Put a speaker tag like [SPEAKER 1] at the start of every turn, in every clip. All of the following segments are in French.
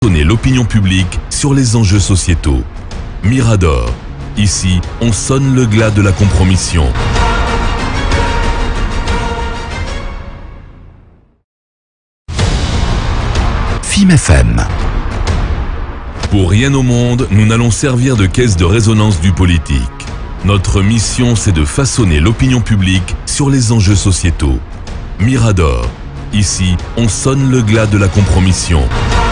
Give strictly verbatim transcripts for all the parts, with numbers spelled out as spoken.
[SPEAKER 1] L'opinion publique sur les enjeux sociétaux. Mirador. Ici, on sonne le glas de la compromission. F I M F M. Pour rien au monde, nous n'allons servir de caisse de résonance du politique. Notre mission, c'est de façonner l'opinion publique sur les enjeux sociétaux. Mirador. Ici, on sonne le glas de la compromission.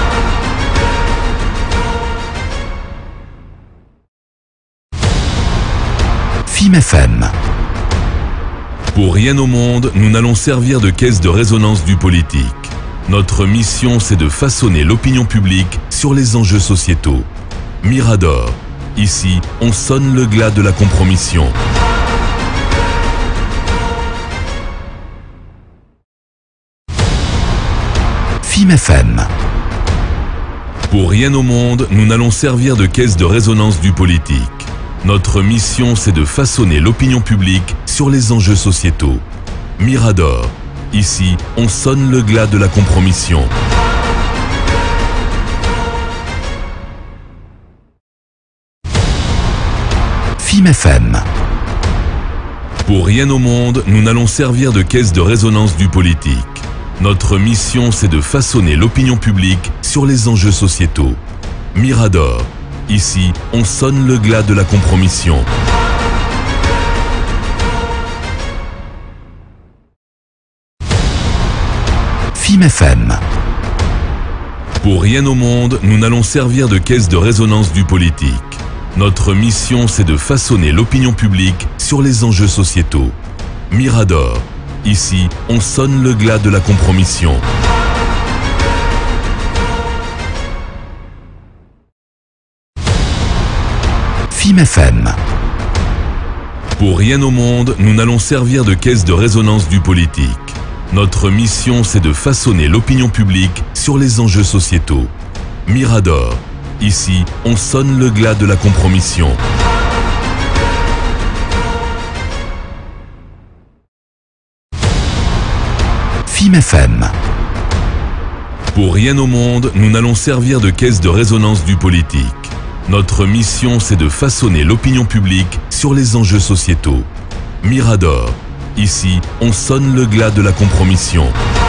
[SPEAKER 1] F I M F M. Pour rien au monde, nous n'allons servir de caisse de résonance du politique. Notre mission, c'est de façonner l'opinion publique sur les enjeux sociétaux. Mirador. Ici, on sonne le glas de la compromission. F I M F M. Pour rien au monde, nous n'allons servir de caisse de résonance du politique. Notre mission, c'est de façonner l'opinion publique sur les enjeux sociétaux. Mirador. Ici, on sonne le glas de la compromission. F I M F M. Pour rien au monde, nous n'allons servir de caisse de résonance du politique. Notre mission, c'est de façonner l'opinion publique sur les enjeux sociétaux. Mirador. Ici, on sonne le glas de la compromission. F I M F M. Pour rien au monde, nous n'allons servir de caisse de résonance du politique. Notre mission, c'est de façonner l'opinion publique sur les enjeux sociétaux. Mirador. Ici, on sonne le glas de la compromission. F I M F M. Pour rien au monde, nous n'allons servir de caisse de résonance du politique. Notre mission, c'est de façonner l'opinion publique sur les enjeux sociétaux. Mirador. Ici, on sonne le glas de la compromission. F I M F M. Pour rien au monde, nous n'allons servir de caisse de résonance du politique. Notre mission, c'est de façonner l'opinion publique sur les enjeux sociétaux. Mirador. Ici, on sonne le glas de la compromission.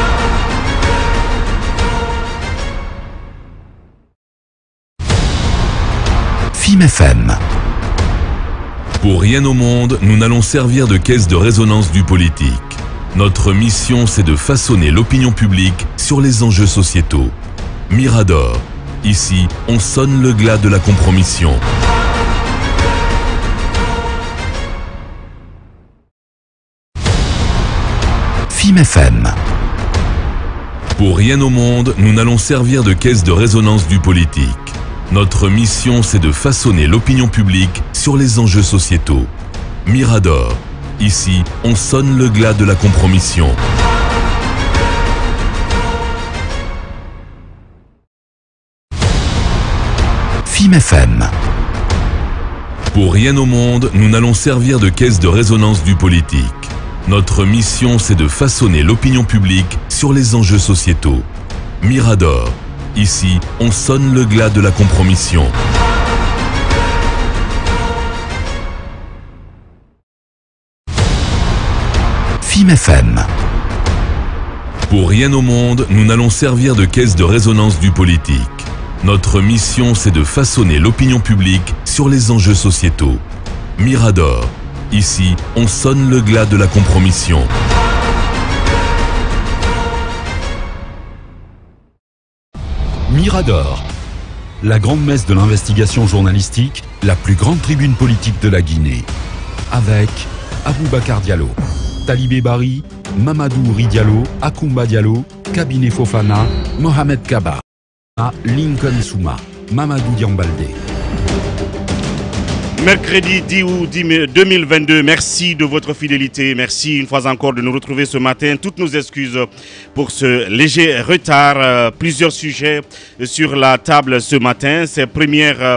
[SPEAKER 1] F I M F M. Pour rien au monde, nous n'allons servir de caisse de résonance du politique. Notre mission, c'est de façonner l'opinion publique sur les enjeux sociétaux. Mirador. Ici, on sonne le glas de la compromission. F I M F M. Pour rien au monde, nous n'allons servir de caisse de résonance du politique. Notre mission, c'est de façonner l'opinion publique sur les enjeux sociétaux. Mirador. Ici, on sonne le glas de la compromission. F I M F M. Pour rien au monde, nous n'allons servir de caisse de résonance du politique. Notre mission, c'est de façonner l'opinion publique sur les enjeux sociétaux. Mirador. Ici, on sonne le glas de la compromission. F I M F M. Pour rien au monde, nous n'allons servir de caisse de résonance du politique. Notre mission, c'est de façonner l'opinion publique sur les enjeux sociétaux. Mirador. Ici, on sonne le glas de la compromission.
[SPEAKER 2] Mirador, la grande messe de l'investigation journalistique, la plus grande tribune politique de la Guinée. Avec Aboubacar Diallo, Talibé Bari, Mamadou Ouri Diallo, Akoumba Diallo, Kabinet Fofana, Mohamed Kaba, Lincoln Souma, Mamadou Diambalde.
[SPEAKER 3] Mercredi dix août deux mille vingt-deux, merci de votre fidélité, merci une fois encore de nous retrouver ce matin. Toutes nos excuses pour ce léger retard, plusieurs sujets sur la table ce matin. Ces premières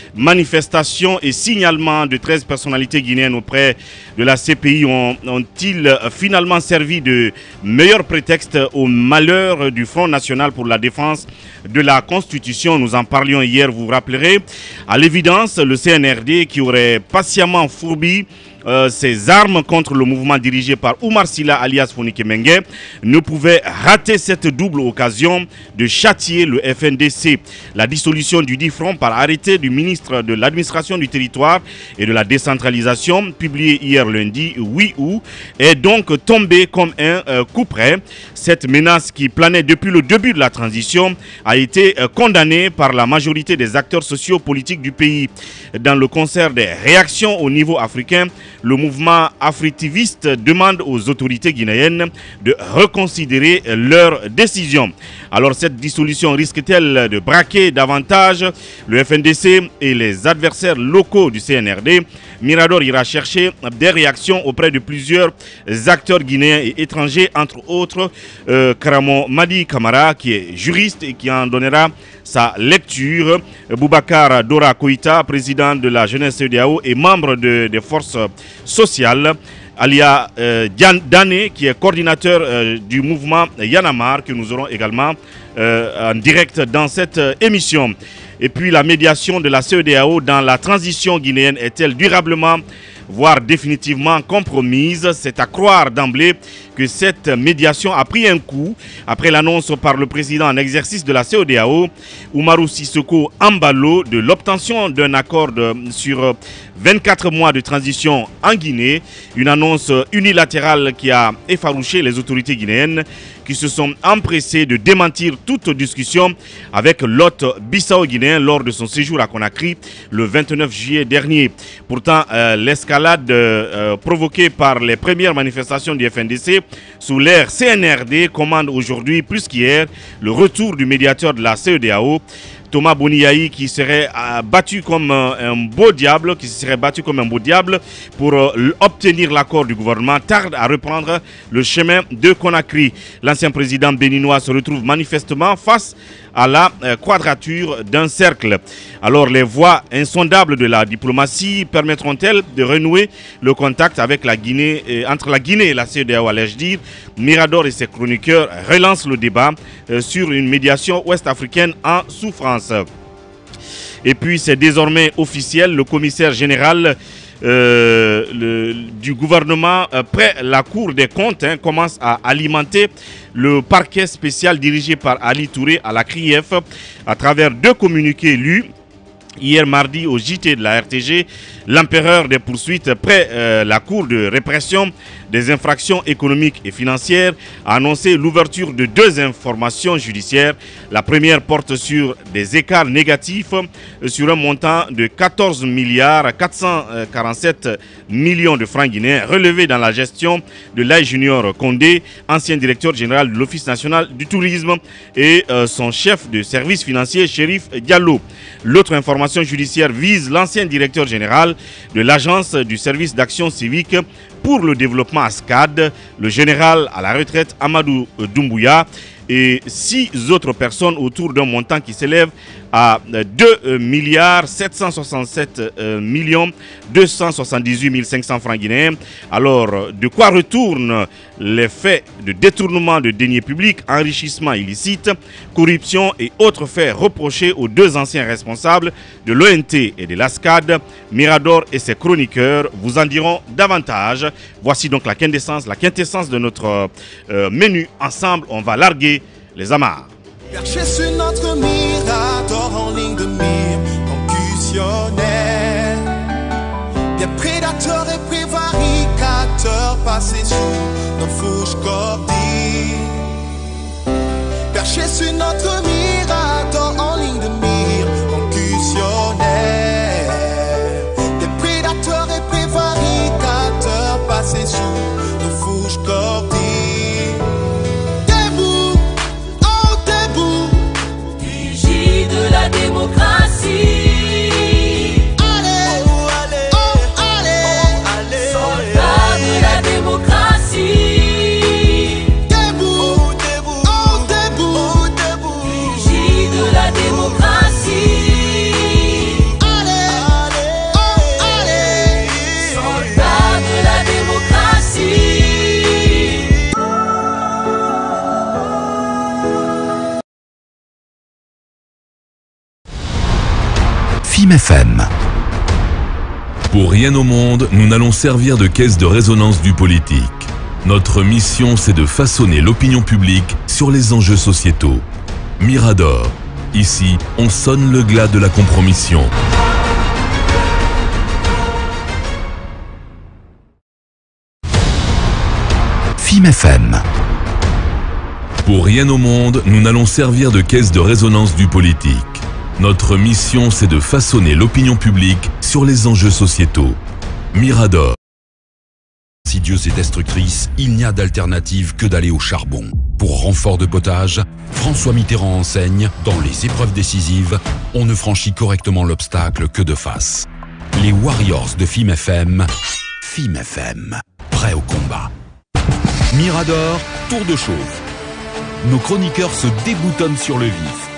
[SPEAKER 3] manifestations et signalements de treize personnalités guinéennes auprès de la C P I ont-ils finalement servi de meilleur prétexte au malheur du Front National pour la défense de la Constitution? Nous en parlions hier, vous vous rappellerez. À l'évidence, le C N R D qui aurait patiemment fourbi Euh, ses armes contre le mouvement dirigé par Oumar Silla alias Fonike Mengue ne pouvait rater cette double occasion de châtier le F N D C. La dissolution du dit front par arrêté du ministre de l'administration du territoire et de la décentralisation publié hier lundi huit août est donc tombée comme un euh, coup près. Cette menace qui planait depuis le début de la transition a été euh, condamnée par la majorité des acteurs sociopolitiques du pays. Dans le concert des réactions au niveau africain, le mouvement afritiviste demande aux autorités guinéennes de reconsidérer leurs décisions. Alors cette dissolution risque-t-elle de braquer davantage le F N D C et les adversaires locaux du C N R D? Mirador ira chercher des réactions auprès de plusieurs acteurs guinéens et étrangers, entre autres euh, Karamo Madi Kamara, qui est juriste et qui en donnera sa lecture. Boubacar Dora Koïta, président de la jeunesse C E D E A O et membre de, des forces sociales. Alia euh, Dane, qui est coordinateur euh, du mouvement Yanamar, que nous aurons également euh, en direct dans cette euh, émission. Et puis la médiation de la C E D E A O dans la transition guinéenne est-elle durablement, voire définitivement compromise? C'est à croire d'emblée que cette médiation a pris un coup après l'annonce par le président en exercice de la C E D E A O, Oumarou Sissoko Ambalo, de l'obtention d'un accord de, sur vingt-quatre mois de transition en Guinée. Une annonce unilatérale qui a effarouché les autorités guinéennes qui se sont empressées de démentir toute discussion avec l'hôte bissau-guinéen lors de son séjour à Conakry le vingt-neuf juillet dernier. Pourtant, euh, l'escalade euh, provoquée par les premières manifestations du F N D C sous l'ère C N R D commande aujourd'hui plus qu'hier le retour du médiateur de la C E D E A O, Thomas Boniaï, qui serait euh, battu comme euh, un beau diable, qui serait battu comme un beau diable pour euh, obtenir l'accord du gouvernement, tarde à reprendre le chemin de Conakry. L'ancien président béninois se retrouve manifestement face à la euh, quadrature d'un cercle. Alors les voies insondables de la diplomatie permettront-elles de renouer le contact avec la Guinée, euh, entre la Guinée et la C E D E A O, allais-je dire? Mirador et ses chroniqueurs relancent le débat euh, sur une médiation ouest-africaine en souffrance. Et puis c'est désormais officiel, le commissaire général euh, le, du gouvernement euh, près la Cour des comptes hein, commence à alimenter le parquet spécial dirigé par Ali Touré à la C R I F à travers deux communiqués lus hier mardi au J T de la R T G. L'empereur des poursuites près euh, la Cour de répression des infractions économiques et financières a annoncé l'ouverture de deux informations judiciaires. La première porte sur des écarts négatifs euh, sur un montant de quatorze milliards quatre cent quarante-sept millions de francs guinéens relevés dans la gestion de l'A I Junior Condé, ancien directeur général de l'Office national du tourisme, et euh, son chef de service financier, Chérif Diallo. L'autre information judiciaire vise l'ancien directeur général de l'Agence du service d'action civique pour le développement A S C A D, le général à la retraite Amadou Doumbouya, et six autres personnes autour d'un montant qui s'élève à deux milliards sept cent soixante-sept millions deux cent soixante-dix-huit mille cinq cents francs guinéens. Alors, de quoi retournent les faits de détournement de deniers publics, enrichissement illicite, corruption et autres faits reprochés aux deux anciens responsables de l'O N T et de l'A S C A D? Mirador et ses chroniqueurs vous en diront davantage. Voici donc la quintessence, la quintessence de notre euh, menu. Ensemble, on va larguer les amarres.
[SPEAKER 4] Perché sur notre Mirador en ligne de mire, concussionnaire. Des prédateurs et prévaricateurs passés sous nos fourches cordies. Perché sur notre Mirador en ligne de mire, concussionnaire. Des prédateurs et prévaricateurs passés sous nos fourches cordies.
[SPEAKER 5] La démocratie.
[SPEAKER 4] Allez, oh, allez, oh, allez, oh, allez,
[SPEAKER 5] soldats de la démocratie.
[SPEAKER 4] Debout, oh, debout, oh, debout, oh, debout.
[SPEAKER 1] F I M F M. Pour rien au monde, nous n'allons servir de caisse de résonance du politique. Notre mission, c'est de façonner l'opinion publique sur les enjeux sociétaux. Mirador. Ici, on sonne le glas de la compromission. F I M F M. Pour rien au monde, nous n'allons servir de caisse de résonance du politique. Notre mission, c'est de façonner l'opinion publique sur les enjeux sociétaux. Mirador.
[SPEAKER 2] Insidieuse et destructrice, il n'y a d'alternative que d'aller au charbon. Pour renfort de potage, François Mitterrand enseigne, dans les épreuves décisives, on ne franchit correctement l'obstacle que de face. Les Warriors de F I M F M, F I M F M, prêts au combat. Mirador, tour de chauffe. Nos chroniqueurs se déboutonnent sur le vif.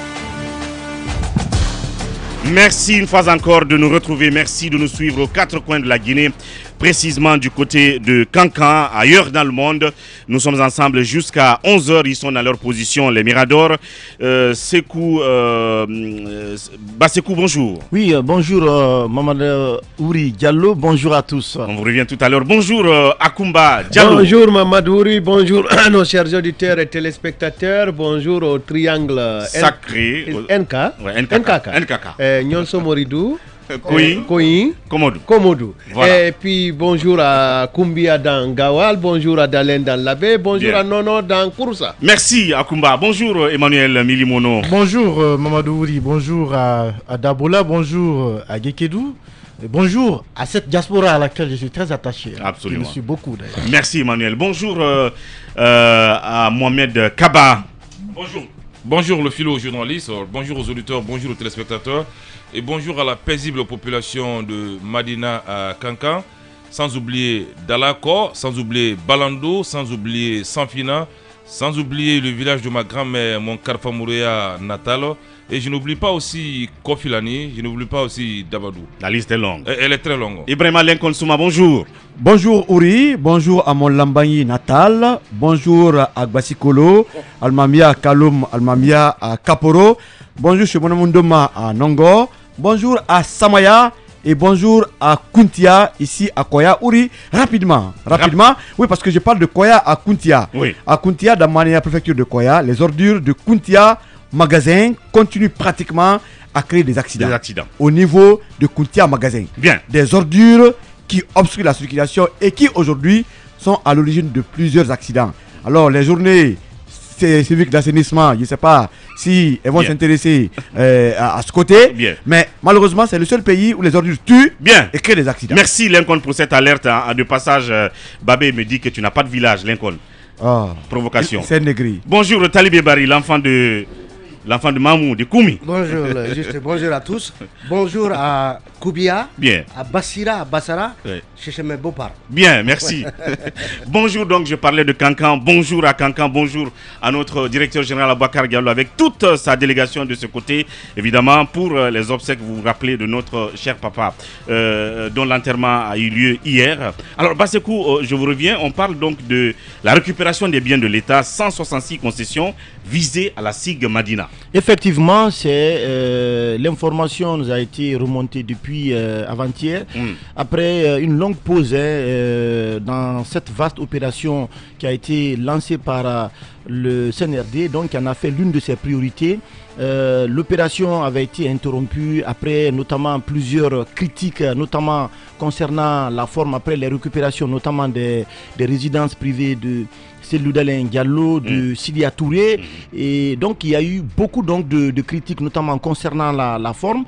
[SPEAKER 3] Merci une fois encore de nous retrouver. Merci de nous suivre aux quatre coins de la Guinée, précisément du côté de Kankan, ailleurs dans le monde. Nous sommes ensemble jusqu'à onze heures. Ils sont dans leur position, les Miradors. Euh, Sekou, euh, euh, Basekou, bonjour.
[SPEAKER 6] Oui, euh, bonjour euh, Mamadou Ouri Diallo, bonjour à tous.
[SPEAKER 3] On vous revient tout à l'heure. Bonjour euh, Akumba Diallo.
[SPEAKER 7] Bonjour Mamadou Ouri, bonjour à nos chers auditeurs et téléspectateurs. Bonjour au triangle
[SPEAKER 3] Sacré.
[SPEAKER 7] N K.
[SPEAKER 3] Ouais, N K K. N K K.
[SPEAKER 7] Euh, Nyonso Moridou.
[SPEAKER 3] Koyi.
[SPEAKER 7] Euh, Koyi.
[SPEAKER 3] Komodo.
[SPEAKER 7] Komodo.
[SPEAKER 3] Voilà.
[SPEAKER 7] Et puis bonjour à Kumbia dans Gawal, bonjour à Dalen dans Labé, bonjour
[SPEAKER 3] Bien.
[SPEAKER 7] à Nono dans Kouroussa.
[SPEAKER 3] Merci Akumba. Bonjour Emmanuel Milimono.
[SPEAKER 8] Bonjour euh, Mamadou Ouri, bonjour à, à Dabola, bonjour euh, à Gekedou. Et bonjour à cette diaspora à laquelle je suis très attaché. Hein,
[SPEAKER 3] Absolument.
[SPEAKER 8] Je suis beaucoup d'ailleurs.
[SPEAKER 3] Merci Emmanuel. Bonjour euh, euh, à Mohamed Kaba.
[SPEAKER 9] Bonjour. Bonjour le philo journaliste, bonjour aux auditeurs, bonjour aux téléspectateurs et bonjour à la paisible population de Madina à Kankan, sans oublier Dalako, sans oublier Balando, sans oublier Sanfina, sans oublier le village de ma grand-mère, mon Karfamourea natal. Et je n'oublie pas aussi Kofilani, je n'oublie pas aussi Dabadou.
[SPEAKER 3] La liste est longue.
[SPEAKER 9] Elle est très longue.
[SPEAKER 3] Ibrahima Lincoln Souma, bonjour.
[SPEAKER 10] Bonjour Ouri, bonjour à mon Lambani natal, bonjour à Gbasikolo, Almamia Kaloum, Almamia à Kaporo, bonjour chez Monamundoma à Nongo, bonjour à Samaya et bonjour à Kuntia ici à Koya. Ouri, rapidement, rapidement, Rap oui parce que je parle de Koya à Kuntia.
[SPEAKER 3] Oui.
[SPEAKER 10] À Kuntia, dans la préfecture de Koya, les ordures de Kuntia magasin continuent pratiquement à créer des accidents.
[SPEAKER 3] Des accidents.
[SPEAKER 10] Au niveau de Kuntia magasin.
[SPEAKER 3] Bien.
[SPEAKER 10] Des ordures qui obstruent la circulation et qui aujourd'hui sont à l'origine de plusieurs accidents. Alors les journées civiques d'assainissement, je ne sais pas si elles vont s'intéresser euh, à, à ce côté,
[SPEAKER 3] Bien.
[SPEAKER 10] Mais malheureusement c'est le seul pays où les ordures tuent
[SPEAKER 3] Bien.
[SPEAKER 10] et créent des accidents.
[SPEAKER 3] Merci Lincoln pour cette alerte. Hein. De passage, euh, Babé me dit que tu n'as pas de village, Lincoln.
[SPEAKER 10] Oh,
[SPEAKER 3] provocation.
[SPEAKER 10] C'est négri.
[SPEAKER 3] Bonjour Talibé Bari, l'enfant de... L'enfant de Mamou, de Koumi.
[SPEAKER 11] Bonjour, juste bonjour à tous. Bonjour à Koubia,
[SPEAKER 3] Bien.
[SPEAKER 11] à Bassira, à Bassara,
[SPEAKER 3] oui.
[SPEAKER 11] chez mes beaux-parents.
[SPEAKER 3] Bien, merci. Bonjour, donc je parlais de Kankan. Bonjour à Kankan, bonjour à notre directeur général Abouakar Diallo avec toute sa délégation de ce côté. Évidemment, pour les obsèques, vous vous rappelez de notre cher papa euh, dont l'enterrement a eu lieu hier. Alors, Basekou, je vous reviens. On parle donc de la récupération des biens de l'État, cent soixante-six concessions visées à la S I G Madina.
[SPEAKER 6] Effectivement, c'est euh, l'information nous a été remontée depuis euh, avant-hier, mm. après euh, une longue pause hein, euh, dans cette vaste opération qui a été lancée par euh, le C N R D, donc qui en a fait l'une de ses priorités. Euh, L'opération avait été interrompue après notamment plusieurs critiques, notamment concernant la forme après les récupérations, notamment des, des résidences privées de Seloudalen Diallo, de mmh. Sidia Touré. Mmh. Et donc il y a eu beaucoup donc, de, de critiques, notamment concernant la, la forme.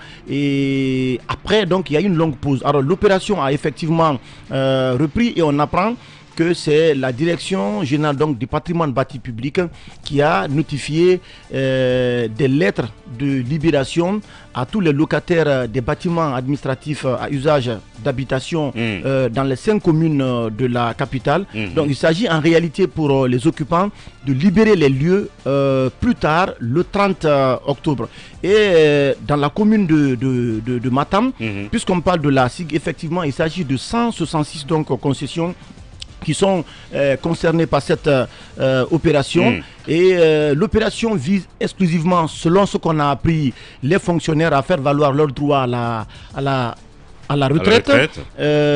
[SPEAKER 6] Et après, donc il y a eu une longue pause. Alors l'opération a effectivement euh, repris et on apprend que c'est la direction générale donc, du patrimoine bâti public qui a notifié euh, des lettres de libération à tous les locataires des bâtiments administratifs à usage d'habitation mmh. euh, dans les cinq communes de la capitale. Mmh. Donc il s'agit en réalité pour les occupants de libérer les lieux euh, plus tard, le trente octobre. Et euh, dans la commune de, de, de, de Matam, mmh. puisqu'on parle de la S I G, effectivement il s'agit de cent soixante-six donc, concessions qui sont euh, concernés par cette euh, opération. Mmh. Et euh, l'opération vise exclusivement, selon ce qu'on a appris, les fonctionnaires à faire valoir leur droit à la, à la, à la retraite. À la retraite.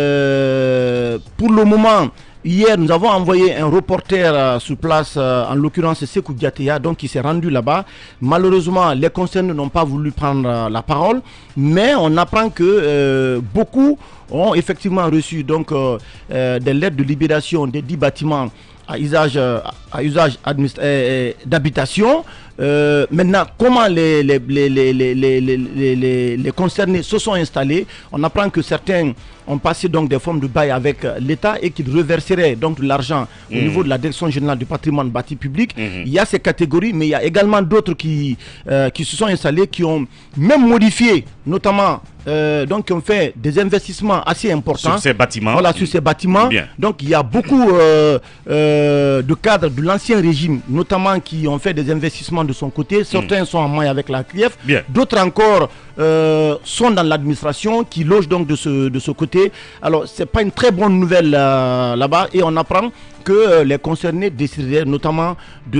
[SPEAKER 6] Euh, pour le moment, hier, nous avons envoyé un reporter euh, sur place, euh, en l'occurrence Sekou Diateya, donc qui s'est rendu là-bas. Malheureusement, les concernés n'ont pas voulu prendre euh, la parole, mais on apprend que euh, beaucoup ont effectivement reçu donc euh, euh, des lettres de libération des dix bâtiments à usage, à usage euh, d'habitation. Euh, maintenant, comment les, les, les, les, les, les, les, les, les concernés se sont installés? On apprend que certains ont passé donc des formes de bail avec l'État et qu'ils reverseraient donc de l'argent mmh. au niveau de la Direction générale du patrimoine bâti public. Mmh. Il y a ces catégories, mais il y a également d'autres qui, euh, qui se sont installés, qui ont même modifié, notamment euh, donc qui ont fait des investissements assez importants.
[SPEAKER 3] Sur ces bâtiments.
[SPEAKER 6] Voilà, sur ces bâtiments.
[SPEAKER 3] Bien.
[SPEAKER 6] Donc il y a beaucoup euh, euh, de cadres de l'ancien régime, notamment qui ont fait des investissements de son côté. Certains mmh. sont en main avec la C U F. D'autres encore euh, sont dans l'administration, qui logent donc de ce, de ce côté. Alors, ce n'est pas une très bonne nouvelle euh, là-bas. Et on apprend que euh, les concernés décideraient notamment de,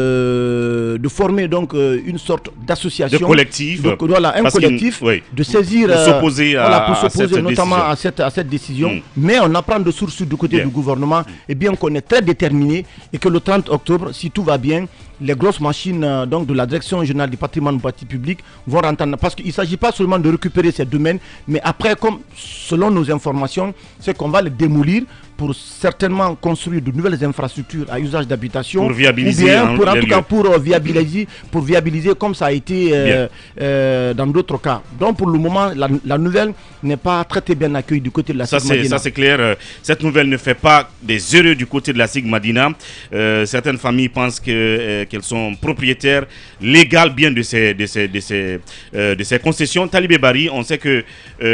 [SPEAKER 6] euh, de former donc euh, une sorte d'association.
[SPEAKER 3] De collectif.
[SPEAKER 6] Donc, voilà, un collectif
[SPEAKER 3] oui.
[SPEAKER 6] de saisir.
[SPEAKER 3] Pour s'opposer
[SPEAKER 6] euh, voilà,
[SPEAKER 3] à,
[SPEAKER 6] pour s'opposer notamment
[SPEAKER 3] décision.
[SPEAKER 6] à cette, à cette décision. Mm. Mais on apprend de sources du côté
[SPEAKER 3] bien.
[SPEAKER 6] du gouvernement et bien qu'on est très déterminé et que le trente octobre, si tout va bien, les grosses machines euh, donc de la Direction générale du patrimoine bâti public vont rentrer. Parce qu'il ne s'agit pas seulement de récupérer ces domaines, mais après, comme selon nos informations, c'est qu'on va les démolir pour certainement construire de nouvelles infrastructures à usage d'habitation.
[SPEAKER 3] Pour viabiliser.
[SPEAKER 6] Ou bien, pour,
[SPEAKER 3] hein,
[SPEAKER 6] en tout cas, pour, euh, viabiliser, pour viabiliser comme ça a été euh, euh, dans d'autres cas. Donc pour le moment, la, la nouvelle n'est pas très, très bien accueillie du côté de la
[SPEAKER 3] ça,
[SPEAKER 6] SIG Madina.
[SPEAKER 3] Ça c'est clair. Cette nouvelle ne fait pas des heureux du côté de la SIG Madina. Euh, certaines familles pensent que, euh, qu'elles sont propriétaires légales bien de ces, de ces, de ces, euh, de ces concessions. Talibé Bari, on sait que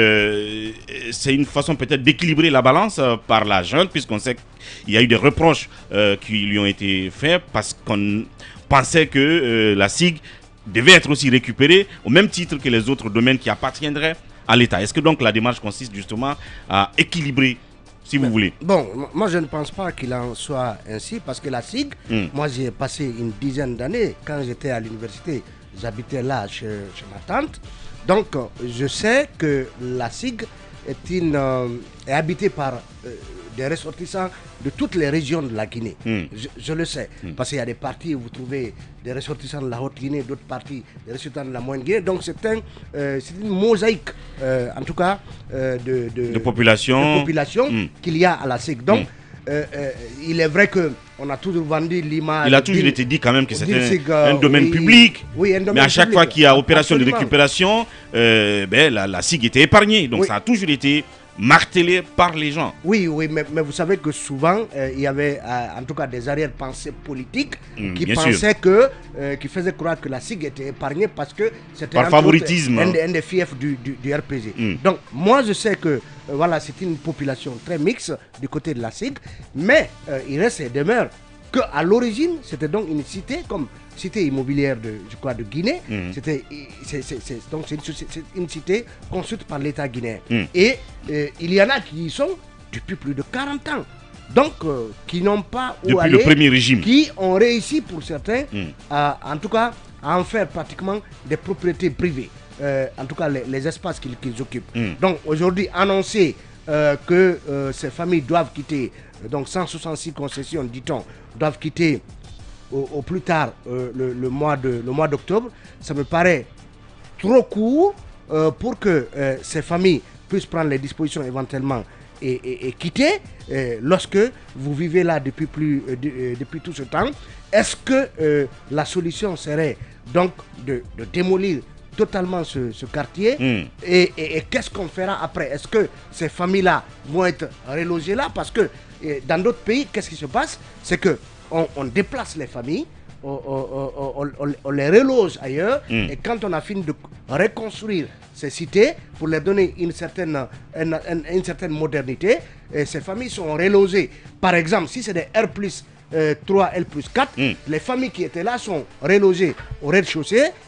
[SPEAKER 3] euh, c'est une façon peut-être d'équilibrer la balance euh, par la junte, puisqu'on sait qu'il y a eu des reproches euh, qui lui ont été faits parce qu'on pensait que euh, la SIG devait être aussi récupérée au même titre que les autres domaines qui appartiendraient à l'État. Est-ce que donc la démarche consiste justement à équilibrer, si vous
[SPEAKER 11] Mais,
[SPEAKER 3] voulez?
[SPEAKER 11] Bon, moi je ne pense pas qu'il en soit ainsi parce que la SIG, mm. moi j'ai passé une dizaine d'années quand j'étais à l'université, j'habitais là chez, chez ma tante. Donc je sais que la SIG est, une, euh, est habitée par euh, des ressortissants de toutes les régions de la Guinée. Mm. Je, je le sais, mm. parce qu'il y a des parties où vous trouvez des ressortissants de la Haute-Guinée, d'autres parties des ressortissants de la Moyenne-Guinée. Donc c'est un, euh, une mosaïque, euh, en tout cas, euh, de, de,
[SPEAKER 3] de population,
[SPEAKER 11] de population mm. qu'il y a à la SIG. Donc, mm. euh, euh, il est vrai qu'on a toujours vendu l'image.
[SPEAKER 3] Il a toujours été dit quand même que c'était un,
[SPEAKER 11] euh,
[SPEAKER 3] un domaine
[SPEAKER 11] oui,
[SPEAKER 3] public.
[SPEAKER 11] Oui, un domaine
[SPEAKER 3] mais à chaque
[SPEAKER 11] public.
[SPEAKER 3] fois qu'il y a opération
[SPEAKER 11] Absolument.
[SPEAKER 3] de récupération, euh, ben, la, la SIG était épargnée. Donc oui. ça a toujours été martelé par les gens.
[SPEAKER 11] Oui, oui, mais, mais vous savez que souvent, euh, il y avait euh, en tout cas des arrière-pensées politiques mmh, qui pensaient sûr. que, euh, qui faisaient croire que la SIG était épargnée parce que c'était
[SPEAKER 3] par favoritisme.
[SPEAKER 11] Un, un des fiefs du, du, du R P G. Mmh. Donc, moi, je sais que euh, voilà, c'est une population très mixte du côté de la SIG, mais euh, il reste et demeure qu'à l'origine, c'était donc une cité comme cité immobilière de, je crois, de Guinée. Mmh. C'était, c'est, c'est, c'est, donc c'est une, c'est une cité construite par l'État guinéen. Mmh. Et euh, il y en a qui y sont depuis plus de quarante ans. Donc, euh, qui n'ont pas où
[SPEAKER 3] depuis
[SPEAKER 11] aller,
[SPEAKER 3] le premier régime.
[SPEAKER 11] Qui ont réussi pour certains, mmh. à, en tout cas, à en faire pratiquement des propriétés privées. Euh, en tout cas, les, les espaces qu'ils, qu'ils occupent. Mmh. Donc, aujourd'hui, annoncer euh, que euh, ces familles doivent quitter, donc cent soixante-six concessions, dit-on, doivent quitter Au, au plus tard euh, le, le mois de le mois d'octobre, ça me paraît trop court euh, pour que euh, ces familles puissent prendre les dispositions éventuellement et, et, et quitter. Euh, lorsque vous vivez là depuis plus euh, de, euh, depuis tout ce temps, est-ce que euh, la solution serait donc de, de démolir totalement ce, ce quartier mm. et, et, et qu'est-ce qu'on fera après? Est-ce que ces familles-là vont être relogées là? Parce que euh, dans d'autres pays, qu'est-ce qui se passe? C'est que On, on déplace les familles, on, on, on, on, on les reloge ailleurs, mm. et quand on a fini de reconstruire ces cités pour leur donner une certaine, une, une, une certaine modernité, et ces familles sont relogées. Par exemple, si c'est des R plus trois, L plus quatre, mm. les familles qui étaient là sont relogées au rez-de-chaussée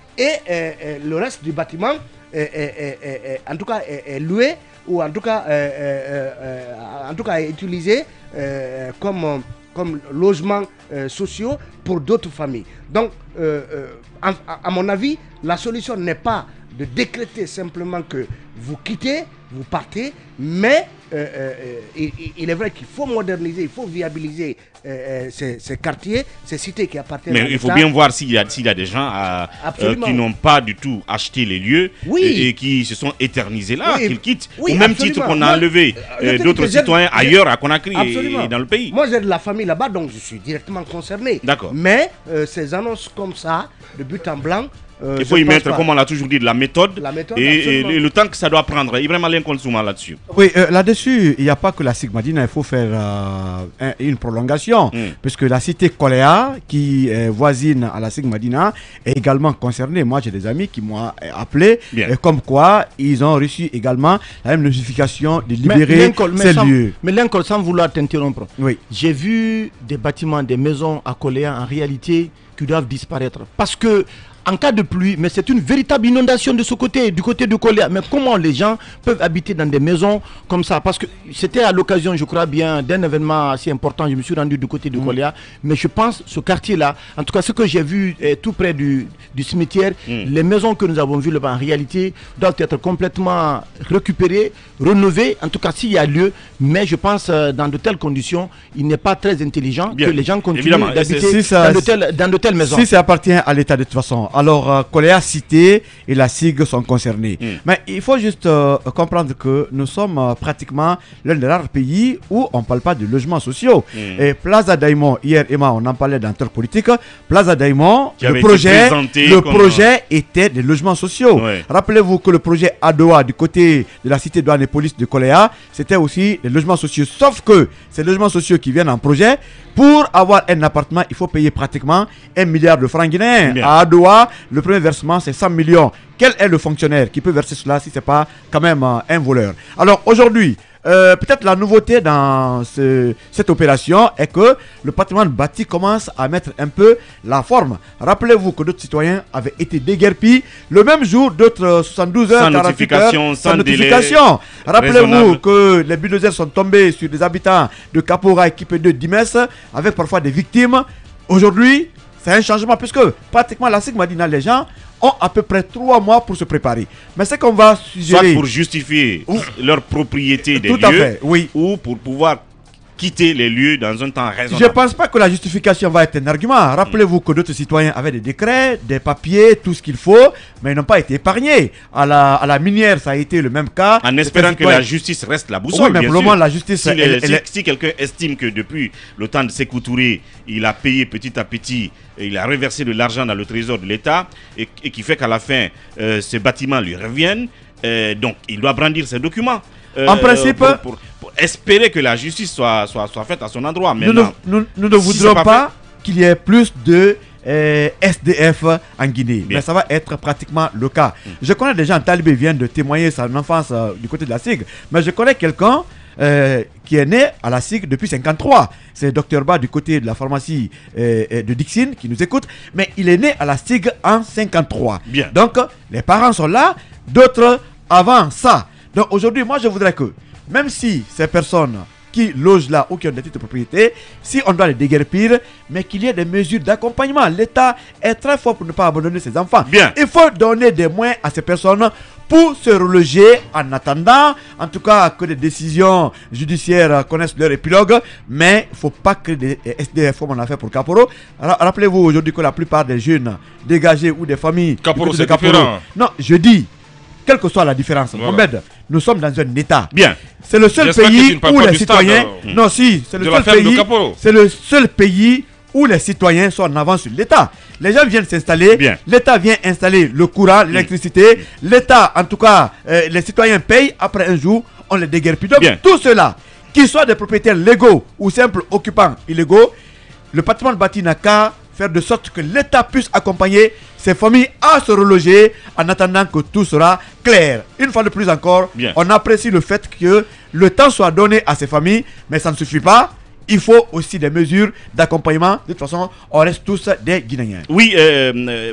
[SPEAKER 11] et euh, euh, le reste du bâtiment, est, est, est, est, en tout cas, est, est loué ou en tout cas, euh, euh, euh, en tout cas est utilisé euh, comme, comme logement euh, sociaux pour d'autres familles. Donc, euh, euh, à, à mon avis, la solution n'est pas de décréter simplement que vous quittez, vous partez, mais euh, euh, il, il est vrai qu'il faut moderniser, il faut viabiliser euh, ces, ces quartiers, ces cités qui appartiennent à
[SPEAKER 3] l'État. Mais il faut bien voir s'il y a, s'il y a des gens à, euh, qui n'ont pas du tout acheté les lieux oui. et, et qui se sont éternisés là, oui. qu'ils quittent. Oui, au même absolument. titre qu'on a enlevé euh, d'autres citoyens ailleurs à Conakry et, et dans le pays.
[SPEAKER 11] Moi j'ai de la famille là-bas, donc je suis directement concerné.
[SPEAKER 3] D'accord.
[SPEAKER 11] Mais euh, ces annonces comme ça, de but en blanc,
[SPEAKER 3] Euh, il faut y mettre, pas. comme on l'a toujours dit, de la méthode,
[SPEAKER 11] la méthode
[SPEAKER 3] et, et le temps que ça doit prendre. Ibrahim Alain Konsouma là-dessus.
[SPEAKER 10] Oui, euh, là-dessus, il n'y a pas que la Sigmadina, il faut faire euh, un, une prolongation, mm. puisque la cité Koléa, qui est voisine à la Sigmadina, est également concernée. Moi, j'ai des amis qui m'ont appelé, et comme quoi ils ont reçu également la même notification de libérer mais, ces
[SPEAKER 6] mais
[SPEAKER 10] lieux.
[SPEAKER 6] Sans, mais Lincoln, sans vouloir t'interrompre,
[SPEAKER 10] oui.
[SPEAKER 6] j'ai vu des bâtiments, des maisons à Koléa, en réalité, qui doivent disparaître. Parce que en cas de pluie, mais c'est une véritable inondation de ce côté, du côté de Koléa. Mais comment les gens peuvent habiter dans des maisons comme ça? Parce que c'était à l'occasion, je crois bien, d'un événement assez important. Je me suis rendu du côté de mmh. Koléa. Mais je pense ce quartier-là, en tout cas ce que j'ai vu eh, tout près du, du cimetière, mmh. les maisons que nous avons vues là-bas, en réalité, doivent être complètement récupérées, rénovées, en tout cas s'il y a lieu. Mais je pense euh, dans de telles conditions, il n'est pas très intelligent bien. que les gens continuent d'habiter si dans, de telles, dans de telles maisons.
[SPEAKER 10] Si ça appartient à l'État de toute façon. Alors, euh, Koléa Cité et la S I G sont concernés. Mm. Mais il faut juste euh, comprendre que nous sommes euh, pratiquement l'un des rares pays où on ne parle pas de logements sociaux. Mm. Et Plaza Daimon, hier, Emma, on en parlait dans Talk Politique. Plaza Daimon, le projet, le projet était des logements sociaux. Ouais. Rappelez-vous que le projet Adoa du côté de la cité douane et police de Koléa, c'était aussi des logements sociaux. Sauf que ces logements sociaux qui viennent en projet, pour avoir un appartement, il faut payer pratiquement un milliard de francs guinéens. Bien. À Adoa, le premier versement, c'est cent millions. Quel est le fonctionnaire qui peut verser cela si ce n'est pas quand même euh, un voleur? Alors aujourd'hui, euh, peut-être la nouveauté dans ce, cette opération est que le patrimoine bâti commence à mettre un peu la forme. Rappelez-vous que d'autres citoyens avaient été déguerpis le même jour, d'autres soixante-douze heures,
[SPEAKER 3] sans notification, heures, sans, sans
[SPEAKER 10] notification. Rappelez-vous que les bulldozers sont tombés sur des habitants de Kapora équipés de Dimes avec parfois des victimes. Aujourd'hui, c'est un changement puisque pratiquement la Sigmadina, les gens ont à peu près trois mois pour se préparer. Mais c'est qu'on va suggérer...
[SPEAKER 3] Soit pour justifier ou... leur propriété des
[SPEAKER 10] Tout
[SPEAKER 3] lieux,
[SPEAKER 10] à fait, oui.
[SPEAKER 3] ou pour pouvoir quitter les lieux dans un temps raisonnable.
[SPEAKER 10] Je ne pense pas que la justification va être un argument. Rappelez-vous que d'autres citoyens avaient des décrets, des papiers, tout ce qu'il faut, mais ils n'ont pas été épargnés. À la, à la minière, ça a été le même cas.
[SPEAKER 3] En espérant que la justice reste la boussole.
[SPEAKER 10] Oui, mais pour le moment, la justice...
[SPEAKER 3] Si, elle, si, elle... si quelqu'un estime que depuis le temps de Sékou Touré, il a payé petit à petit, il a reversé de l'argent dans le trésor de l'État, et, et qui fait qu'à la fin, euh, ces bâtiments lui reviennent, euh, donc il doit brandir ses documents.
[SPEAKER 10] Euh, en principe...
[SPEAKER 3] Pour, pour, pour espérer que la justice soit, soit, soit faite à son endroit.
[SPEAKER 10] Nous ne, nous, nous ne voudrons si pas, pas qu'il y ait plus de euh, S D F en Guinée. Bien. Mais ça va être pratiquement le cas. Mm. Je connais des gens, Talibé vient de témoigner son enfance euh, du côté de la S I G, mais je connais quelqu'un euh, qui est né à la S I G depuis cinquante-trois. C'est Docteur Ba du côté de la pharmacie euh, de Dixine qui nous écoute, mais il est né à la S I G en cinquante-trois.
[SPEAKER 3] Bien.
[SPEAKER 10] Donc les parents sont là, d'autres avant ça. Donc aujourd'hui, moi je voudrais que, même si ces personnes qui logent là ou qui ont des titres de propriété, si on doit les déguerpir, mais qu'il y ait des mesures d'accompagnement. L'État est très fort pour ne pas abandonner ses enfants.
[SPEAKER 3] Bien.
[SPEAKER 10] Il faut donner des moyens à ces personnes pour se reloger en attendant, en tout cas, que les décisions judiciaires connaissent leur épilogue, mais il ne faut pas créer des S D F comme on a fait pour Kaporo. Rappelez-vous aujourd'hui que la plupart des jeunes dégagés ou des familles...
[SPEAKER 9] Kaporo, c'est différent.
[SPEAKER 10] Non, je dis... Quelle que soit la différence, voilà. Mohamed, nous sommes dans un État.
[SPEAKER 3] Bien.
[SPEAKER 10] C'est le seul pays où les citoyens... Stade, non, si, c'est le seul pays... C'est le seul pays où les citoyens sont en avance sur l'État. Les gens viennent s'installer, l'État vient installer le courant, l'électricité. Mmh. L'État, en tout cas, euh, les citoyens payent. Après un jour, on les déguerpit. Donc, tout cela, qu'ils soient des propriétaires légaux ou simples occupants illégaux, le patrimoine bâti n'a qu'à faire de sorte que l'État puisse accompagner ces familles à se reloger en attendant que tout sera clair. Une fois de plus encore, Bien. on apprécie le fait que le temps soit donné à ces familles, mais ça ne suffit pas. Il faut aussi des mesures d'accompagnement. De toute façon, on reste tous des Guinéens.
[SPEAKER 3] Oui, euh,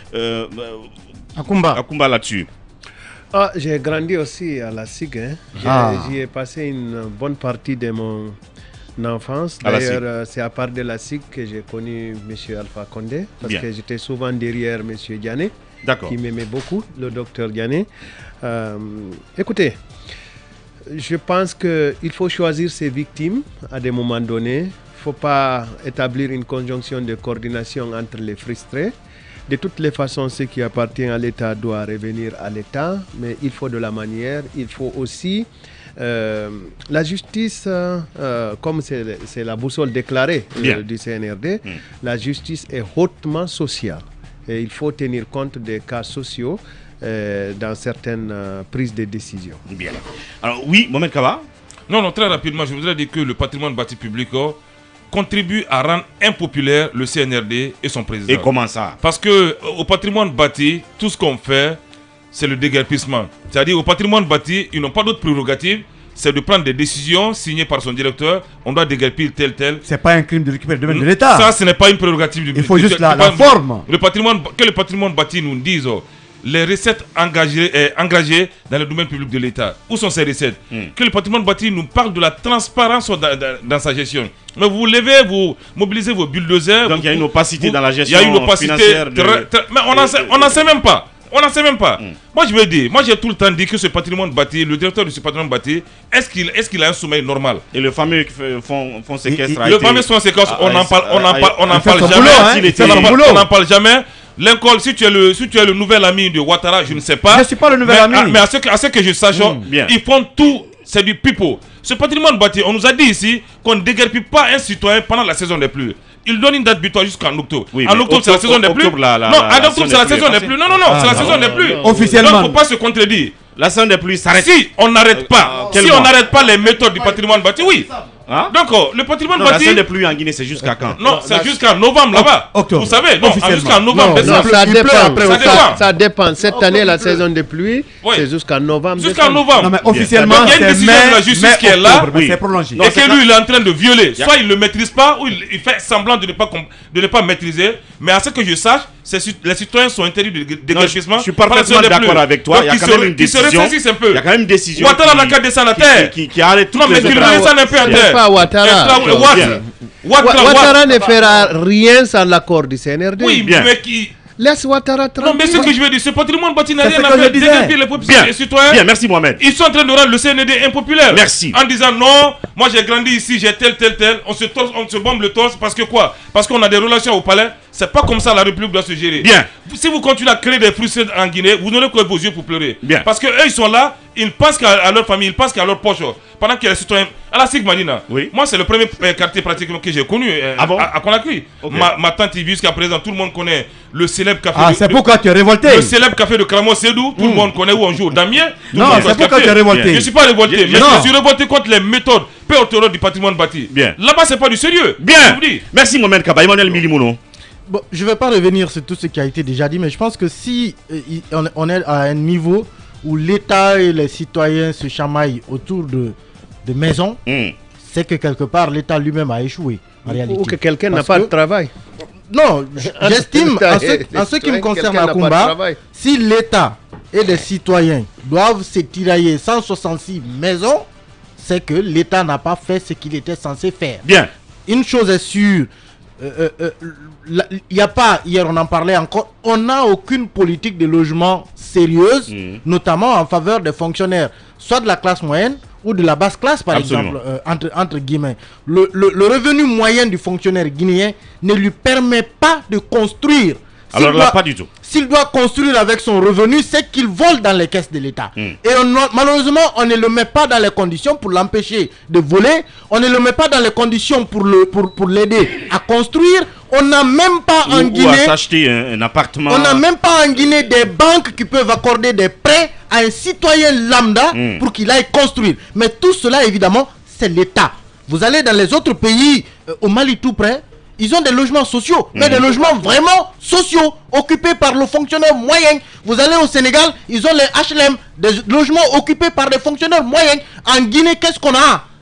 [SPEAKER 3] euh,
[SPEAKER 6] Akumba,
[SPEAKER 3] Akumba là-dessus.
[SPEAKER 7] Ah, j'ai grandi aussi à la S I G. Hein. J'y
[SPEAKER 6] Ah.
[SPEAKER 7] j'y ai passé une bonne partie de mon enfance.
[SPEAKER 3] À la S I G.
[SPEAKER 7] D'ailleurs, euh, c'est à part de la S I G que j'ai connu M. Alpha Condé, parce
[SPEAKER 3] Bien.
[SPEAKER 7] que j'étais souvent derrière M. Diané,
[SPEAKER 3] D'accord.
[SPEAKER 7] qui m'aimait beaucoup, le docteur Diané. Euh, écoutez, je pense qu'il faut choisir ses victimes à des moments donnés. Il ne faut pas établir une conjonction de coordination entre les frustrés. De toutes les façons, ce qui appartient à l'État doit revenir à l'État, mais il faut de la manière, il faut aussi euh, la justice, euh, euh, comme c'est c'est la boussole déclarée euh, du C N R D, mm. la justice est hautement sociale et il faut tenir compte des cas sociaux euh, dans certaines euh, prises de décision.
[SPEAKER 3] Bien. Alors oui, Mohamed Kaba.
[SPEAKER 9] Non, non, très rapidement, je voudrais dire que le patrimoine bâti public oh, contribue à rendre impopulaire le C N R D et son président.
[SPEAKER 3] Et comment ça?
[SPEAKER 9] Parce que au patrimoine bâti, tout ce qu'on fait, c'est le déguerpissement. C'est-à-dire au patrimoine bâti, ils n'ont pas d'autre prérogative, c'est de prendre des décisions signées par son directeur. On doit déguerpir tel tel.
[SPEAKER 10] C'est pas un crime de récupérer le domaine de l'État.
[SPEAKER 9] Ça, ce n'est pas une prérogative du.
[SPEAKER 10] Il faut juste
[SPEAKER 9] du,
[SPEAKER 10] la,
[SPEAKER 9] du,
[SPEAKER 10] la
[SPEAKER 9] du,
[SPEAKER 10] forme.
[SPEAKER 9] Le patrimoine, que le patrimoine bâti nous dise. Oh, les recettes engagées, eh, engagées dans le domaine public de l'État. Où sont ces recettes? mm. Que le patrimoine bâti nous parle de la transparence dans, dans, dans sa gestion. Mais vous levez, vous mobilisez vos bulldozers.
[SPEAKER 3] Donc il y a une opacité
[SPEAKER 9] vous,
[SPEAKER 3] dans la gestion.
[SPEAKER 9] Il y a une opacité.
[SPEAKER 3] De...
[SPEAKER 9] Très, très, mais on n'en sait même pas. On n'en sait même pas. Mm. Moi, je veux dire, moi j'ai tout le temps dit que ce patrimoine bâti, le directeur de ce patrimoine bâti, est-ce qu'il est qu'il a un sommeil normal?
[SPEAKER 3] Et le fameux fonds fond séquestre.
[SPEAKER 9] Le fameux fonds séquestre, on n'en parle, on en parle, on en parle jamais. On n'en parle jamais. Lincoln, si tu es le, si tu es le nouvel ami de Ouattara, je ne sais pas.
[SPEAKER 10] Je ne suis pas le nouvel
[SPEAKER 9] mais,
[SPEAKER 10] ami.
[SPEAKER 9] Mais à ce que, à ce que je sache, mm, ils font tout, c'est du pipeau. Ce patrimoine bâti, on nous a dit ici qu'on ne déguerpit pas un citoyen pendant la saison des pluies. Il donne une date butoir jusqu'en octobre. Oui, en octobre, c'est la saison des pluies. La, la, non, en octobre, c'est la saison des pluies. Non, non, non, ah, c'est la non, saison non, des plues.
[SPEAKER 10] Officiellement.
[SPEAKER 9] Donc, il ne faut pas se contredire.
[SPEAKER 3] La saison des pluies s'arrête.
[SPEAKER 9] Si on n'arrête pas, euh, si on n'arrête pas les méthodes du patrimoine bâti, oui. Hein? Donc, oh, le patrimoine
[SPEAKER 3] non,
[SPEAKER 9] bâti.
[SPEAKER 3] La saison des pluies en Guinée, c'est jusqu'à quand?
[SPEAKER 9] Non, c'est jusqu'à novembre là-bas. Vous savez, non, jusqu'à novembre.
[SPEAKER 7] Non, non, ça, dépend, après, ça, dépend. ça dépend. Cette année, la saison des pluies, oui. c'est jusqu'à novembre.
[SPEAKER 9] Jusqu'à novembre.
[SPEAKER 10] Non, mais officiellement,
[SPEAKER 9] il y a une décision de la justice qui est là.
[SPEAKER 10] C'est prolongé.
[SPEAKER 9] Et que lui, il est en train de violer. Soit il ne le maîtrise pas, ou il fait semblant de ne pas, de ne pas maîtriser. Mais à ce que je sache, les citoyens sont interdits de déguerpissement.
[SPEAKER 3] Je suis parfaitement d'accord avec toi. Il y a quand même une décision. Il y a quand même une décision.
[SPEAKER 9] Ouattara n'a qu'à descendre à terre.
[SPEAKER 3] Qui arrête tout.
[SPEAKER 9] Non, mais qu'il redescende un peu à terre.
[SPEAKER 7] Pas Ouattara. Ouattara ne fera rien sans l'accord du C N R D.
[SPEAKER 9] Oui, mais qui.
[SPEAKER 7] Laisse Ouattara tranquille.
[SPEAKER 9] Non, mais ce que je veux dire, ce patrimoine bâti n'a rien à faire déguerpir les populations et citoyens.
[SPEAKER 3] Bien, merci Mohamed.
[SPEAKER 9] Ils sont en train de rendre le C N R D impopulaire.
[SPEAKER 3] Merci.
[SPEAKER 9] En disant non, moi j'ai grandi ici, j'ai tel, tel, tel. On se, torse, on se bombe le torse parce que quoi? Parce qu'on a des relations au palais. C'est pas comme ça la République doit se gérer.
[SPEAKER 3] Bien.
[SPEAKER 9] Si vous continuez à créer des frustrés en Guinée, vous n'aurez que vos yeux pour pleurer.
[SPEAKER 3] Bien.
[SPEAKER 9] Parce qu'eux, ils sont là, ils pensent qu'à leur famille, ils pensent qu'à leur poche. Pendant qu'il y a les citoyens. À la Sig Madina, oui. Moi c'est le premier euh, quartier pratiquement que j'ai connu euh, ah bon? à, à Conakry. Okay. Ma, ma tante y vit jusqu'à présent, tout le monde connaît le célèbre café.
[SPEAKER 10] Ah, c'est pourquoi tu es révolté.
[SPEAKER 9] Le célèbre café de Kramo Sédou, tout mm. le monde connaît où on joue. Damien, tout
[SPEAKER 10] non, c'est pourquoi tu es révolté.
[SPEAKER 9] Bien. Je ne suis pas révolté, bien. mais non. je suis révolté contre les méthodes péortorodes du patrimoine bâti.
[SPEAKER 3] Bien.
[SPEAKER 9] Là-bas, c'est pas du sérieux.
[SPEAKER 3] Bien. Merci Mohamed Kaba. Emmanuel Milimouno.
[SPEAKER 6] Bon, je ne vais pas revenir sur tout ce qui a été déjà dit, mais je pense que si euh, on, on est à un niveau où l'État et les citoyens se chamaillent autour de, de maisons, mm. c'est que quelque part l'État lui-même a échoué en
[SPEAKER 7] ou,
[SPEAKER 6] réalité.
[SPEAKER 7] Ou que quelqu'un n'a pas de travail.
[SPEAKER 6] Non, j'estime, en ce, en ce qui me concerne à Kumba, si l'État et les citoyens doivent se tirailler cent soixante-six maisons, c'est que l'État n'a pas fait ce qu'il était censé faire.
[SPEAKER 3] Bien.
[SPEAKER 6] Une chose est sûre. Il euh, euh, n'y a pas, hier on en parlait encore, on n'a aucune politique de logement sérieuse, mmh. notamment en faveur des fonctionnaires, soit de la classe moyenne ou de la basse classe par Absolument. exemple, euh, entre, entre guillemets. Le, le, le revenu moyen du fonctionnaire guinéen ne lui permet pas de construire.
[SPEAKER 3] Alors là, doit, pas du tout.
[SPEAKER 6] S'il doit construire avec son revenu, c'est qu'il vole dans les caisses de l'État. Mm. Et on, malheureusement, on ne le met pas dans les conditions pour l'empêcher de voler. On ne le met pas dans les conditions pour le pour, pour l'aider à construire. On n'a même pas
[SPEAKER 3] ou,
[SPEAKER 6] en Guinée...
[SPEAKER 3] Ou à s'acheter un, un appartement.
[SPEAKER 6] On n'a même pas en Guinée des banques qui peuvent accorder des prêts à un citoyen lambda mm. pour qu'il aille construire. Mais tout cela, évidemment, c'est l'État. Vous allez dans les autres pays, euh, au Mali tout près, ils ont des logements sociaux, mmh. mais des logements vraiment sociaux, occupés par le fonctionnaire moyen. Vous allez au Sénégal, ils ont les H L M, des logements occupés par des fonctionnaires moyens. En Guinée, qu'est-ce qu'on a?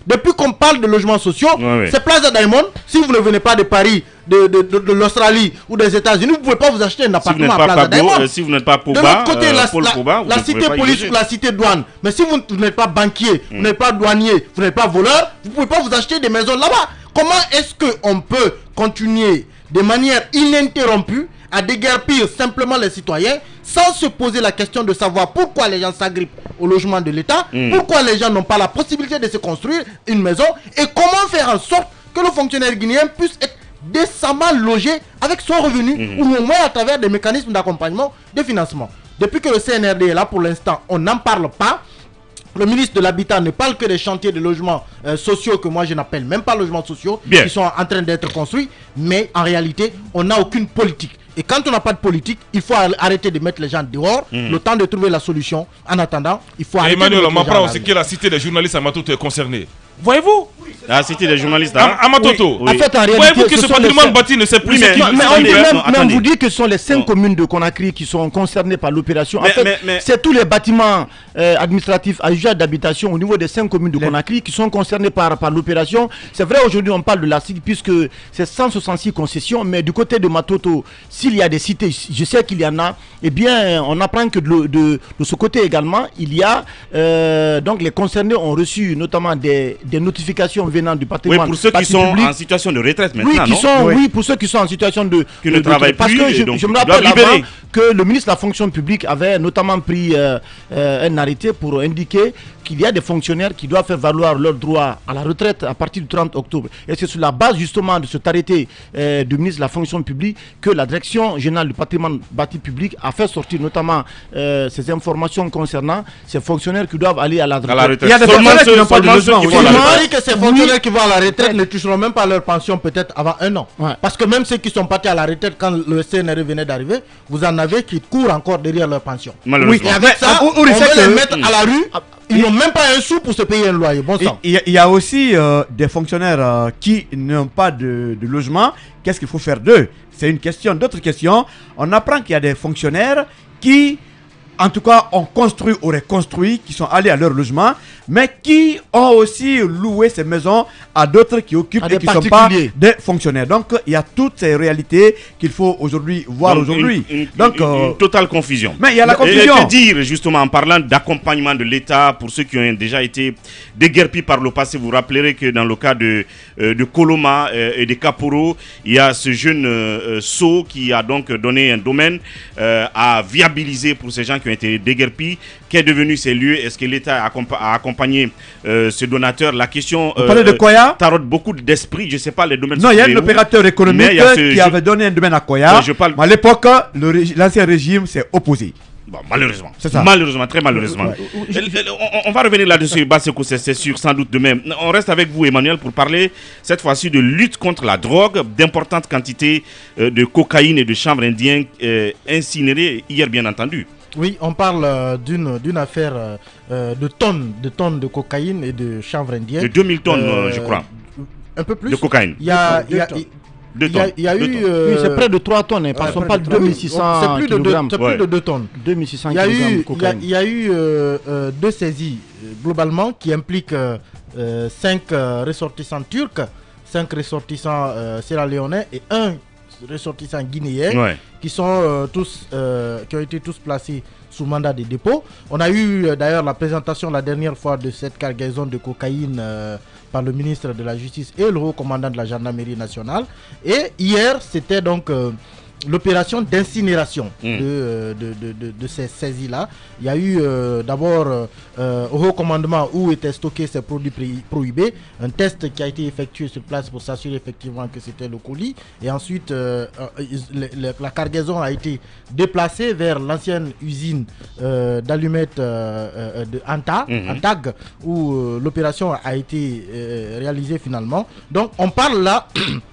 [SPEAKER 6] Depuis qu'on parle de logements sociaux,
[SPEAKER 3] ouais, ouais.
[SPEAKER 6] c'est Plaza Diamond. Si vous ne venez pas de Paris, de, de, de, de l'Australie ou des États-Unis, vous ne pouvez pas vous acheter un appartement
[SPEAKER 3] si
[SPEAKER 6] à Plaza
[SPEAKER 3] Pago,
[SPEAKER 6] Diamond.
[SPEAKER 3] euh, si vous n'êtes pas Poba,
[SPEAKER 6] de l'autre côté,
[SPEAKER 3] euh,
[SPEAKER 6] la,
[SPEAKER 3] Paul
[SPEAKER 6] la,
[SPEAKER 3] Poba,
[SPEAKER 6] la cité police ou la cité douane. Mais si vous, vous n'êtes pas banquier, mm. vous n'êtes pas douanier, vous n'êtes pas voleur, vous ne pouvez pas vous acheter des maisons là-bas. Comment est-ce qu'on peut continuer de manière ininterrompue à déguerpir simplement les citoyens sans se poser la question de savoir pourquoi les gens s'agrippent au logement de l'État, mm. pourquoi les gens n'ont pas la possibilité de se construire une maison et comment faire en sorte que le fonctionnaire guinéen puisse être décemment logé avec son revenu mm. ou au moins à travers des mécanismes d'accompagnement de financement. Depuis que le C N R D est là, pour l'instant, on n'en parle pas. Le ministre de l'Habitat ne parle que des chantiers de logements euh, sociaux que moi je n'appelle même pas logements sociaux, Bien. qui sont en train d'être construits, mais en réalité, on n'a aucune politique. Et quand on n'a pas de politique, il faut arrêter de mettre les gens dehors, mmh. le temps de trouver la solution. En attendant, il faut arrêter
[SPEAKER 9] Emmanuel,
[SPEAKER 6] de
[SPEAKER 9] mettre les gens à la rue. C'est que la cité des journalistes à Matoto est concernée. Voyez-vous?
[SPEAKER 3] La cité des journalistes à,
[SPEAKER 9] à Matoto.
[SPEAKER 3] Oui, oui.
[SPEAKER 6] En fait, en réalité,
[SPEAKER 9] voyez-vous que
[SPEAKER 6] ce,
[SPEAKER 9] ce patrimoine bâti ne sait plus
[SPEAKER 6] oui,
[SPEAKER 9] ce
[SPEAKER 6] qu'il
[SPEAKER 9] mais,
[SPEAKER 6] mais, on, dit même,
[SPEAKER 3] non,
[SPEAKER 6] mais on vous dit que ce sont les cinq non. communes de Conakry qui sont concernées par l'opération. En
[SPEAKER 3] mais,
[SPEAKER 6] fait, c'est tous les bâtiments euh, administratifs à usage d'habitation au niveau des cinq communes de les... Conakry qui sont concernés par, par l'opération. C'est vrai, aujourd'hui, on parle de la cité puisque c'est cent soixante-six concessions, mais du côté de Matoto, s'il y a des cités, je sais qu'il y en a, eh bien, on apprend que de, de, de ce côté également, il y a, euh, donc les concernés ont reçu notamment des, des notifications venant du patrimoine.
[SPEAKER 3] Oui, pour ceux qui sont public. en situation de retraite maintenant,
[SPEAKER 6] oui, qui
[SPEAKER 3] non
[SPEAKER 6] sont, oui. oui, pour ceux qui sont en situation de...
[SPEAKER 3] Qui
[SPEAKER 6] de,
[SPEAKER 3] ne travaillent
[SPEAKER 6] parce
[SPEAKER 3] plus,
[SPEAKER 6] que je,
[SPEAKER 3] donc
[SPEAKER 6] je me rappelle avant que le ministre de la fonction publique avait notamment pris euh, euh, un arrêté pour indiquer qu'il y a des fonctionnaires qui doivent faire valoir leurs droits à la retraite à partir du trente octobre. Et c'est sur la base justement de cet arrêté euh, du ministre de la fonction publique que la direction générale du patrimoine bâti public a fait sortir notamment euh, ces informations concernant ces fonctionnaires qui doivent aller à la retraite. À la retraite.
[SPEAKER 10] Il y a des fonctionnaires qui n'ont pas de logement.
[SPEAKER 6] Il faut que ces fonctionnaires oui. qui vont à la retraite ne toucheront même pas leur pension peut-être avant un an. Ouais. Parce que même ceux qui sont partis à la retraite quand le C N R venait d'arriver, vous en avez qui courent encore derrière leur pension.
[SPEAKER 3] Oui,
[SPEAKER 6] et avec ça, on, on, on veut les mettre à la rue. Ils n'ont même pas un sou pour se payer un loyer. Bon sang.
[SPEAKER 10] Il, il y a aussi euh, des fonctionnaires euh, qui n'ont pas de, de logement. Qu'est-ce qu'il faut faire d'eux? C'est une question. D'autres questions. On apprend qu'il y a des fonctionnaires qui, en tout cas, ont construit ou reconstruit, qui sont allés à leur logement, mais qui ont aussi loué ces maisons à d'autres qui occupent et qui ne sont pas des fonctionnaires. Donc, il y a toutes ces réalités qu'il faut aujourd'hui voir aujourd'hui. Donc,
[SPEAKER 3] une, euh, une totale confusion.
[SPEAKER 10] Mais il y a la confusion.
[SPEAKER 3] Et que dire justement en parlant d'accompagnement de l'État pour ceux qui ont déjà été déguerpis par le passé? Vous rappellerez que dans le cas de, euh, de Koloma euh, et de Kaporo, il y a ce jeune euh, So qui a donc donné un domaine euh, à viabiliser pour ces gens qui ont été déguerpis. Qu'est devenu ces lieux? Est-ce que l'État a, a accompagné euh, ce donateur? La question
[SPEAKER 10] euh, de Koya
[SPEAKER 3] tarote beaucoup d'esprit. Je ne sais pas les domaines.
[SPEAKER 10] Non, il y a un opérateur économique qui
[SPEAKER 3] je...
[SPEAKER 10] avait donné un domaine à Koya.
[SPEAKER 3] Je parle...
[SPEAKER 10] À l'époque, l'ancien régime s'est opposé.
[SPEAKER 3] Bon, malheureusement, c'est ça. Malheureusement, très malheureusement. Ouais. On, on va revenir là-dessus, Basseko, c'est sûr, sans doute de même. On reste avec vous, Emmanuel, pour parler cette fois-ci de lutte contre la drogue, d'importantes quantités euh, de cocaïne et de chanvre indien euh, incinérées hier, bien entendu.
[SPEAKER 8] Oui, on parle euh, d'une d'une affaire euh, de tonnes de tonnes de cocaïne et de chanvre indien.
[SPEAKER 3] De deux mille tonnes, euh, je crois.
[SPEAKER 8] Un peu plus.
[SPEAKER 3] De cocaïne.
[SPEAKER 8] Il y a, il y a,
[SPEAKER 3] Deux tonnes.
[SPEAKER 8] Il y a, il y a eu.
[SPEAKER 6] Euh... Oui, c'est près de trois tonnes, hein, parce qu'on ouais, parle de deux mille six cents
[SPEAKER 8] C'est plus de deux, c'est plus de deux tonnes.
[SPEAKER 6] deux mille six cents
[SPEAKER 8] il y a eu, il y a, il y a eu euh, euh, deux saisies euh, globalement qui impliquent euh, euh, cinq euh, ressortissants turcs, cinq ressortissants euh, sierra-léonais et un ressortissant guinéen, ouais. qui sont euh, tous, euh, qui ont été tous placés sous mandat de dépôt. On a eu euh, d'ailleurs la présentation la dernière fois de cette cargaison de cocaïne euh, par le ministre de la Justice et le haut commandant de la gendarmerie nationale. Et hier, c'était donc euh, l'opération d'incinération mmh. de, de, de, de, de ces saisies-là. Il y a eu euh, d'abord euh, au haut commandement où étaient stockés ces produits prohibés, un test qui a été effectué sur place pour s'assurer effectivement que c'était le colis. Et ensuite, euh, le, le, la cargaison a été déplacée vers l'ancienne usine euh, d'allumettes euh, de Anta, mmh. Antag, où euh, l'opération a été euh, réalisée finalement. Donc on parle là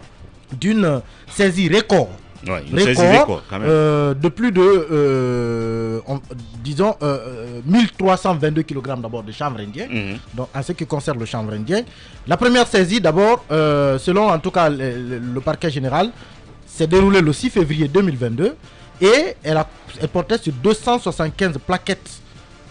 [SPEAKER 8] d'une saisie record.
[SPEAKER 3] Ouais,
[SPEAKER 8] record, record quand même. Euh, de plus de euh, on, disons euh, mille trois cent vingt-deux kilogrammes d'abord de chanvre indien. Mm-hmm. Donc en ce qui concerne le chanvre indien, la première saisie d'abord euh, selon en tout cas le, le, le parquet général s'est déroulée le six février deux mille vingt-deux et elle, a, elle portait sur deux cent soixante-quinze plaquettes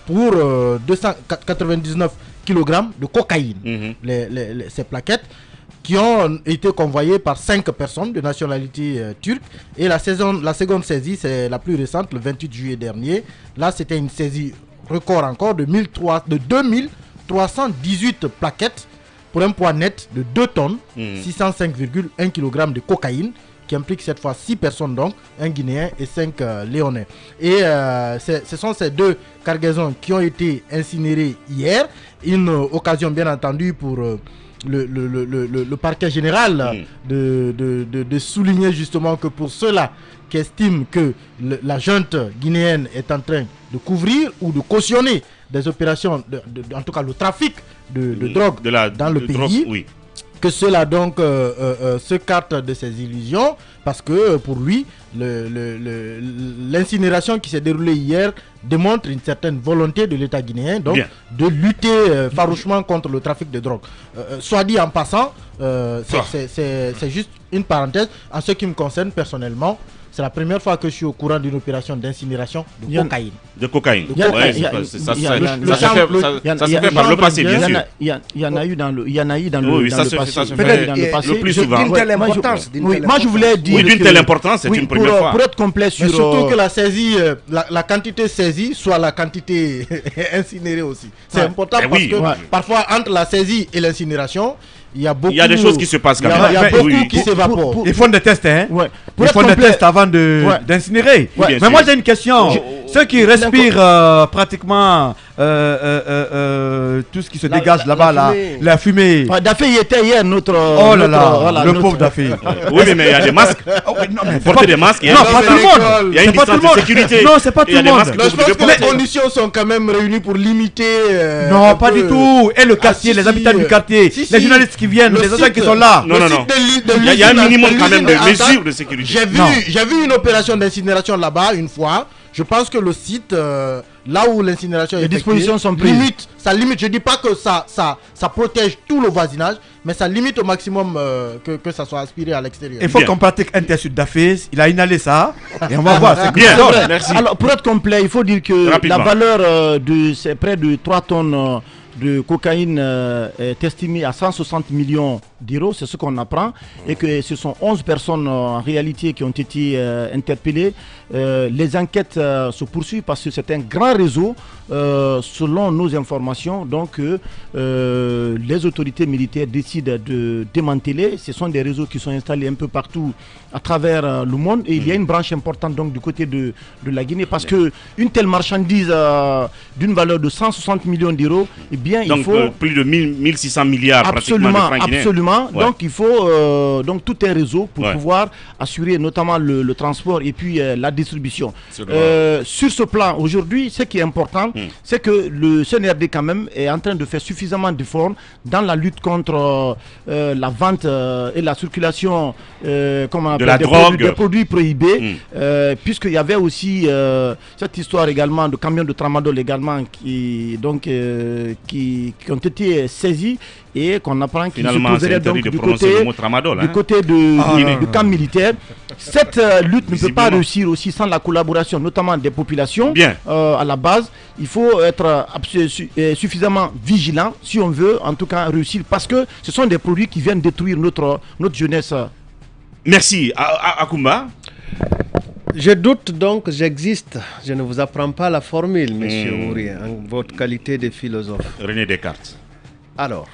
[SPEAKER 8] pour euh, deux cent quatre-vingt-dix-neuf kilogrammes de cocaïne.
[SPEAKER 3] Mhm.
[SPEAKER 8] Les- les- les- ces plaquettes qui ont été convoyées par cinq personnes de nationalité euh, turque. Et la, saison, la seconde saisie, c'est la plus récente, le vingt-huit juillet dernier. Là, c'était une saisie record encore de, mille trois cents de deux mille trois cent dix-huit plaquettes pour un poids net de deux tonnes,
[SPEAKER 3] Mhm.
[SPEAKER 8] six cent cinq virgule un kilogrammes de cocaïne, qui implique cette fois six personnes, donc un Guinéen et cinq euh, Léonais. Et euh, c'est- ce sont ces deux cargaisons qui ont été incinérées hier. Une euh, occasion bien entendu pour euh, le, le, le, le, le- le parquet général euh, de, de, de, de souligner justement que pour ceux-là qui estiment que le- la junte guinéenne est en train de couvrir ou de cautionner des opérations, de, de- de- en tout cas le trafic de, de drogue
[SPEAKER 3] De la-
[SPEAKER 8] dans le
[SPEAKER 3] de
[SPEAKER 8] pays,
[SPEAKER 3] drogue, oui.
[SPEAKER 8] que cela donc euh, euh, euh, se carte de ses illusions, parce que euh, pour lui, le- le- le- l'incinération qui s'est déroulée hier démontre une certaine volonté de l'État guinéen donc
[SPEAKER 3] Bien.
[SPEAKER 8] de lutter euh, farouchement contre le trafic de drogue. Euh, euh, soit dit en passant, euh, c'est-
[SPEAKER 3] Ah.
[SPEAKER 8] c'est- c'est c'est juste une parenthèse. En ce qui me concerne personnellement, c'est la première fois que je suis au courant d'une opération d'incinération de
[SPEAKER 6] Il y en-
[SPEAKER 8] cocaïne.
[SPEAKER 3] De cocaïne.
[SPEAKER 6] Il y a-
[SPEAKER 3] Ouais,
[SPEAKER 6] il y a-
[SPEAKER 3] c'est pas- c'est- ça
[SPEAKER 6] il y a-
[SPEAKER 3] ça-
[SPEAKER 6] le-
[SPEAKER 3] ça
[SPEAKER 6] le
[SPEAKER 3] se
[SPEAKER 6] champ-
[SPEAKER 3] fait-
[SPEAKER 6] le-
[SPEAKER 3] ça-
[SPEAKER 6] il y a-
[SPEAKER 3] ça
[SPEAKER 6] il
[SPEAKER 3] se
[SPEAKER 6] y a-
[SPEAKER 3] fait
[SPEAKER 6] le
[SPEAKER 3] par le
[SPEAKER 6] chambre
[SPEAKER 3] passé,
[SPEAKER 6] bien-
[SPEAKER 3] bien
[SPEAKER 6] il y en
[SPEAKER 3] sûr.
[SPEAKER 6] a- Il y, a- il y en a eu dans le, il y en a eu dans le,
[SPEAKER 3] Oui, oui,
[SPEAKER 6] dans
[SPEAKER 3] ça
[SPEAKER 6] le
[SPEAKER 3] se-
[SPEAKER 6] passé.
[SPEAKER 3] ça se
[SPEAKER 6] Dans
[SPEAKER 3] fait
[SPEAKER 6] le passé.
[SPEAKER 3] le plus
[SPEAKER 6] Je-
[SPEAKER 3] souvent.
[SPEAKER 6] d'une
[SPEAKER 3] Ouais.
[SPEAKER 6] telle
[SPEAKER 11] Moi, je-
[SPEAKER 6] importance,
[SPEAKER 11] d'une
[SPEAKER 8] Oui,
[SPEAKER 11] telle
[SPEAKER 8] moi je voulais dire
[SPEAKER 3] Oui, d'une
[SPEAKER 8] que-
[SPEAKER 3] telle importance, c'est
[SPEAKER 8] oui,
[SPEAKER 3] une
[SPEAKER 8] pour,
[SPEAKER 3] première
[SPEAKER 8] euh,
[SPEAKER 3] fois.
[SPEAKER 8] pour être complet sur Mais surtout
[SPEAKER 6] euh,
[SPEAKER 8] que la saisie, euh, la, la quantité saisie soit la quantité incinérée aussi. C'est
[SPEAKER 3] Ouais.
[SPEAKER 8] important
[SPEAKER 3] Ben
[SPEAKER 8] parce
[SPEAKER 3] oui.
[SPEAKER 8] que
[SPEAKER 3] Ouais.
[SPEAKER 8] parfois entre la saisie et l'incinération, il y a beaucoup.
[SPEAKER 3] Il y a des choses qui se passent quand
[SPEAKER 8] il y a-
[SPEAKER 3] même.
[SPEAKER 8] Il y a
[SPEAKER 3] Mais-
[SPEAKER 8] beaucoup
[SPEAKER 3] oui.
[SPEAKER 8] qui
[SPEAKER 3] Pour-
[SPEAKER 8] s'évaporent.
[SPEAKER 6] pour-
[SPEAKER 10] Ils font des tests, hein.
[SPEAKER 6] Ouais.
[SPEAKER 10] Ils
[SPEAKER 6] être
[SPEAKER 10] font des
[SPEAKER 6] complet-
[SPEAKER 10] tests avant de
[SPEAKER 6] Ouais.
[SPEAKER 10] d'incinérer.
[SPEAKER 3] Oui, bien
[SPEAKER 10] Mais
[SPEAKER 3] sûr.
[SPEAKER 10] moi j'ai une question.
[SPEAKER 3] Je-
[SPEAKER 10] Ceux qui respirent euh, pratiquement euh, euh, euh, euh, tout ce qui se
[SPEAKER 11] La-
[SPEAKER 10] dégage
[SPEAKER 11] la-
[SPEAKER 10] là-bas,
[SPEAKER 11] la
[SPEAKER 10] la,
[SPEAKER 11] fumée.
[SPEAKER 10] la fumée.
[SPEAKER 6] Ouais, Dafé y était hier, notre.
[SPEAKER 10] Oh là
[SPEAKER 6] notre-
[SPEAKER 10] là,
[SPEAKER 6] voilà,
[SPEAKER 10] le
[SPEAKER 6] notre-
[SPEAKER 10] pauvre Dafé.
[SPEAKER 3] Oui, mais mais il y a des masques.
[SPEAKER 10] Oh, oui, non, mais c'est
[SPEAKER 3] Porter
[SPEAKER 10] pas-
[SPEAKER 3] des masques. il y a
[SPEAKER 10] Non,
[SPEAKER 3] une
[SPEAKER 10] pas
[SPEAKER 3] distance-
[SPEAKER 10] tout le monde.
[SPEAKER 3] Il y a une
[SPEAKER 10] C'est pas tout
[SPEAKER 3] distance
[SPEAKER 10] le
[SPEAKER 3] de
[SPEAKER 10] monde.
[SPEAKER 3] sécurité.
[SPEAKER 10] Non, c'est pas
[SPEAKER 3] Et il y a
[SPEAKER 10] tout
[SPEAKER 3] des
[SPEAKER 10] le
[SPEAKER 3] masques
[SPEAKER 10] monde.
[SPEAKER 8] Non, je
[SPEAKER 3] que vous
[SPEAKER 8] pense
[SPEAKER 3] devez
[SPEAKER 8] que les
[SPEAKER 3] porter.
[SPEAKER 8] conditions sont quand même réunies pour limiter. euh,
[SPEAKER 10] Non,
[SPEAKER 8] un
[SPEAKER 10] pas
[SPEAKER 8] peu-
[SPEAKER 10] du tout. Et le quartier,
[SPEAKER 8] Ah, si,
[SPEAKER 10] les
[SPEAKER 8] si,
[SPEAKER 10] habitants du
[SPEAKER 8] euh,
[SPEAKER 10] quartier,
[SPEAKER 8] si,
[SPEAKER 10] les
[SPEAKER 8] si.
[SPEAKER 10] journalistes qui viennent,
[SPEAKER 8] Le
[SPEAKER 10] les agents
[SPEAKER 8] site-
[SPEAKER 10] qui sont là.
[SPEAKER 3] Non,
[SPEAKER 8] le
[SPEAKER 3] non,
[SPEAKER 8] site
[SPEAKER 3] non.
[SPEAKER 8] de l'île- de
[SPEAKER 3] Il y a- il y a un
[SPEAKER 8] l'usine-
[SPEAKER 3] minimum
[SPEAKER 8] de
[SPEAKER 3] quand même de
[SPEAKER 8] l'usine
[SPEAKER 3] mesures
[SPEAKER 8] Alsace.
[SPEAKER 3] de sécurité.
[SPEAKER 8] J'ai vu,
[SPEAKER 10] Non.
[SPEAKER 8] j'ai vu une opération d'incinération là-bas une fois. Je pense que le site, euh, là où l'incinération est
[SPEAKER 6] Les
[SPEAKER 8] effectuée,
[SPEAKER 6] dispositions sont prises.
[SPEAKER 8] limite, ça limite. Je dis pas que ça, ça, ça protège tout le voisinage, mais ça limite au maximum euh, que, que ça soit aspiré à l'extérieur.
[SPEAKER 10] Il faut
[SPEAKER 3] Bien.
[SPEAKER 10] qu'on pratique un test sur Dafé. Il a inhalé ça. Et on va voir. c'est
[SPEAKER 3] Bien,
[SPEAKER 10] que ça donne.
[SPEAKER 6] vrai.
[SPEAKER 3] merci.
[SPEAKER 6] Alors, pour être complet, il faut dire que
[SPEAKER 3] Rapidement.
[SPEAKER 6] la valeur euh, de c'est près de trois tonnes euh, de cocaïne euh, est estimée à cent soixante millions d'euros, c'est ce qu'on apprend, et que ce sont onze personnes euh, en réalité qui ont été euh, interpellées. Euh, les enquêtes euh, se poursuivent parce que c'est un grand réseau, euh, selon nos informations. Donc, euh, euh, les autorités militaires décident de démanteler. Ce sont des réseaux qui sont installés un peu partout à travers euh, le monde, et il y a une branche importante donc du côté de, de la Guinée, parce que une telle marchandise euh, d'une valeur de cent soixante millions d'euros, eh bien,
[SPEAKER 3] Donc
[SPEAKER 6] il faut
[SPEAKER 3] euh, plus de mille, mille six cents milliards pratiquement de
[SPEAKER 6] absolument,
[SPEAKER 3] francs guinéens.
[SPEAKER 6] absolument.
[SPEAKER 3] Ouais.
[SPEAKER 6] Donc il faut euh, donc tout un réseau pour
[SPEAKER 3] Ouais.
[SPEAKER 6] pouvoir assurer notamment le, le transport et puis euh, la distribution.
[SPEAKER 9] C'est
[SPEAKER 6] Euh, sur ce plan, aujourd'hui, ce qui est important,
[SPEAKER 3] Mm.
[SPEAKER 6] c'est que le C N R D quand même est en train de faire suffisamment d'efforts dans la lutte contre euh, euh, la vente euh, et la circulation euh, comment on
[SPEAKER 3] De
[SPEAKER 6] appelle,
[SPEAKER 3] la
[SPEAKER 6] des,
[SPEAKER 3] drogue.
[SPEAKER 6] produits, des produits prohibés,
[SPEAKER 3] Mm.
[SPEAKER 6] euh, puisqu'il y avait aussi euh, cette histoire également de camions de tramadol également qui, donc, euh, qui, qui ont été saisis et qu'on apprend qu'ils se
[SPEAKER 3] Finalement, c'est
[SPEAKER 6] trouveraient
[SPEAKER 3] interdit
[SPEAKER 6] donc
[SPEAKER 3] de
[SPEAKER 6] du
[SPEAKER 3] prononcer
[SPEAKER 6] côté,
[SPEAKER 3] le mot tramadol.
[SPEAKER 6] du
[SPEAKER 3] hein.
[SPEAKER 6] côté de,
[SPEAKER 10] Ah,
[SPEAKER 6] du,
[SPEAKER 10] non,
[SPEAKER 6] du
[SPEAKER 10] non,
[SPEAKER 6] camp militaire. Cette euh, lutte ne peut pas
[SPEAKER 3] Visiblement.
[SPEAKER 6] réussir aussi sans la collaboration, notamment des populations.
[SPEAKER 3] Bien.
[SPEAKER 6] Euh, à la base, il faut être euh, abs- su- euh, suffisamment vigilant si on veut, en tout cas, réussir, parce que ce sont des produits qui viennent détruire notre, notre jeunesse.
[SPEAKER 3] Merci. A- A- Akumba.
[SPEAKER 7] Je doute donc, j'existe. Je ne vous apprends pas la formule, monsieur
[SPEAKER 3] Hmm.
[SPEAKER 7] Ouri, en votre qualité de philosophe.
[SPEAKER 3] René Descartes.
[SPEAKER 7] Alors,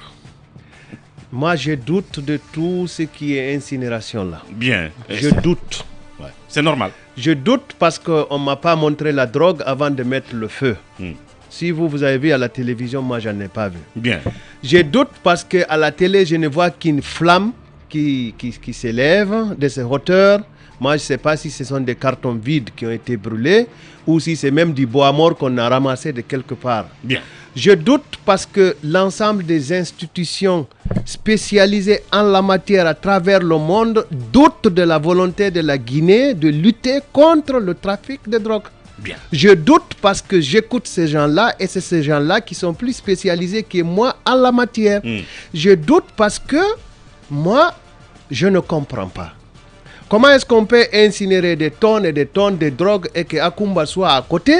[SPEAKER 7] moi je doute de tout ce qui est incinération là.
[SPEAKER 3] Bien.
[SPEAKER 7] Je doute.
[SPEAKER 3] Ouais. C'est normal.
[SPEAKER 7] Je doute parce qu'on ne m'a pas montré la drogue avant de mettre le feu.
[SPEAKER 3] Hmm.
[SPEAKER 7] Si vous, vous avez vu à la télévision, moi, je n'en ai pas vu.
[SPEAKER 3] Bien.
[SPEAKER 7] Je doute parce qu'à la télé, je ne vois qu'une flamme qui, qui, qui s'élève de ces hauteurs. Moi, je ne sais pas si ce sont des cartons vides qui ont été brûlés ou si c'est même du bois mort qu'on a ramassé de quelque part.
[SPEAKER 3] Bien.
[SPEAKER 7] Je doute parce que l'ensemble des institutions spécialisées en la matière à travers le monde doutent de la volonté de la Guinée de lutter contre le trafic de drogue.
[SPEAKER 3] Bien.
[SPEAKER 7] Je doute parce que j'écoute ces gens-là et c'est ces gens-là qui sont plus spécialisés que moi en la matière.
[SPEAKER 3] Mm.
[SPEAKER 7] Je doute parce que moi, je ne comprends pas. Comment est-ce qu'on peut incinérer des tonnes et des tonnes de drogue et que Akumba soit à côté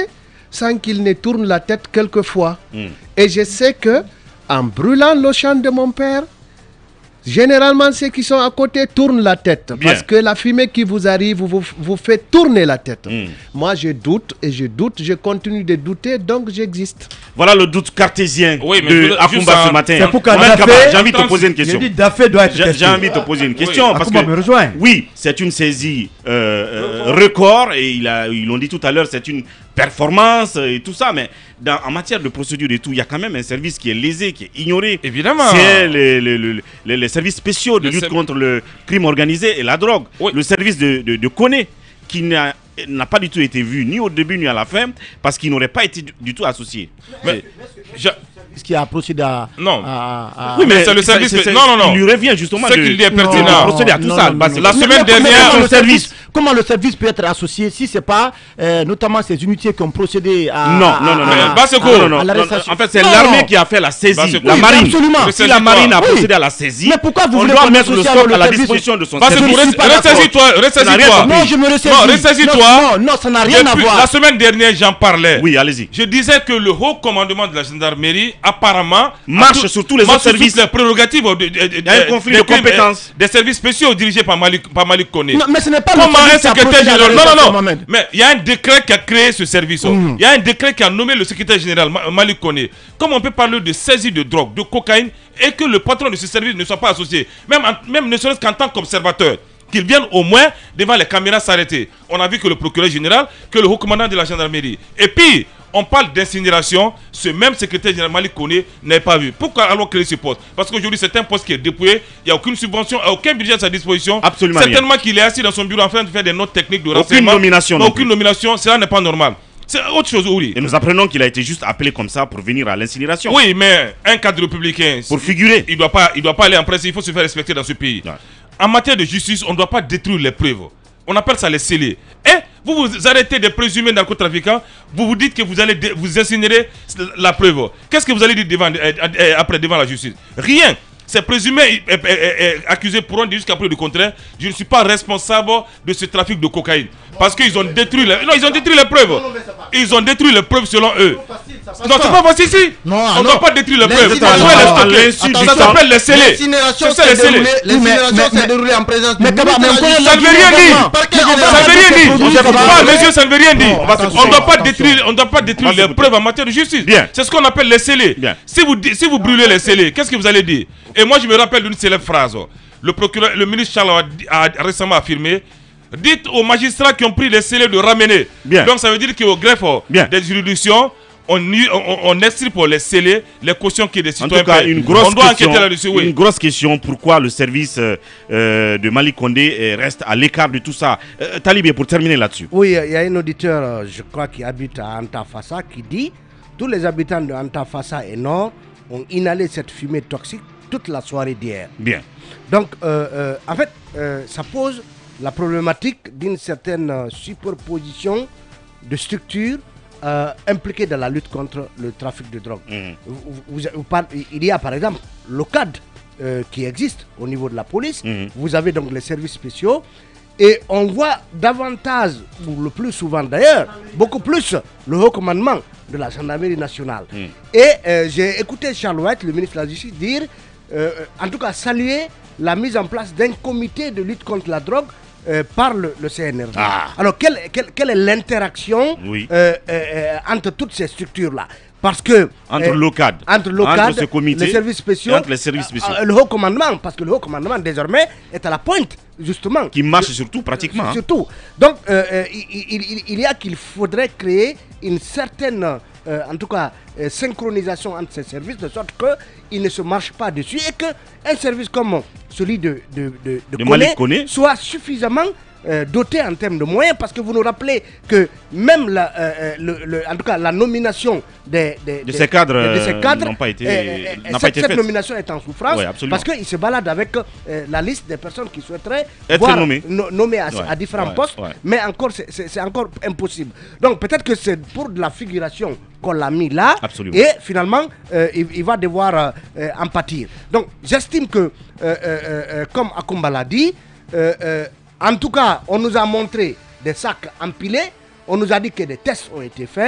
[SPEAKER 7] sans qu'il ne tourne la tête quelquefois.
[SPEAKER 3] Mm.
[SPEAKER 7] Et je sais que en brûlant le champ de mon père, généralement ceux qui sont à côté tournent la tête.
[SPEAKER 3] Bien.
[SPEAKER 7] Parce que la fumée qui vous arrive vous, vous fait tourner la tête.
[SPEAKER 3] Mm.
[SPEAKER 7] Moi je doute et je doute, je continue de douter, donc j'existe.
[SPEAKER 3] Voilà le doute cartésien
[SPEAKER 9] Oui, mais
[SPEAKER 3] de
[SPEAKER 9] je-
[SPEAKER 3] Akumba
[SPEAKER 9] juste
[SPEAKER 3] ce
[SPEAKER 9] un-
[SPEAKER 3] matin.
[SPEAKER 10] C'est pourquoi
[SPEAKER 3] Mohamed
[SPEAKER 10] Dafé-
[SPEAKER 3] Kaba, j'ai envie de te poser une question.
[SPEAKER 10] J'ai dit Dafé doit être
[SPEAKER 3] J'ai
[SPEAKER 10] testé.
[SPEAKER 3] j'ai envie de te poser une question parce
[SPEAKER 10] Akumba me
[SPEAKER 3] que
[SPEAKER 10] rejoint.
[SPEAKER 3] oui, c'est une saisie euh, euh, record et il a, ils l'ont dit tout à l'heure, c'est une performance et tout ça, mais dans, en matière de procédure et tout, il y a quand même un service qui est lésé, qui est ignoré.
[SPEAKER 9] Évidemment.
[SPEAKER 3] C'est les, les, les, les- les services spéciaux de
[SPEAKER 9] Le
[SPEAKER 3] lutte
[SPEAKER 9] ser-
[SPEAKER 3] contre le crime organisé et la drogue.
[SPEAKER 9] Oui.
[SPEAKER 3] Le service de, de, de Koné qui n'a n'a pas du tout été vu ni au début ni à la fin parce qu'il n'aurait pas été du, du tout associé.
[SPEAKER 9] Mais, je-
[SPEAKER 6] Ce qui a procédé à.
[SPEAKER 9] Non.
[SPEAKER 6] à- à-
[SPEAKER 3] Oui, mais
[SPEAKER 9] c'est le
[SPEAKER 3] ça-
[SPEAKER 9] service.
[SPEAKER 3] c'est- c'est-
[SPEAKER 9] non, non, non.
[SPEAKER 3] Il lui revient justement
[SPEAKER 9] Ce
[SPEAKER 3] de,
[SPEAKER 9] qu'il dit est
[SPEAKER 3] de
[SPEAKER 9] pertinent.
[SPEAKER 3] procéder à tout
[SPEAKER 6] Non,
[SPEAKER 3] ça.
[SPEAKER 6] non,
[SPEAKER 3] Bah,
[SPEAKER 6] non,
[SPEAKER 3] c'est-
[SPEAKER 9] La
[SPEAKER 6] Mais-
[SPEAKER 9] semaine
[SPEAKER 6] mais- mais
[SPEAKER 9] dernière,
[SPEAKER 6] comment
[SPEAKER 3] le service.
[SPEAKER 6] Comment le service peut être associé si c'est pas euh, notamment ces unités qui ont procédé à.
[SPEAKER 3] Non,
[SPEAKER 6] à-
[SPEAKER 3] non, non,
[SPEAKER 6] à-
[SPEAKER 3] non.
[SPEAKER 6] à-
[SPEAKER 9] Basseko.
[SPEAKER 6] à-
[SPEAKER 3] Non, non,
[SPEAKER 6] à
[SPEAKER 3] non,
[SPEAKER 6] l'arrestation.
[SPEAKER 3] en fait, c'est
[SPEAKER 6] Non.
[SPEAKER 3] l'armée qui a fait la saisie.
[SPEAKER 9] Basseko.
[SPEAKER 3] La
[SPEAKER 9] Oui,
[SPEAKER 3] marine.
[SPEAKER 6] absolument.
[SPEAKER 3] Si la marine a procédé à la saisie,
[SPEAKER 6] Mais pourquoi vous
[SPEAKER 3] on
[SPEAKER 6] voulez
[SPEAKER 3] doit
[SPEAKER 6] qu'on
[SPEAKER 3] mettre le
[SPEAKER 6] associe
[SPEAKER 3] stock
[SPEAKER 6] alors
[SPEAKER 3] à la
[SPEAKER 6] le service-
[SPEAKER 3] disposition de son
[SPEAKER 9] Parce que
[SPEAKER 3] service.
[SPEAKER 6] je suis pas d'accord.
[SPEAKER 9] ressaisis-toi,
[SPEAKER 3] Ça n'a rien
[SPEAKER 9] ressaisis-toi.
[SPEAKER 3] compris.
[SPEAKER 6] Non, je me ressaisis.
[SPEAKER 9] Non, ressaisis-toi.
[SPEAKER 6] Non, non, ça n'a rien à
[SPEAKER 9] Depuis
[SPEAKER 6] voir.
[SPEAKER 9] La semaine dernière, j'en parlais.
[SPEAKER 3] Oui, allez-y.
[SPEAKER 9] Je disais que le haut commandement de la gendarmerie, apparemment,
[SPEAKER 3] Marche
[SPEAKER 9] a tout-
[SPEAKER 3] sur tous les
[SPEAKER 9] marche
[SPEAKER 3] autres
[SPEAKER 9] sur toutes
[SPEAKER 3] services.
[SPEAKER 9] les prérogatives. de- de- de-
[SPEAKER 3] Il y a un conflit
[SPEAKER 9] des
[SPEAKER 3] de
[SPEAKER 9] crimes,
[SPEAKER 3] compétences.
[SPEAKER 9] euh, Des services spéciaux dirigés par Malik, par Malik Koné.
[SPEAKER 6] Non, mais ce n'est pas
[SPEAKER 9] Comment
[SPEAKER 6] le
[SPEAKER 9] un
[SPEAKER 6] service qui a
[SPEAKER 9] secrétaire
[SPEAKER 6] procédé à
[SPEAKER 9] général. Non,
[SPEAKER 6] l'arrestation,
[SPEAKER 9] non, non.
[SPEAKER 6] Mohamed.
[SPEAKER 9] Mais il y a un décret qui a créé ce service.
[SPEAKER 6] Mhm.
[SPEAKER 9] Il y a un décret qui a nommé le secrétaire général Ma- Malik Koné. Comment on peut parler de saisie de drogue, de cocaïne, et que le patron de ce service ne soit pas associé, même, en- même ne serait-ce qu'en tant qu'observateur, qu'il vienne au moins devant les caméras s'arrêter. On a vu que le procureur général, que le haut commandant de la gendarmerie. Et puis, on parle d'incinération, ce même secrétaire général Malik Koné n'est pas vu. Pourquoi allons créer ce poste? Parce qu'aujourd'hui, c'est un poste qui est dépouillé, il n'y a aucune subvention, aucun budget à sa disposition.
[SPEAKER 3] Absolument
[SPEAKER 9] Certainement qu'il est assis dans son bureau en train de faire des notes techniques de
[SPEAKER 3] Aucune
[SPEAKER 9] renseignement.
[SPEAKER 3] nomination
[SPEAKER 9] Non,
[SPEAKER 3] non
[SPEAKER 9] aucune
[SPEAKER 3] plus.
[SPEAKER 9] nomination, cela n'est pas normal. C'est autre chose, oui.
[SPEAKER 3] Et nous apprenons qu'il a été juste appelé comme ça pour venir à l'incinération.
[SPEAKER 9] Oui, mais un cadre républicain,
[SPEAKER 3] Pour figurer.
[SPEAKER 9] il ne doit, pas- il doit pas aller en presse, il faut se faire respecter dans ce pays.
[SPEAKER 3] Ouais.
[SPEAKER 9] En matière de justice, on ne doit pas détruire les preuves. On appelle ça les scellés. Et vous vous arrêtez de présumés narcotrafiquants, vous vous dites que vous allez dé- vous incinérer la preuve. Qu'est-ce que vous allez dire devant, euh, euh, après devant la justice? Rien. Ces présumés euh, euh, euh, accusés pourront dire jusqu'à preuve du contraire, je ne suis pas responsable de ce trafic de cocaïne. Parce qu'ils ont détruit les... Non, ils ont détruit les preuves. Ils ont détruit les preuves selon eux. Non, c'est pas facile ici.
[SPEAKER 8] Non,
[SPEAKER 9] On ne
[SPEAKER 8] non.
[SPEAKER 9] doit pas détruire les preuves. On
[SPEAKER 8] L'incinération-
[SPEAKER 9] doit les
[SPEAKER 3] à
[SPEAKER 9] stocker.
[SPEAKER 3] l'insu du
[SPEAKER 9] Ça
[SPEAKER 3] temps.
[SPEAKER 9] s'appelle les scellés.
[SPEAKER 8] L'incinération
[SPEAKER 9] C'est ça, les
[SPEAKER 8] s'est
[SPEAKER 9] scellés.
[SPEAKER 8] déroulée- l'incinération
[SPEAKER 6] Mais- mais-
[SPEAKER 8] s'est déroulée en présence du
[SPEAKER 6] mais comment-
[SPEAKER 8] ministre de
[SPEAKER 6] mais
[SPEAKER 8] la
[SPEAKER 6] on connaît
[SPEAKER 8] Justice.
[SPEAKER 9] Ça ne veut rien dire.
[SPEAKER 8] Parquet
[SPEAKER 6] Mais on va
[SPEAKER 8] général.
[SPEAKER 9] Ça ne veut rien dire.
[SPEAKER 6] Vous êtes
[SPEAKER 9] Pas
[SPEAKER 6] pas-
[SPEAKER 9] les yeux, ça ne veut rien dire.
[SPEAKER 3] on va se
[SPEAKER 9] On ne
[SPEAKER 3] coucher.
[SPEAKER 9] doit pas
[SPEAKER 6] Attention.
[SPEAKER 9] détruire, on doit pas détruire
[SPEAKER 3] On va se
[SPEAKER 9] les
[SPEAKER 3] coucher.
[SPEAKER 9] preuves en matière de justice.
[SPEAKER 3] Bien.
[SPEAKER 9] C'est ce qu'on appelle les scellés.
[SPEAKER 3] Bien.
[SPEAKER 9] Si vous, di- si vous brûlez les scellés, qu'est-ce que vous allez dire? Et moi, je me rappelle d'une célèbre phrase. Le procureur, le ministre Charles a, dit- a récemment affirmé. Dites aux magistrats qui ont pris les scellés de ramener.
[SPEAKER 3] Bien.
[SPEAKER 9] Donc ça veut dire qu'au greffe
[SPEAKER 3] Bien.
[SPEAKER 9] des juridictions, on, y- on, on extirpe pour les scellés les cautions qui des
[SPEAKER 3] En
[SPEAKER 9] citoyens
[SPEAKER 3] tout cas,
[SPEAKER 9] payent.
[SPEAKER 3] une grosse
[SPEAKER 9] On doit
[SPEAKER 3] question.
[SPEAKER 9] enquêter là-dessus, oui.
[SPEAKER 3] Une grosse question. Pourquoi le service euh, euh, de Malik Kondé euh, reste à l'écart de tout ça? Euh, Talibé, pour terminer là-dessus.
[SPEAKER 11] Oui, il y a un auditeur, euh, je crois, qui habite à Antafassa, qui dit tous les habitants de Antafassa et Nord ont inhalé cette fumée toxique toute la soirée d'hier.
[SPEAKER 3] Bien.
[SPEAKER 11] Donc, euh, euh, en fait, euh, ça pose la problématique d'une certaine euh, superposition de structures euh, impliquées dans la lutte contre le trafic de drogue.
[SPEAKER 3] Mhm.
[SPEAKER 11] Vous- vous- vous parlez- il y a par exemple le C A D euh, qui existe au niveau de la police.
[SPEAKER 3] Mhm.
[SPEAKER 11] Vous avez donc les services spéciaux. Et on voit davantage, ou le plus souvent d'ailleurs, beaucoup plus le haut commandement de la gendarmerie nationale.
[SPEAKER 3] Mhm.
[SPEAKER 11] Et euh, j'ai écouté Charles White, le ministre de la Justice, dire, euh, en tout cas saluer la mise en place d'un comité de lutte contre la drogue euh, par le, le C N R D.
[SPEAKER 3] Ah.
[SPEAKER 11] Alors, quelle, quelle- quelle est l'interaction
[SPEAKER 3] Oui.
[SPEAKER 11] euh, euh, euh, entre toutes ces structures-là? Parce que...
[SPEAKER 3] Entre
[SPEAKER 11] euh,
[SPEAKER 3] l'O C A D,
[SPEAKER 11] entre l'O C A D,
[SPEAKER 3] entre ce comité,
[SPEAKER 11] les services spéciaux,
[SPEAKER 3] et entre les services spéciaux.
[SPEAKER 11] euh, le haut commandement, parce que le haut commandement désormais est à la pointe, justement.
[SPEAKER 3] Qui marche surtout pratiquement. hein.
[SPEAKER 11] Surtout. Donc, euh, euh, il, il- il- il y a qu'il faudrait créer une certaine, euh, en tout cas, euh, synchronisation entre ces services, de sorte qu'ils ne se marchent pas dessus et qu'un service comme celui de, de, de, de
[SPEAKER 3] De
[SPEAKER 11] Koné
[SPEAKER 3] Malik Koné.
[SPEAKER 11] soit suffisamment euh, doté en termes de moyens, parce que vous nous rappelez que même la, euh, euh, le, le- en tout cas, la nomination des, des-
[SPEAKER 3] De
[SPEAKER 11] des-
[SPEAKER 3] ces cadres,
[SPEAKER 11] de ces
[SPEAKER 3] euh,
[SPEAKER 11] cadres
[SPEAKER 3] n'ont pas été-
[SPEAKER 11] euh, euh,
[SPEAKER 3] n'a pas
[SPEAKER 11] cette,
[SPEAKER 3] été
[SPEAKER 11] cette
[SPEAKER 3] faite.
[SPEAKER 11] nomination est en souffrance
[SPEAKER 3] Oui, absolument.
[SPEAKER 11] parce qu'ils se baladent avec euh, la liste des personnes qui souhaiteraient
[SPEAKER 3] Être
[SPEAKER 11] voir
[SPEAKER 3] nommées.
[SPEAKER 11] no- nommées à,
[SPEAKER 3] Ouais,
[SPEAKER 11] à différents
[SPEAKER 3] ouais,
[SPEAKER 11] postes,
[SPEAKER 3] ouais.
[SPEAKER 11] mais encore c'est- c'est c'est encore impossible. Donc peut-être que c'est pour de la figuration qu'on l'a mis là,
[SPEAKER 3] Absolument.
[SPEAKER 11] et finalement euh, il, il va devoir euh, euh, en pâtir. Donc j'estime que, euh, euh, euh, comme Akumba l'a dit, euh, euh, en tout cas on nous a montré des sacs empilés, on nous a dit que des tests ont été faits,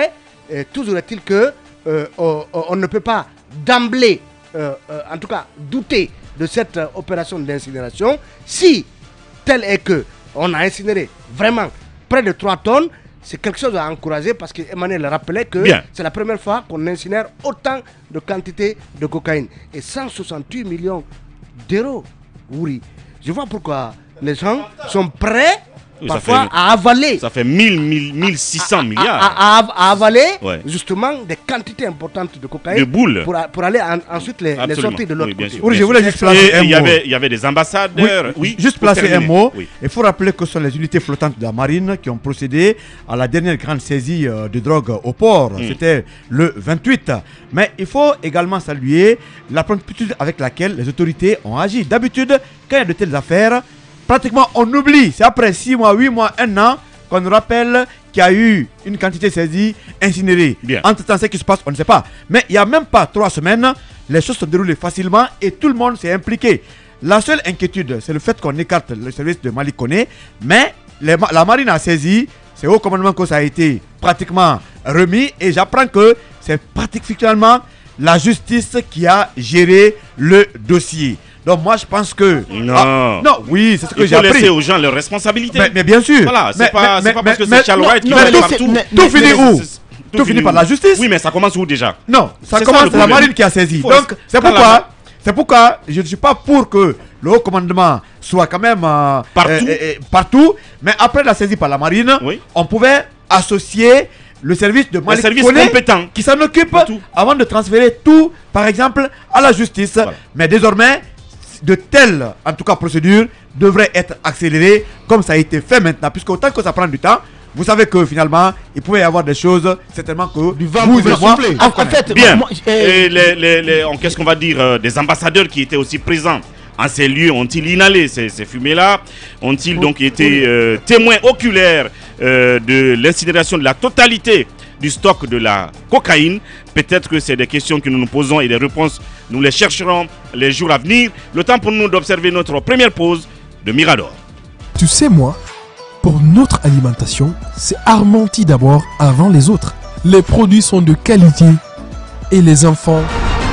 [SPEAKER 11] euh, toujours est-il que euh, on, on ne peut pas d'emblée, euh, euh, en tout cas, douter de cette euh, opération d'incinération. Si tel est que on a incinéré vraiment près de trois tonnes, c'est quelque chose à encourager parce qu'Emmanuel rappelait que c'est la première fois qu'on incinère autant de quantité de cocaïne. Et cent soixante-huit millions d'euros, oui. Je vois pourquoi les gens sont prêts oui, parfois fait, à avaler.
[SPEAKER 3] Ça fait mille, mille, mille six cents milliards.
[SPEAKER 11] À, à, à, à avaler ouais. justement des quantités importantes de cocaïne.
[SPEAKER 3] De boules.
[SPEAKER 11] Pour, pour aller en, ensuite les, les sortir de l'autre
[SPEAKER 10] oui,
[SPEAKER 11] côté.
[SPEAKER 10] Oui, je voulais juste placer un mot.
[SPEAKER 3] Il y avait, il y avait des ambassadeurs. Oui,
[SPEAKER 10] oui, juste placer terminer. un mot. Oui. Il faut rappeler que ce sont les unités flottantes de la marine qui ont procédé à la dernière grande saisie euh, de drogue au port. Mm. C'était le vingt-huit. Mais il faut également saluer la promptitude avec laquelle les autorités ont agi. D'habitude, quand il y a de telles affaires, pratiquement on oublie, c'est après six mois, huit mois, un an qu'on nous rappelle qu'il y a eu une quantité saisie, incinérée. Entre temps, ce qui se passe, on ne sait pas. Mais il n'y a même pas trois semaines, les choses se déroulent facilement et tout le monde s'est impliqué. La seule inquiétude, c'est le fait qu'on écarte le service de Mali Koné, mais les, la marine a saisi, c'est au commandement que ça a été pratiquement remis et j'apprends que c'est pratiquement la justice qui a géré le dossier. Donc moi je pense que...
[SPEAKER 3] Non,
[SPEAKER 10] ah, non oui, c'est ce que j'ai appris.
[SPEAKER 3] Il faut laisser aux gens leurs responsabilités.
[SPEAKER 10] Mais, mais bien sûr.
[SPEAKER 3] Voilà, c'est pas,
[SPEAKER 10] mais,
[SPEAKER 3] pas
[SPEAKER 10] mais,
[SPEAKER 3] parce que
[SPEAKER 10] mais,
[SPEAKER 3] c'est Charles White qui va aller partout.
[SPEAKER 10] Mais, tout finit où Tout, tout finit par la justice.
[SPEAKER 3] Oui, mais ça commence où déjà?
[SPEAKER 10] Non, ça commence par la marine qui a saisi. Donc c'est pourquoi, c'est pourquoi je ne suis pas pour que le haut commandement soit quand même euh,
[SPEAKER 3] partout.
[SPEAKER 10] Euh, euh, partout. Mais après la saisie par la marine, oui. on pouvait associer le service de Mali Koné qui s'en occupe avant de transférer tout, par exemple, à la justice. Voilà. Mais désormais, de telles, en tout cas, procédures devraient être accélérées comme ça a été fait maintenant. Puisque autant que ça prend du temps, vous savez que finalement, il pouvait y avoir des choses, certainement que
[SPEAKER 6] du vent
[SPEAKER 10] vous et moi,
[SPEAKER 6] en, en fait,
[SPEAKER 3] bien.
[SPEAKER 6] Moi,
[SPEAKER 3] et les, les, les, qu'est-ce qu'on va dire, euh, des ambassadeurs qui étaient aussi présents en ces lieux, ont-ils inhalé ces, ces fumées-là? Ont-ils donc été euh, témoins oculaires euh, de l'incinération de la totalité du stock de la cocaïne? Peut-être que c'est des questions que nous nous posons et des réponses, nous les chercherons les jours à venir. Le temps pour nous d'observer notre première pause de Mirador.
[SPEAKER 12] Tu sais, moi, pour notre alimentation, c'est Armenti d'abord avant les autres. Les produits sont de qualité et les enfants...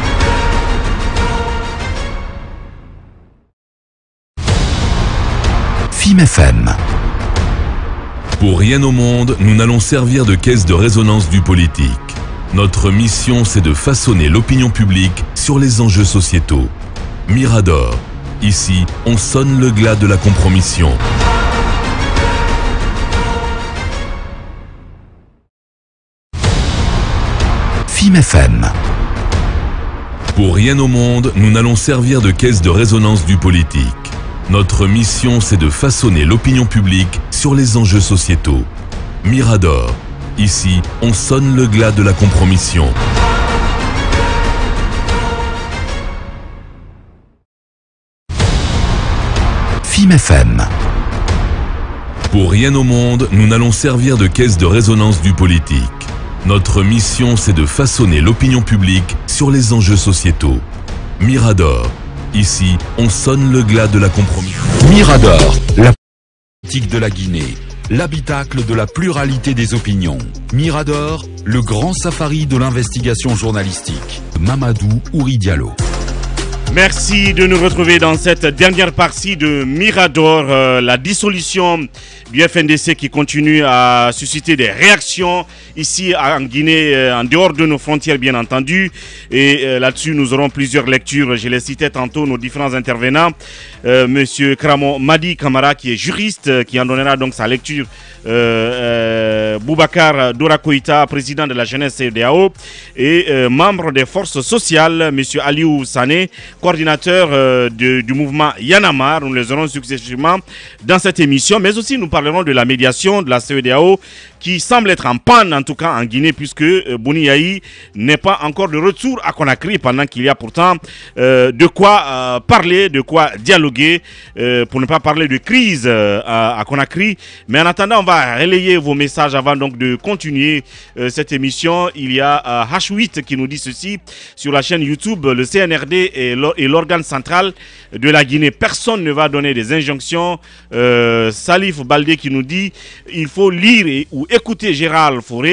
[SPEAKER 1] F I M F M. Pour rien au monde, nous n'allons servir de caisse de résonance du politique. Notre mission, c'est de façonner l'opinion publique sur les enjeux sociétaux. Mirador. Ici, on sonne le glas de la compromission. F I M F M. Pour rien au monde, nous n'allons servir de caisse de résonance du politique. Notre mission, c'est de façonner l'opinion publique sur les enjeux sociétaux. Mirador. Ici, on sonne le glas de la compromission. F I M F M. Pour rien au monde, nous n'allons servir de caisse de résonance du politique. Notre mission, c'est de façonner l'opinion publique sur les enjeux sociétaux. Mirador. Ici, on sonne le glas de la compromission.
[SPEAKER 2] Mirador, la politique de la Guinée, l'habitacle de la pluralité des opinions. Mirador, le grand safari de l'investigation journalistique. Mamadou Ouri Diallo.
[SPEAKER 3] Merci de nous retrouver dans cette dernière partie de Mirador, euh, la dissolution du F N D C qui continue à susciter des réactions ici en Guinée, euh, en dehors de nos frontières bien entendu. Et euh, là-dessus, nous aurons plusieurs lectures. Je les citais tantôt, nos différents intervenants. Euh, Monsieur Kramo Madi Kamara, qui est juriste, euh, qui en donnera donc sa lecture. Euh, euh, Boubacar Dorakoïta, président de la jeunesse C E D E A O, et euh, membre des forces sociales, Monsieur Aliou Sané, coordinateur euh, de, du mouvement Yanamar. Nous les aurons successivement dans cette émission, mais aussi nous parlerons de la médiation de la C E D E A O qui semble être en panne, en tout cas en Guinée, puisque euh, Bouni Yahi n'est pas encore de retour à Conakry, pendant qu'il y a pourtant euh, de quoi euh, parler, de quoi dialoguer, euh, pour ne pas parler de crise euh, à, à Conakry. Mais en attendant, on va relayer vos messages avant donc de continuer euh, cette émission. Il y a euh, H huit qui nous dit ceci sur la chaîne YouTube: le C N R D est l'organe central de la Guinée. Personne ne va donner des injonctions. Euh, Salif Baldé qui nous dit il faut lire et, ou écouter Gérald Fauré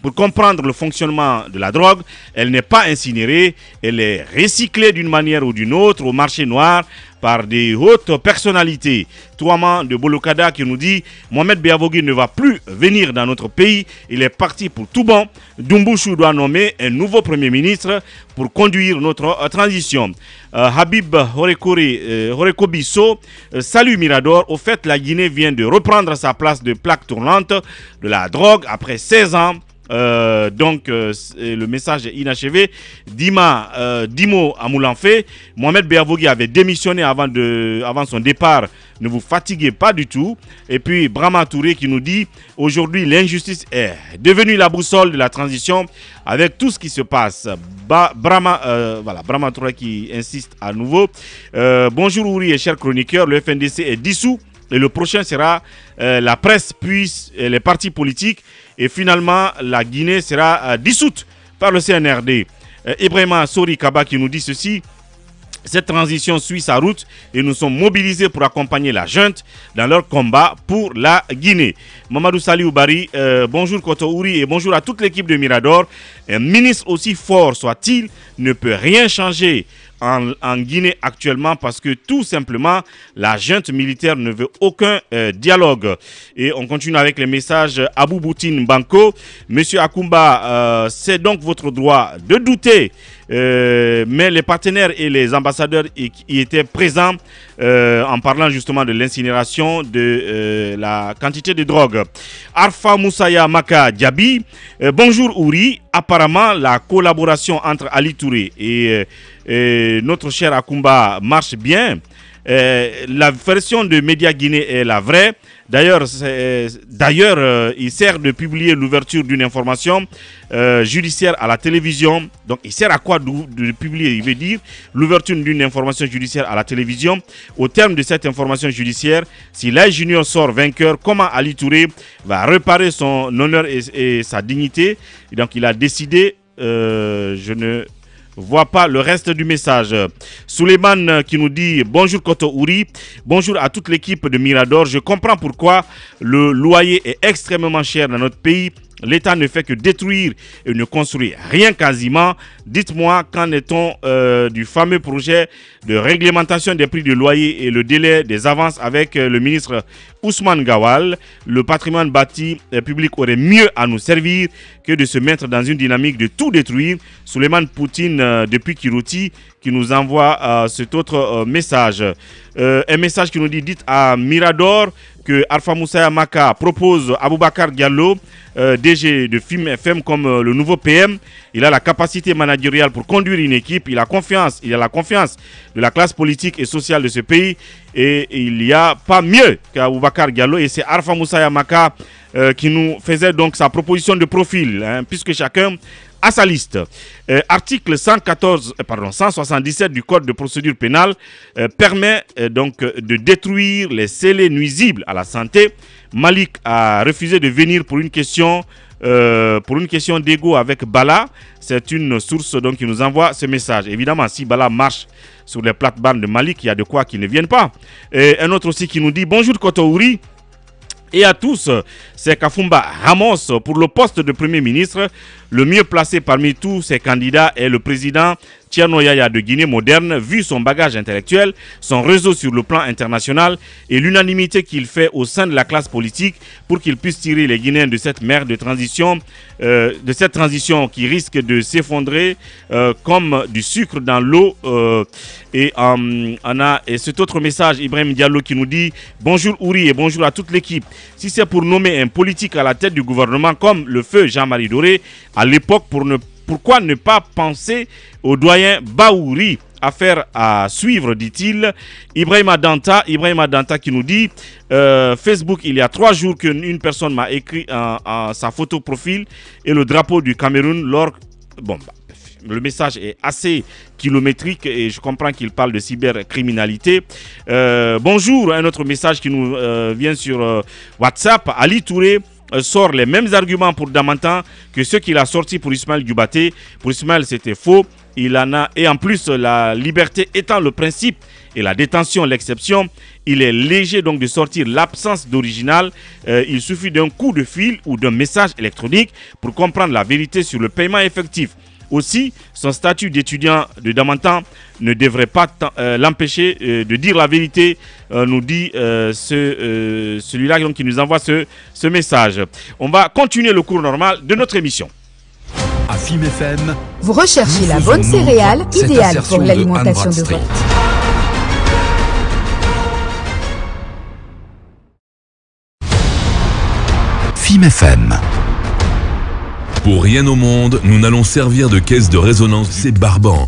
[SPEAKER 3] Pour comprendre le fonctionnement de la drogue, elle n'est pas incinérée, elle est recyclée d'une manière ou d'une autre au marché noir par des hautes personnalités. Touaman de Bolokada qui nous dit Mohamed Beavogui ne va plus venir dans notre pays, il est parti pour tout bon. Doumbouchou doit nommer un nouveau premier ministre pour conduire notre euh, transition. Euh, Habib Horekori, euh, Horekobiso, euh, salut Mirador. Au fait, la Guinée vient de reprendre sa place de plaque tournante de la drogue après seize ans. Euh, donc euh, le message est inachevé. Dima euh, Dimo Amoulanfé, Mohamed Beavogui avait démissionné avant, de, avant son départ. Ne vous fatiguez pas du tout. Et puis Brahma Touré qui nous dit aujourd'hui l'injustice est devenue la boussole de la transition avec tout ce qui se passe. Ba, Brahma, euh, voilà, Brahma Touré qui insiste à nouveau. Euh, bonjour Ouri et chers chroniqueurs, le F N D C est dissous. Et le prochain sera euh, la presse, puis euh, les partis politiques. Et finalement, la Guinée sera euh, dissoute par le C N R D. Euh, Ibrahima Sori Kaba qui nous dit ceci. Cette transition suit sa route et nous sommes mobilisés pour accompagner la junte dans leur combat pour la Guinée. Mamadou Saliou Bari, euh, bonjour Koto Ouri et bonjour à toute l'équipe de Mirador. Un ministre aussi fort soit-il ne peut rien changer en, en Guinée actuellement parce que tout simplement la junte militaire ne veut aucun euh, dialogue. Et on continue avec les messages Abou Boutine Banco. Monsieur Akumba, euh, c'est donc votre droit de douter. Euh, mais les partenaires et les ambassadeurs y, y étaient présents euh, en parlant justement de l'incinération de euh, la quantité de drogue. Arfa Moussaya Maka Diaby, euh, bonjour Ouri. Apparemment, la collaboration entre Ali Touré et, euh, et notre cher Akumba marche bien. Euh, la version de Média Guinée est la vraie. D'ailleurs, d'ailleurs euh, il sert de publier l'ouverture d'une information euh, judiciaire à la télévision. Donc, il sert à quoi de, de publier? Il veut dire l'ouverture d'une information judiciaire à la télévision. Au terme de cette information judiciaire, si l'A I Junior sort vainqueur, comment Ali Touré va réparer son honneur et, et sa dignité? Et donc, il a décidé, euh, je ne... vois pas le reste du message. Suleiman qui nous dit bonjour Koto Ouri, bonjour à toute l'équipe de Mirador. Je comprends pourquoi le loyer est extrêmement cher dans notre pays. L'État ne fait que détruire et ne construire rien quasiment. Dites-moi, qu'en est-on euh, du fameux projet de réglementation des prix de loyer et le délai des avances avec euh, le ministre Ousmane Gawal? Le patrimoine bâti euh, public aurait mieux à nous servir que de se mettre dans une dynamique de tout détruire. Souleymane Poutine euh, depuis Kirouti qui nous envoie euh, cet autre euh, message. Euh, un message qui nous dit, dites à Mirador que Alpha Moussa Maka propose Aboubakar Diallo, euh, D G de F I M F M comme euh, le nouveau P M. Il a la capacité managériale pour conduire une équipe. Il a confiance, il a la confiance de la classe politique et sociale de ce pays. Et il n'y a pas mieux qu'Aboubakar Diallo. Et c'est Alpha Moussa Maka euh, qui nous faisait donc sa proposition de profil, hein, puisque chacun à sa liste. Euh, article cent quatorze, euh, pardon, cent soixante-dix-sept du Code de procédure pénale euh, permet euh, donc euh, de détruire les scellés nuisibles à la santé. Malik a refusé de venir pour une question euh, pour une question d'ego avec Bala. C'est une source donc qui nous envoie ce message. Évidemment, si Bala marche sur les plates-bandes de Malik, il y a de quoi qu'il ne vienne pas. Et un autre aussi qui nous dit bonjour Koto Ouri. Et à tous, c'est Kafumba Ramos pour le poste de Premier ministre. Le mieux placé parmi tous ces candidats est le président Tierno Yaya de Guinée moderne, vu son bagage intellectuel, son réseau sur le plan international et l'unanimité qu'il fait au sein de la classe politique pour qu'il puisse tirer les Guinéens de cette mer de transition, euh, de cette transition qui risque de s'effondrer euh, comme du sucre dans l'eau. Euh, et euh, on a et cet autre message, Ibrahim Diallo qui nous dit bonjour Ouri et bonjour à toute l'équipe. Si c'est pour nommer un politique à la tête du gouvernement comme le feu Jean-Marie Doré, à l'époque, pour ne, pourquoi ne pas penser au doyen Baouri? Affaire à suivre, dit-il. Ibrahima Danta, Ibrahima Danta qui nous dit euh, Facebook, il y a trois jours qu'une personne m'a écrit euh, euh, sa photo profil et le drapeau du Cameroun. Lors, bon, bah, le message est assez kilométrique et je comprends qu'il parle de cybercriminalité. Euh, bonjour, un autre message qui nous euh, vient sur euh, WhatsApp. Ali Touré sort les mêmes arguments pour Damantan que ceux qu'il a sortis pour Ismaël Djubaté. Pour Ismaël, c'était faux. Il en a, et en plus, la liberté étant le principe et la détention l'exception. Il est léger donc de sortir l'absence d'original. Euh, il suffit d'un coup de fil ou d'un message électronique pour comprendre la vérité sur le paiement effectif. Aussi, son statut d'étudiant de Damantan ne devrait pas euh, l'empêcher euh, de dire la vérité, euh, nous dit euh, ce, euh, celui-là donc, qui nous envoie ce, ce message. On va continuer le cours normal de notre émission.
[SPEAKER 2] À F I M F M,
[SPEAKER 13] vous recherchez la bonne céréale idéale pour l'alimentation de, de votre.
[SPEAKER 1] F I M F M. Pour rien au monde, nous n'allons servir de caisse de résonance. C'est barbant.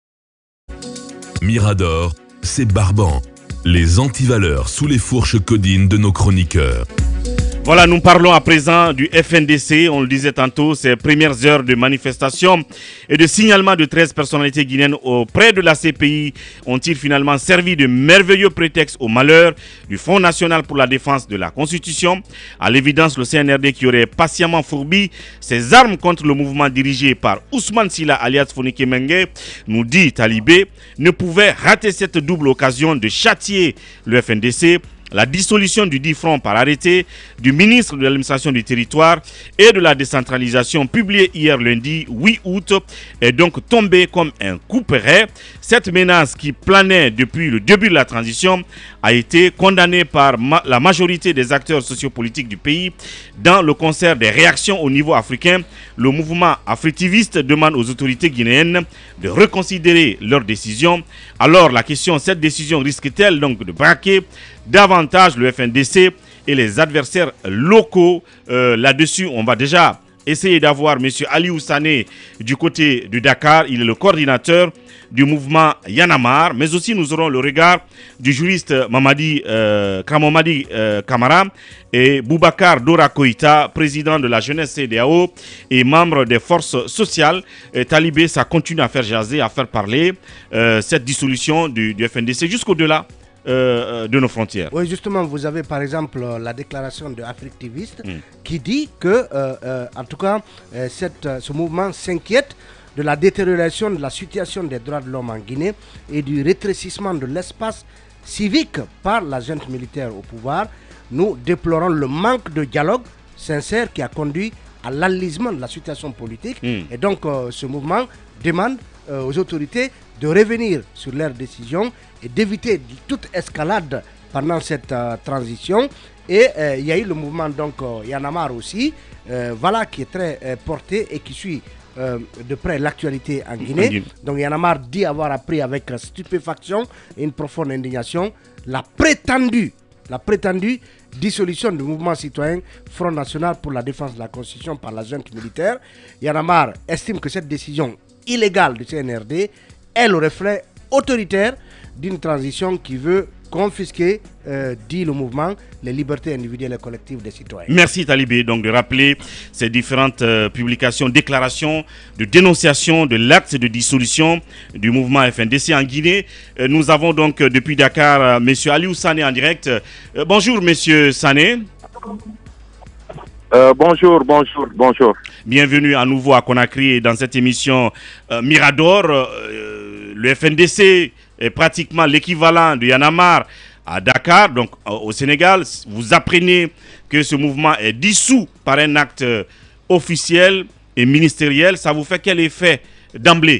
[SPEAKER 1] Mirador, c'est barbant. Les antivaleurs sous les fourches codines de nos chroniqueurs.
[SPEAKER 3] Voilà, nous parlons à présent du F N D C. On le disait tantôt, ces premières heures de manifestation et de signalement de treize personnalités guinéennes auprès de la C P I ont-ils finalement servi de merveilleux prétexte au malheur du Front national pour la défense de la Constitution. À l'évidence, le C N R D qui aurait patiemment fourbi ses armes contre le mouvement dirigé par Ousmane Silla alias Fonike Mengue, nous dit Talibé, ne pouvait rater cette double occasion de châtier le F N D C. La dissolution du dit front par arrêté du ministre de l'administration du territoire et de la décentralisation publiée hier lundi huit août est donc tombée comme un coup près. Cette menace qui planait depuis le début de la transition a été condamnée par ma la majorité des acteurs sociopolitiques du pays. Dans le concert des réactions au niveau africain, le mouvement afritiviste demande aux autorités guinéennes de reconsidérer leurs décisions. Alors la question, cette décision risque-t-elle donc de braquer davantage le F N D C et les adversaires locaux? euh, Là-dessus, on va déjà essayer d'avoir M. Aliou Sané du côté de Dakar. Il est le coordinateur du mouvement Yanamar, mais aussi nous aurons le regard du juriste Mamadi euh, Kramomadi euh, Kamara et Boubacar Dora Koïta, président de la jeunesse C D A O et membre des forces sociales. Et Talibé, ça continue à faire jaser, à faire parler euh, cette dissolution du, du F N D C jusqu'au-delà Euh, de nos frontières.
[SPEAKER 11] Oui, justement, vous avez par exemple la déclaration de Africtiviste
[SPEAKER 3] mm.
[SPEAKER 11] qui dit que, euh, euh, en tout cas, euh, cette, ce mouvement s'inquiète de la détérioration de la situation des droits de l'homme en Guinée et du rétrécissement de l'espace civique par la junte militaire au pouvoir. Nous déplorons le manque de dialogue sincère qui a conduit à l'enlisement de la situation politique. Mm. Et donc, euh, ce mouvement demande euh, aux autorités de revenir sur leurs décisions et d'éviter toute escalade pendant cette euh, transition. Et euh, il y a eu le mouvement donc euh, Yanamar aussi, euh, voilà, qui est très euh, porté et qui suit euh, de près l'actualité en Guinée. Guinée. Donc Yanamar dit avoir appris avec stupéfaction et une profonde indignation la prétendue, la prétendue dissolution du mouvement citoyen Front National pour la défense de la Constitution par la junte militaire. Yanamar estime que cette décision illégale du C N R D est le reflet autoritaire d'une transition qui veut confisquer, euh, dit le mouvement, les libertés individuelles et collectives des citoyens.
[SPEAKER 3] Merci Talibé donc de rappeler ces différentes euh, publications, déclarations de dénonciation de l'acte de dissolution du mouvement F N D C en Guinée. Euh, nous avons donc euh, depuis Dakar euh, M. Aliou Sané en direct. Euh, bonjour M. Sané.
[SPEAKER 14] Euh, bonjour, bonjour, bonjour.
[SPEAKER 3] Bienvenue à nouveau à Conakry dans cette émission euh, Mirador. Euh, le F N D C est pratiquement l'équivalent de Yanamar à Dakar, donc euh, au Sénégal. Vous apprenez que ce mouvement est dissous par un acte euh, officiel et ministériel. Ça vous fait quel effet d'emblée?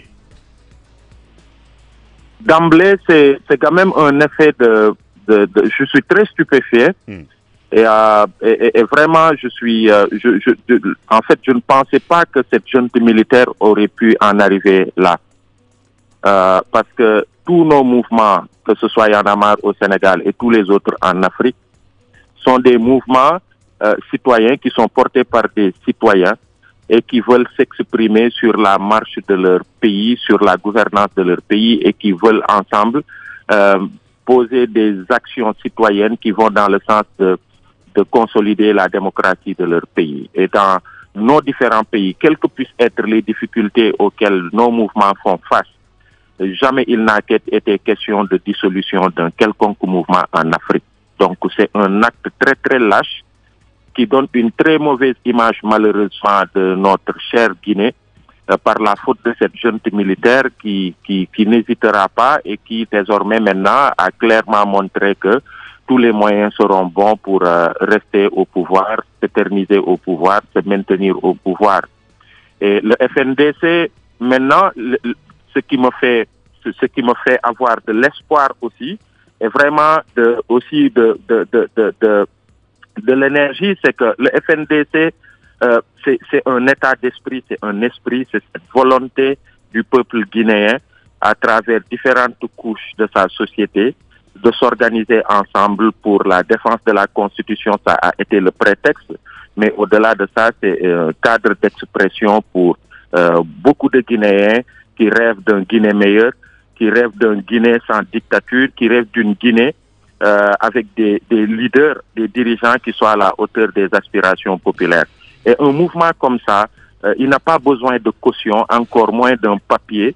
[SPEAKER 14] D'emblée, c'est quand même un effet de, de, de... Je suis très stupéfié. Hmm. Et, euh, et, et vraiment, je suis, euh, je, je, je, en fait, je ne pensais pas que cette junte militaire aurait pu en arriver là. Euh, parce que tous nos mouvements, que ce soit Yanamar au Sénégal et tous les autres en Afrique, sont des mouvements euh, citoyens qui sont portés par des citoyens et qui veulent s'exprimer sur la marche de leur pays, sur la gouvernance de leur pays et qui veulent ensemble euh, poser des actions citoyennes qui vont dans le sens de de consolider la démocratie de leur pays. Et dans nos différents pays, quelles que puissent être les difficultés auxquelles nos mouvements font face, jamais il n'a été question de dissolution d'un quelconque mouvement en Afrique. Donc c'est un acte très très lâche qui donne une très mauvaise image malheureusement de notre chère Guinée euh, par la faute de cette junte militaire qui, qui, qui n'hésitera pas et qui désormais maintenant a clairement montré que tous les moyens seront bons pour euh, rester au pouvoir, s'éterniser au pouvoir, se maintenir au pouvoir. Et le F N D C, maintenant, le, ce qui me fait, ce qui me fait avoir de l'espoir aussi, et vraiment de, aussi de, de, de, de, de, de l'énergie, c'est que le F N D C, euh, c'est un état d'esprit, c'est un esprit, c'est cette volonté du peuple guinéen à travers différentes couches de sa société de s'organiser ensemble pour la défense de la Constitution. Ça a été le prétexte, mais au-delà de ça, c'est un cadre d'expression pour euh, beaucoup de Guinéens qui rêvent d'un Guinée meilleur, qui rêvent d'un Guinée sans dictature, qui rêvent d'une Guinée euh, avec des, des leaders, des dirigeants qui soient à la hauteur des aspirations populaires. Et un mouvement comme ça, euh, il n'a pas besoin de caution, encore moins d'un papier,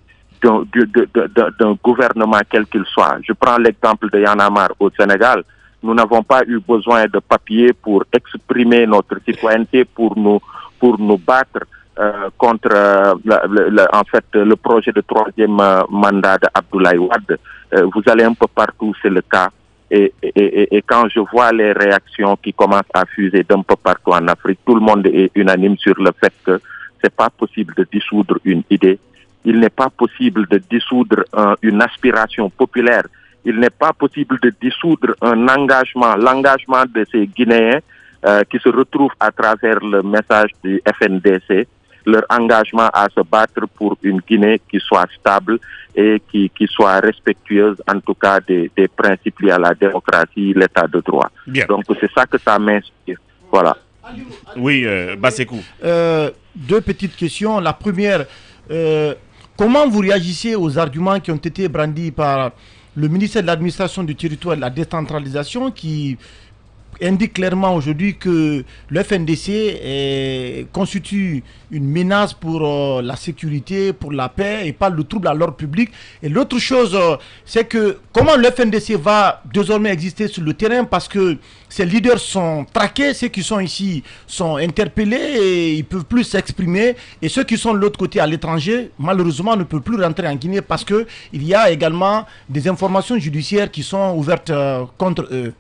[SPEAKER 14] d'un gouvernement quel qu'il soit. Je prends l'exemple de Y'en a marre au Sénégal. Nous n'avons pas eu besoin de papier pour exprimer notre citoyenneté, pour nous, pour nous battre euh, contre euh, le, le, en fait, le projet de troisième euh, mandat d'Abdoulaye Wade. Euh, vous allez un peu partout, c'est le cas. Et, et, et, et quand je vois les réactions qui commencent à fuser d'un peu partout en Afrique, tout le monde est unanime sur le fait que c'est pas possible de dissoudre une idée. Il n'est pas possible de dissoudre un, une aspiration populaire. Il n'est pas possible de dissoudre un engagement, l'engagement de ces Guinéens euh, qui se retrouvent à travers le message du F N D C, leur engagement à se battre pour une Guinée qui soit stable et qui, qui soit respectueuse, en tout cas, des, des principes liés à la démocratie, l'état de droit.
[SPEAKER 3] Bien.
[SPEAKER 14] Donc c'est ça que ça m'inspire. Voilà.
[SPEAKER 3] Oui, euh, Bassekou.
[SPEAKER 6] Euh, deux petites questions. La première, euh, comment vous réagissez aux arguments qui ont été brandis par le ministère de l'administration du territoire et de la décentralisation qui indique clairement aujourd'hui que le F N D C est, constitue une menace pour euh, la sécurité, pour la paix et pas le trouble à l'ordre public. Et l'autre chose, euh, c'est que comment le F N D C va désormais exister sur le terrain parce que ses leaders sont traqués, ceux qui sont ici sont interpellés et ils ne peuvent plus s'exprimer. Et ceux qui sont de l'autre côté à l'étranger, malheureusement, ne peuvent plus rentrer en Guinée parce qu'il y a également des informations judiciaires qui sont ouvertes euh, contre eux.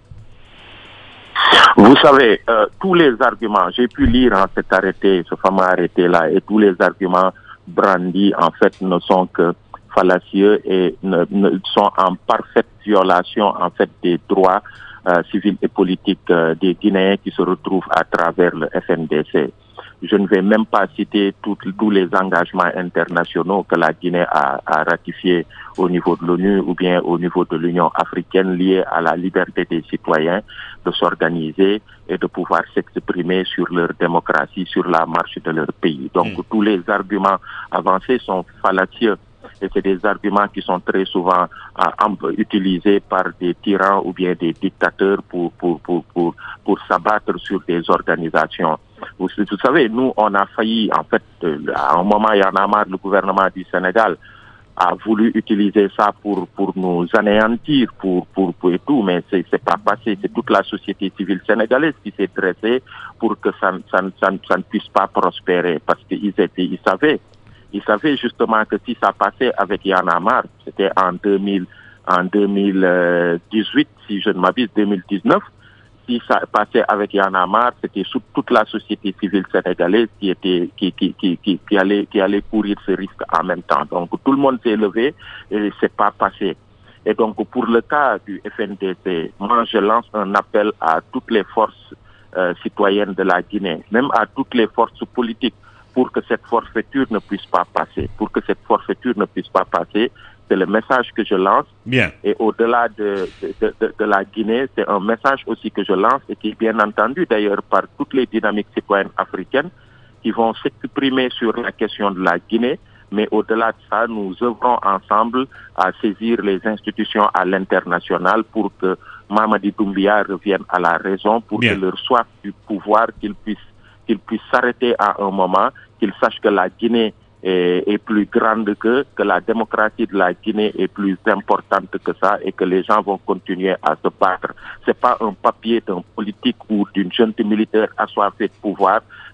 [SPEAKER 14] Vous savez, euh, tous les arguments, j'ai pu lire hein, cet arrêté, ce fameux arrêté-là, et tous les arguments brandis, en fait, ne sont que fallacieux et ne, ne sont en parfaite violation, en fait, des droits euh, civils et politiques euh, des Guinéens qui se retrouvent à travers le F N D C. Je ne vais même pas citer tout, tous les engagements internationaux que la Guinée a, a ratifiés au niveau de l'ONU ou bien au niveau de l'Union africaine liés à la liberté des citoyens de s'organiser et de pouvoir s'exprimer sur leur démocratie, sur la marche de leur pays. Donc mmh. tous les arguments avancés sont fallacieux. Et c'est des arguments qui sont très souvent euh, utilisés par des tyrans ou bien des dictateurs pour, pour, pour, pour, pour s'abattre sur des organisations. Vous, vous savez, nous, on a failli, en fait, euh, à un moment, il y en a marre, le gouvernement du Sénégal a voulu utiliser ça pour, pour nous anéantir, pour, pour, pour et tout, mais c'est, c'est pas passé. C'est toute la société civile sénégalaise qui s'est dressée pour que ça, ça, ça, ça ne puisse pas prospérer, parce qu'ils étaient, ils savaient. Ils savaient justement que si ça passait avec Y'en a marre, c'était en deux mille, en deux mille dix-huit, si je ne m'abuse, deux mille dix-neuf, si ça passait avec Y'en a marre, c'était toute la société civile sénégalaise qui était, qui, qui, qui, qui, qui allait, qui allait courir ce risque en même temps. Donc tout le monde s'est levé et c'est pas passé. Et donc pour le cas du F N D C, moi je lance un appel à toutes les forces euh, citoyennes de la Guinée, même à toutes les forces politiques, pour que cette forfaiture ne puisse pas passer. Pour que cette forfaiture ne puisse pas passer, c'est le message que je lance.
[SPEAKER 3] Bien.
[SPEAKER 14] Et au-delà de, de, de, de la Guinée, c'est un message aussi que je lance et qui est bien entendu d'ailleurs par toutes les dynamiques citoyennes africaines qui vont s'exprimer sur la question de la Guinée. Mais au-delà de ça, nous œuvrons ensemble à saisir les institutions à l'international pour que Mamadi Doumbia revienne à la raison, pour bien. Que leur soif du pouvoir, qu'ils puissent qu'ils puissent s'arrêter à un moment, qu'ils sachent que la Guinée est, est plus grande que, que la démocratie de la Guinée est plus importante que ça et que les gens vont continuer à se battre. C'est pas un papier d'un politique ou d'une junte militaire assoiffée de pouvoir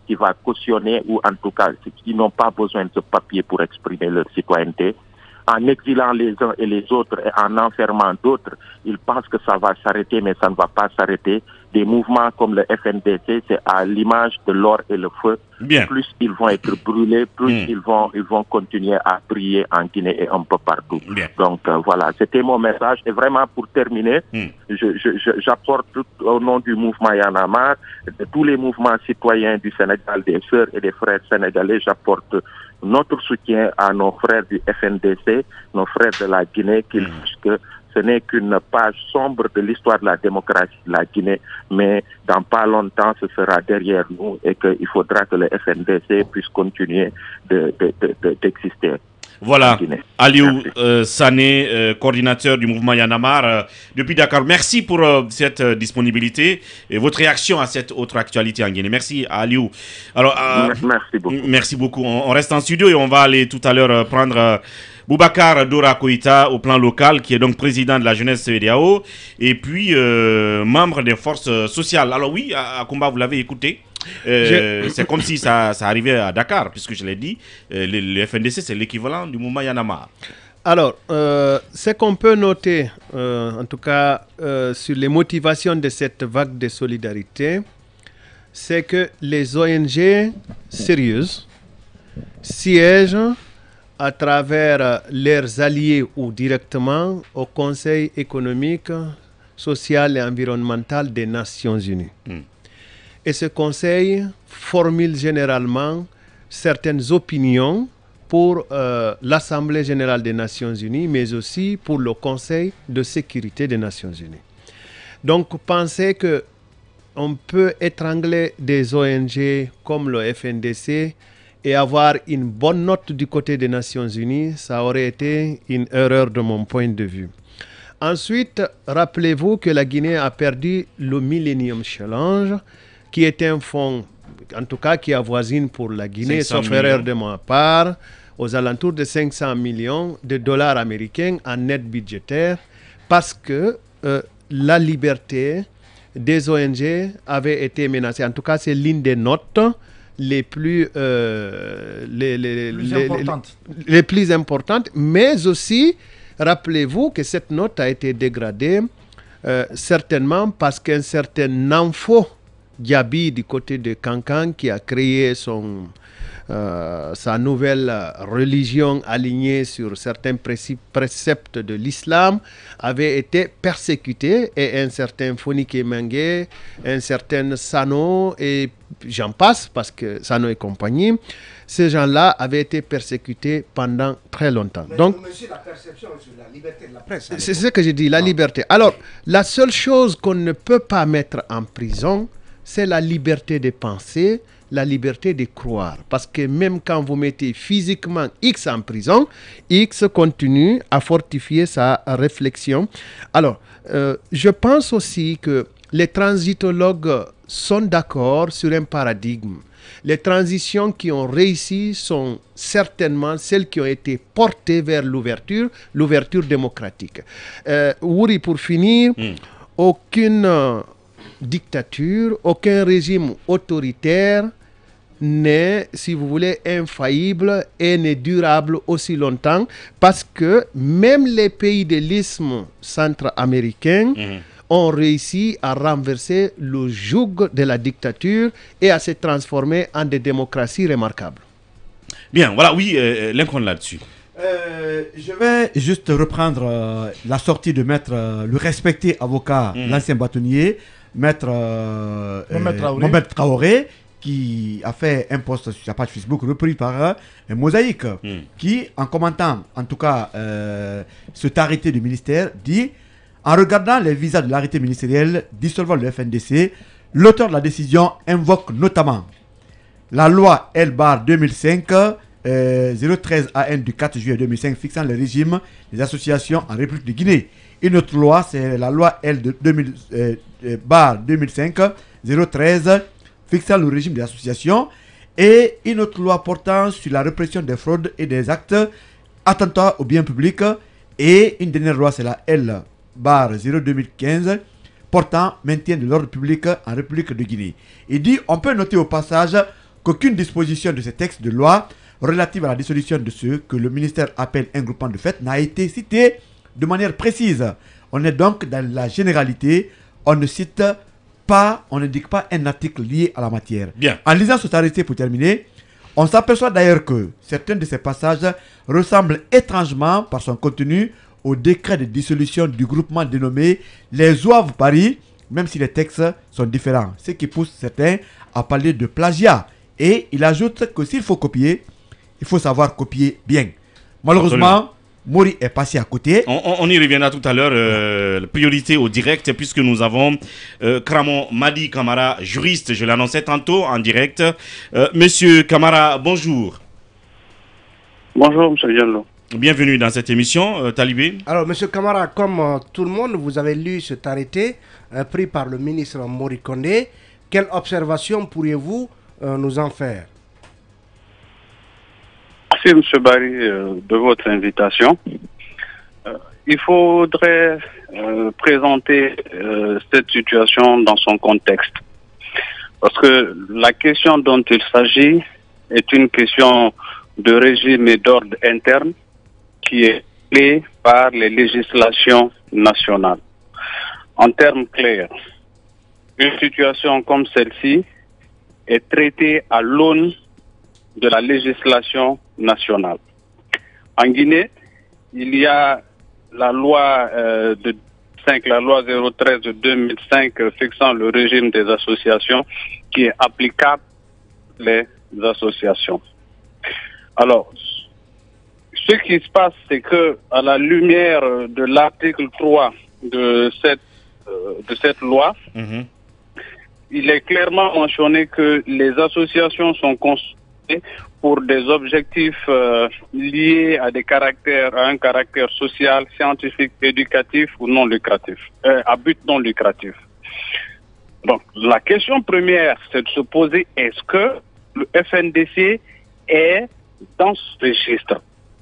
[SPEAKER 14] qui va cautionner ou en tout cas qui n'ont pas besoin de ce papier pour exprimer leur citoyenneté. En exilant les uns et les autres et en enfermant d'autres, ils pensent que ça va s'arrêter, mais ça ne va pas s'arrêter. Des mouvements comme le F N D C, c'est à l'image de l'or et le feu.
[SPEAKER 3] Bien.
[SPEAKER 14] Plus ils vont être brûlés, plus mmh. ils vont ils vont continuer à briller en Guinée et un peu partout.
[SPEAKER 3] Bien.
[SPEAKER 14] Donc euh, voilà, c'était mon message. Et vraiment pour terminer, mmh. je, je, je, j'apporte tout au nom du mouvement Y en a marre, de tous les mouvements citoyens du Sénégal, des sœurs et des frères sénégalais, j'apporte notre soutien à nos frères du F N D C, nos frères de la Guinée, qu'ils mmh. sachent que ce n'est qu'une page sombre de l'histoire de la démocratie de la Guinée, mais dans pas longtemps, ce sera derrière nous et qu'il faudra que le F N D C puisse continuer de, de, de, de, d'exister.
[SPEAKER 3] Voilà, Aliou euh, Sané, euh, coordinateur du mouvement Y en a marre euh, depuis Dakar. Merci pour euh, cette euh, disponibilité et votre réaction à cette autre actualité en Guinée. Merci Aliou. Alors, euh,
[SPEAKER 14] merci beaucoup.
[SPEAKER 3] Merci beaucoup. On, on reste en studio et on va aller tout à l'heure euh, prendre euh, Boubacar Dora Koïta au plan local, qui est donc président de la jeunesse C E D A O et puis euh, membre des forces sociales. Alors oui, à, à Kumba, vous l'avez écouté. Euh, c'est comme si ça, ça arrivait à Dakar, puisque je l'ai dit, euh, le, le F N D C c'est l'équivalent du mouvement Y en a marre.
[SPEAKER 7] Alors, euh, ce qu'on peut noter, euh, en tout cas euh, sur les motivations de cette vague de solidarité, c'est que les O N G sérieuses siègent à travers leurs alliés ou directement au Conseil économique, social et environnemental des Nations Unies. Mm. Et ce conseil formule généralement certaines opinions pour euh, l'Assemblée générale des Nations Unies, mais aussi pour le Conseil de sécurité des Nations Unies. Donc, penser qu'on peut étrangler des O N G comme le F N D C et avoir une bonne note du côté des Nations Unies, ça aurait été une erreur de mon point de vue. Ensuite, rappelez-vous que la Guinée a perdu le Millennium Challenge, qui est un fonds, en tout cas qui avoisine pour la Guinée, sauf erreur de ma part, aux alentours de cinq cents millions de dollars américains en aide budgétaire, parce que euh, la liberté des O N G avait été menacée. En tout cas, c'est l'une des notes les plus, euh, les, les,
[SPEAKER 8] plus
[SPEAKER 7] les,
[SPEAKER 8] importantes.
[SPEAKER 7] Les, les plus importantes, mais aussi, rappelez-vous que cette note a été dégradée euh, certainement parce qu'un certain Namfo Diaby du côté de Kankan, qui a créé son, euh, sa nouvelle religion alignée sur certains préceptes de l'islam, avait été persécuté, et un certain Fonike Mengue, un certain Sano, et j'en passe parce que Sano et compagnie, ces gens-là avaient été persécutés pendant très longtemps.
[SPEAKER 11] Mais
[SPEAKER 7] donc,
[SPEAKER 11] monsieur, la perception sur la liberté de la presse.
[SPEAKER 7] c'est ce que je dis, la ah. liberté. Alors, la seule chose qu'on ne peut pas mettre en prison, c'est la liberté de penser, la liberté de croire. Parce que même quand vous mettez physiquement X en prison, X continue à fortifier sa réflexion. Alors, euh, je pense aussi que les transitologues sont d'accord sur un paradigme. Les transitions qui ont réussi sont certainement celles qui ont été portées vers l'ouverture, l'ouverture démocratique. Euh, Wouri, pour finir, mm. aucune... Euh, dictature, aucun régime autoritaire n'est, si vous voulez, infaillible et n'est durable aussi longtemps, parce que même les pays de l'isthme centra-américain mmh. ont réussi à renverser le joug de la dictature et à se transformer en des démocraties remarquables.
[SPEAKER 3] Bien, voilà, oui, euh, Lincoln là-dessus.
[SPEAKER 10] Euh, je vais juste reprendre euh, la sortie de maître, euh, le respecté avocat, mmh. l'ancien bâtonnier, Maître euh,
[SPEAKER 8] Mohamed, Traoré.
[SPEAKER 10] Mohamed Traoré, qui a fait un post sur sa page Facebook repris par euh, Mosaïque, mm. qui, en commentant en tout cas euh, cet arrêté du ministère, dit: en regardant les visas de l'arrêté ministériel dissolvant le F N D C, l'auteur de la décision invoque notamment la loi L deux mille cinq euh, zéro treize A N du quatre juillet deux mille cinq fixant le régime des associations en République de Guinée. Une autre loi, c'est la loi L deux mille cinq zéro treize fixant le régime des associations, et une autre loi portant sur la répression des fraudes et des actes attentats au bien public, et une dernière loi, c'est la L zéro deux mille quinze portant maintien de l'ordre public en République de Guinée. Il dit: on peut noter au passage qu'aucune disposition de ces textes de loi relative à la dissolution de ceux que le ministère appelle un groupement de fait n'a été citée de manière précise. On est donc dans la généralité, on ne cite pas, on n'indique pas un article lié à la matière.
[SPEAKER 3] Bien.
[SPEAKER 10] En lisant ce arrêté pour terminer, on s'aperçoit d'ailleurs que certains de ces passages ressemblent étrangement par son contenu au décret de dissolution du groupement dénommé les Ouaves Paris, même si les textes sont différents, ce qui pousse certains à parler de plagiat. Et il ajoute que s'il faut copier, il faut savoir copier bien. Malheureusement, Absolument. Mori est passé à côté.
[SPEAKER 3] On, on, on y reviendra tout à l'heure. Euh, priorité au direct, puisque nous avons euh, Kramon Madi Kamara, juriste, je l'annonçais tantôt en direct. Euh, Monsieur Kamara, bonjour.
[SPEAKER 15] Bonjour, Monsieur Diallo.
[SPEAKER 3] Bienvenue dans cette émission, euh, Talibé.
[SPEAKER 11] Alors, Monsieur Kamara, comme euh, tout le monde, vous avez lu cet arrêté euh, pris par le ministre Mori Kondé. Quelle observation pourriez-vous euh, nous en faire?
[SPEAKER 15] Merci, M. Barry, euh, de votre invitation. Euh, il faudrait euh, présenter euh, cette situation dans son contexte. Parce que la question dont il s'agit est une question de régime et d'ordre interne qui est clé par les législations nationales. En termes clairs, une situation comme celle-ci est traitée à l'aune de la législation nationale. En Guinée, il y a la loi euh, de cinq, la loi zéro treize de deux mille cinq euh, fixant le régime des associations qui est applicable les associations. Alors, ce qui se passe, c'est que à la lumière de l'article trois de cette euh, de cette loi, mm-hmm. il est clairement mentionné que les associations sont constituées pour des objectifs euh, liés à des caractères, à un caractère social, scientifique, éducatif ou non lucratif, euh, à but non lucratif. Donc, la question première, c'est de se poser, est-ce que le F N D C est dans ce registre?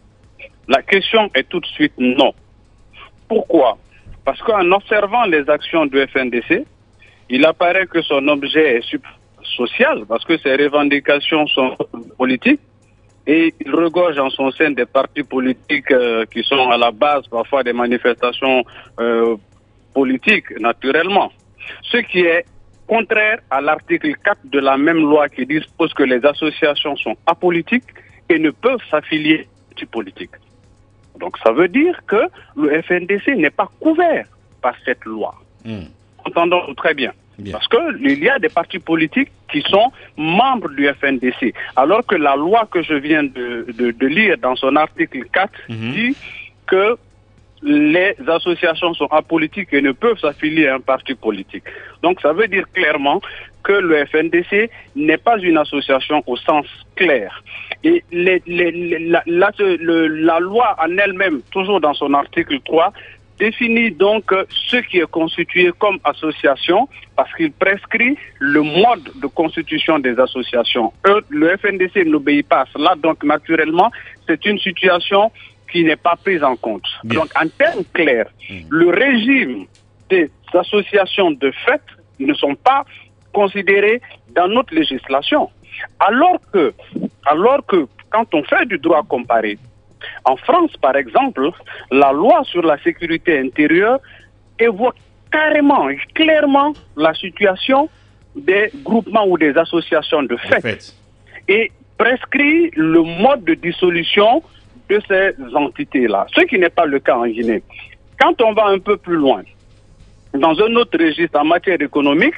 [SPEAKER 15] La question est tout de suite non. Pourquoi? Parce qu'en observant les actions du F N D C, il apparaît que son objet est social, parce que ses revendications sont politiques, et il regorge en son sein des partis politiques euh, qui sont à la base parfois des manifestations euh, politiques, naturellement. Ce qui est contraire à l'article quatre de la même loi qui dispose que les associations sont apolitiques et ne peuvent s'affilier à partis politiques. Donc ça veut dire que le F N D C n'est pas couvert par cette loi. Mmh. Entendons très bien. Bien. Parce qu'il y a des partis politiques qui sont membres du F N D C. Alors que la loi que je viens de, de, de lire dans son article quatre mmh. dit que les associations sont apolitiques et ne peuvent s'affilier à un parti politique. Donc ça veut dire clairement que le F N D C n'est pas une association au sens clair. Et les, les, les, la, la, le, la loi en elle-même, toujours dans son article trois, définit donc ce qui est constitué comme association parce qu'il prescrit le mode de constitution des associations. Eux, le F N D C n'obéit pas à cela, donc naturellement, c'est une situation qui n'est pas prise en compte. Bien. Donc en termes clairs, mmh. le régime des associations de fait ne sont pas considérés dans notre législation. Alors que, alors que quand on fait du droit comparé, en France, par exemple, la loi sur la sécurité intérieure évoque carrément et clairement la situation des groupements ou des associations de fait, fait. et prescrit le mode de dissolution de ces entités-là, ce qui n'est pas le cas en Guinée. Quand on va un peu plus loin, dans un autre registre en matière économique,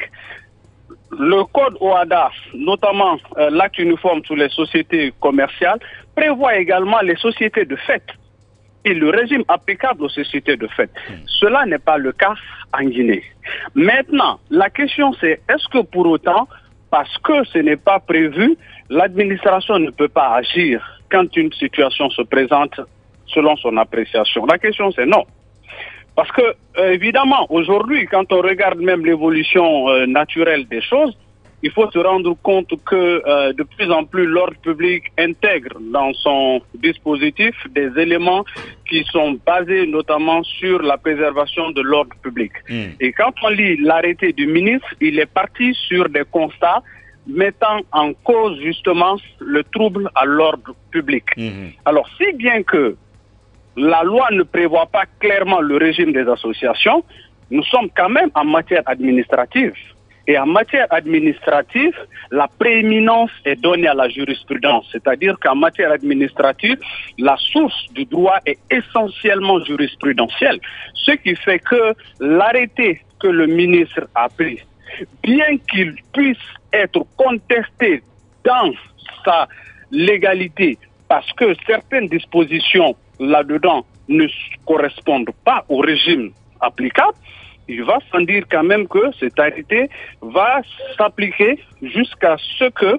[SPEAKER 15] le code O A D A, notamment euh, l'acte uniforme sur les sociétés commerciales, prévoit également les sociétés de fait et le régime applicable aux sociétés de fait. Mmh. Cela n'est pas le cas en Guinée. Maintenant, la question c'est, est-ce que pour autant, parce que ce n'est pas prévu, l'administration ne peut pas agir quand une situation se présente selon son appréciation? La question c'est non. Parce que, euh, évidemment, aujourd'hui, quand on regarde même l'évolution euh, naturelle des choses, il faut se rendre compte que euh, de plus en plus l'ordre public intègre dans son dispositif des éléments qui sont basés notamment sur la préservation de l'ordre public. Mmh. Et quand on lit l'arrêté du ministre, il est parti sur des constats mettant en cause justement le trouble à l'ordre public. Mmh. Alors, si bien que la loi ne prévoit pas clairement le régime des associations, nous sommes quand même en matière administrative. Et en matière administrative, la prééminence est donnée à la jurisprudence. C'est-à-dire qu'en matière administrative, la source du droit est essentiellement jurisprudentielle. Ce qui fait que l'arrêté que le ministre a pris, bien qu'il puisse être contesté dans sa légalité, parce que certaines dispositions là-dedans ne correspondent pas au régime applicable, il va sans dire quand même que cet arrêté va s'appliquer jusqu'à ce que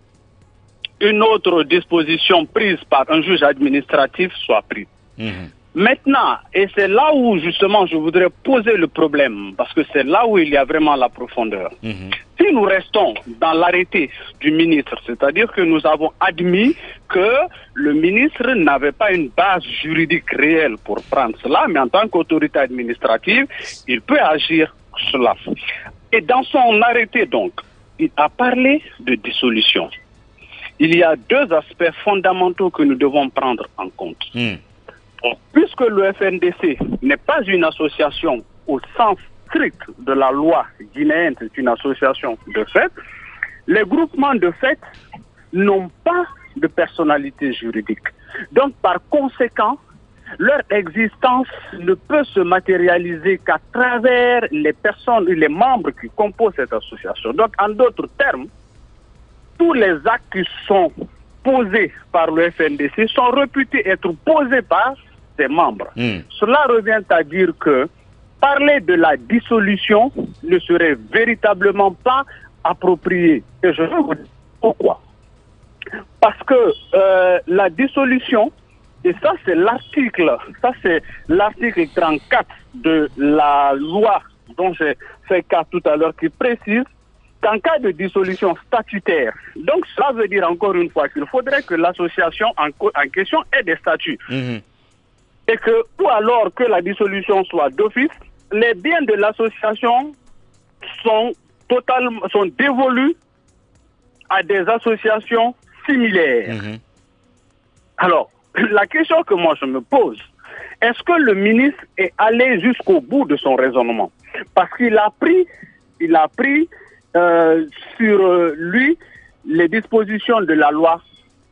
[SPEAKER 15] une autre disposition prise par un juge administratif soit prise. Mmh. Maintenant, et c'est là où justement je voudrais poser le problème, parce que c'est là où il y a vraiment la profondeur. Mmh. Si nous restons dans l'arrêté du ministre, c'est-à-dire que nous avons admis que le ministre n'avait pas une base juridique réelle pour prendre cela, mais en tant qu'autorité administrative, il peut agir cela. Et dans son arrêté donc, il a parlé de dissolution. Il y a deux aspects fondamentaux que nous devons prendre en compte. Mmh. Puisque le F N D C n'est pas une association au sens strict de la loi guinéenne, c'est une association de fait, les groupements de fait n'ont pas de personnalité juridique. Donc par conséquent, leur existence ne peut se matérialiser qu'à travers les personnes et les membres qui composent cette association. Donc en d'autres termes, tous les actes qui sont posés par le F N D C sont réputés être posés par ses membres. Mmh. Cela revient à dire que parler de la dissolution ne serait véritablement pas approprié. Et je vais vous dire pourquoi. Parce que euh, la dissolution, et ça c'est l'article, ça c'est l'article trente-quatre de la loi dont j'ai fait cas tout à l'heure qui précise qu'en cas de dissolution statutaire, donc ça veut dire encore une fois qu'il faudrait que l'association en, en question ait des statuts. Mmh. Et que, ou alors que la dissolution soit d'office, les biens de l'association sont totalement, sont dévolus à des associations similaires. Mmh. Alors, la question que moi je me pose, est-ce que le ministre est allé jusqu'au bout de son raisonnement? Parce qu'il a pris, il a pris euh, sur euh, lui les dispositions de la loi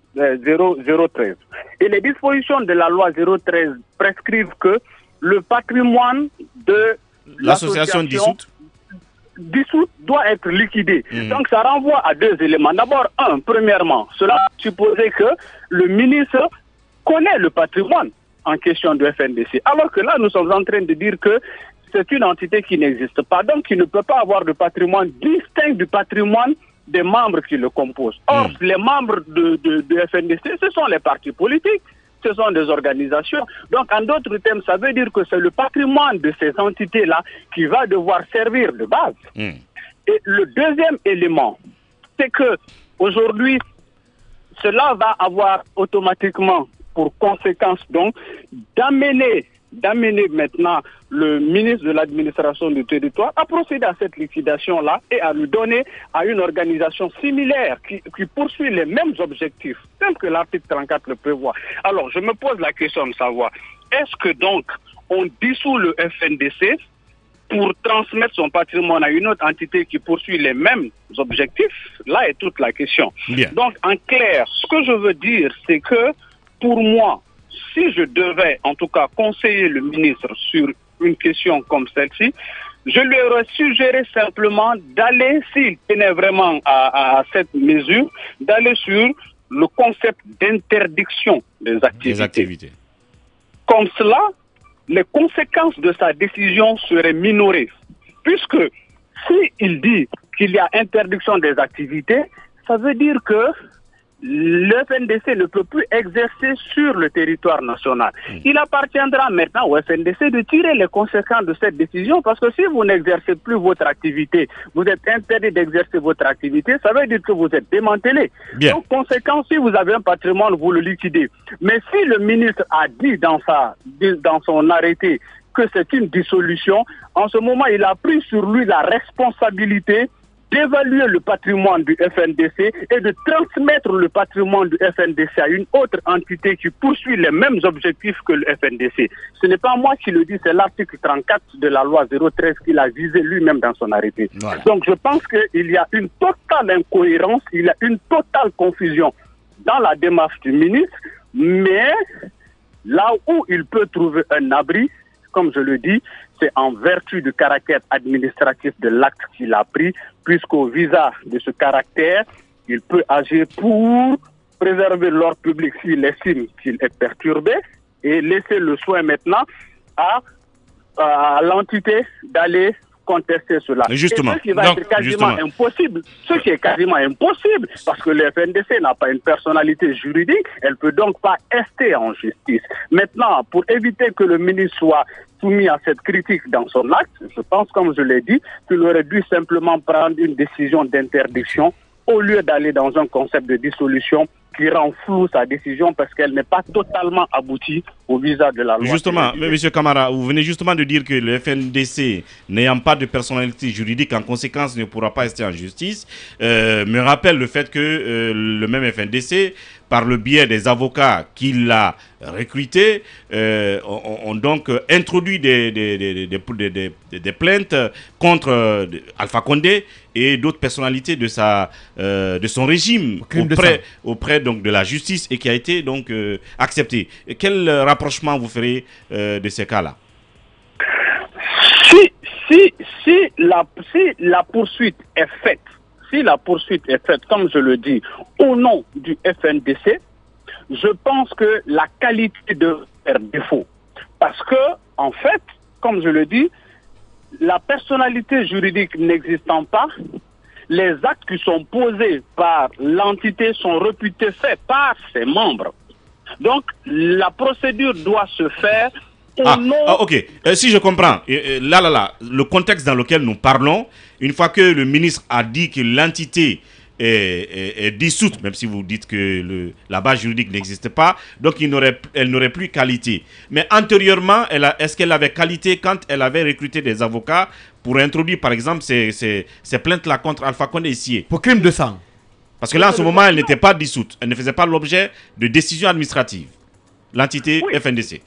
[SPEAKER 15] zéro treize. Et les dispositions de la loi zéro treize prescrivent que le patrimoine de
[SPEAKER 3] l'association dissoute
[SPEAKER 15] dissoute doit être liquidé. Mmh. Donc ça renvoie à deux éléments. D'abord, un, premièrement, cela supposait que le ministre connaît le patrimoine en question du F N D C. Alors que là, nous sommes en train de dire que c'est une entité qui n'existe pas, donc qui ne peut pas avoir de patrimoine distinct du patrimoine des membres qui le composent. Or, mmh. les membres de, de, de F N D C, ce sont les partis politiques, ce sont des organisations. Donc, en d'autres termes, ça veut dire que c'est le patrimoine de ces entités-là qui va devoir servir de base. Mmh. Et le deuxième élément, c'est que aujourd'hui, cela va avoir automatiquement pour conséquence donc d'amener d'amener maintenant le ministre de l'administration du territoire à procéder à cette liquidation-là et à lui donner à une organisation similaire qui, qui poursuit les mêmes objectifs, tel que l'article trente-quatre le prévoit. Alors, je me pose la question de savoir, est-ce que donc on dissout le F N D C pour transmettre son patrimoine à une autre entité qui poursuit les mêmes objectifs? Là est toute la question. Bien. Donc, en clair, ce que je veux dire, c'est que pour moi, si je devais, en tout cas, conseiller le ministre sur une question comme celle-ci, je lui aurais suggéré simplement d'aller, s'il tenait vraiment à, à cette mesure, d'aller sur le concept d'interdiction des activités. des activités. Comme cela, les conséquences de sa décision seraient minorées. Puisque s'il dit qu'il y a interdiction des activités, ça veut dire que le F N D C ne peut plus exercer sur le territoire national. Mmh. Il appartiendra maintenant au F N D C de tirer les conséquences de cette décision, parce que si vous n'exercez plus votre activité, vous êtes interdit d'exercer votre activité, ça veut dire que vous êtes démantelé. Bien. Donc, conséquence, si vous avez un patrimoine, vous le liquidez. Mais si le ministre a dit dans, sa, dans son arrêté que c'est une dissolution, en ce moment, il a pris sur lui la responsabilité d'évaluer le patrimoine du F N D C et de transmettre le patrimoine du F N D C à une autre entité qui poursuit les mêmes objectifs que le F N D C. Ce n'est pas moi qui le dis, c'est l'article trente-quatre de la loi zéro treize qu'il a visé lui-même dans son arrêté. Voilà. Donc je pense qu'il y a une totale incohérence, il y a une totale confusion dans la démarche du ministre, mais là où il peut trouver un abri, comme je le dis, c'est en vertu du caractère administratif de l'acte qu'il a pris, puisqu'au visa de ce caractère, il peut agir pour préserver l'ordre public s'il estime qu'il est perturbé et laisser le soin maintenant à, à l'entité d'aller contester cela.
[SPEAKER 3] Justement.
[SPEAKER 15] Et ce qui va
[SPEAKER 3] Donc,
[SPEAKER 15] être quasiment
[SPEAKER 3] justement.
[SPEAKER 15] impossible, ce qui est quasiment impossible, parce que le F N D C n'a pas une personnalité juridique, elle ne peut donc pas rester en justice. Maintenant, pour éviter que le ministre soit soumis à cette critique dans son acte, je pense, comme je l'ai dit, qu'il aurait dû simplement prendre une décision d'interdiction au lieu d'aller dans un concept de dissolution qui rend flou sa décision parce qu'elle n'est pas totalement aboutie au visa de la loi.
[SPEAKER 3] Justement, M. Camara, vous venez justement de dire que le F N D C, n'ayant pas de personnalité juridique, en conséquence ne pourra pas rester en justice, euh, me rappelle le fait que euh, le même F N D C, par le biais des avocats qu'il a recrutés, euh, ont, ont donc introduit des, des, des, des, des, des, des plaintes contre euh, Alpha Condé et d'autres personnalités de, sa, euh, de son régime auprès, auprès donc, de la justice et qui a été donc euh, accepté. Et quel rapprochement vous ferez euh, de ces cas-là?
[SPEAKER 15] Si, si, si, la, si la poursuite est faite, si la poursuite est faite, comme je le dis, au nom du F N D C, je pense que la qualité de faire défaut. Parce que, en fait, comme je le dis, la personnalité juridique n'existant pas, les actes qui sont posés par l'entité sont réputés faits par ses membres. Donc, la procédure doit se faire au
[SPEAKER 3] ah,
[SPEAKER 15] nom...
[SPEAKER 3] Ah, ok, euh, si je comprends, euh, là, là, là, le contexte dans lequel nous parlons, une fois que le ministre a dit que l'entité est, est, est dissoute, même si vous dites que le, la base juridique n'existe pas, donc il n'aurait, elle n'aurait plus qualité. Mais antérieurement, elle a, est-ce qu'elle avait qualité quand elle avait recruté des avocats pour introduire, par exemple, ces, ces, ces plaintes-là contre Alpha Condé ici?
[SPEAKER 10] Pour crime de sang.
[SPEAKER 3] Parce que là, en ce moment, elle n'était pas dissoute. Elle ne faisait pas l'objet de décisions administratives. L'entité oui. F N D C.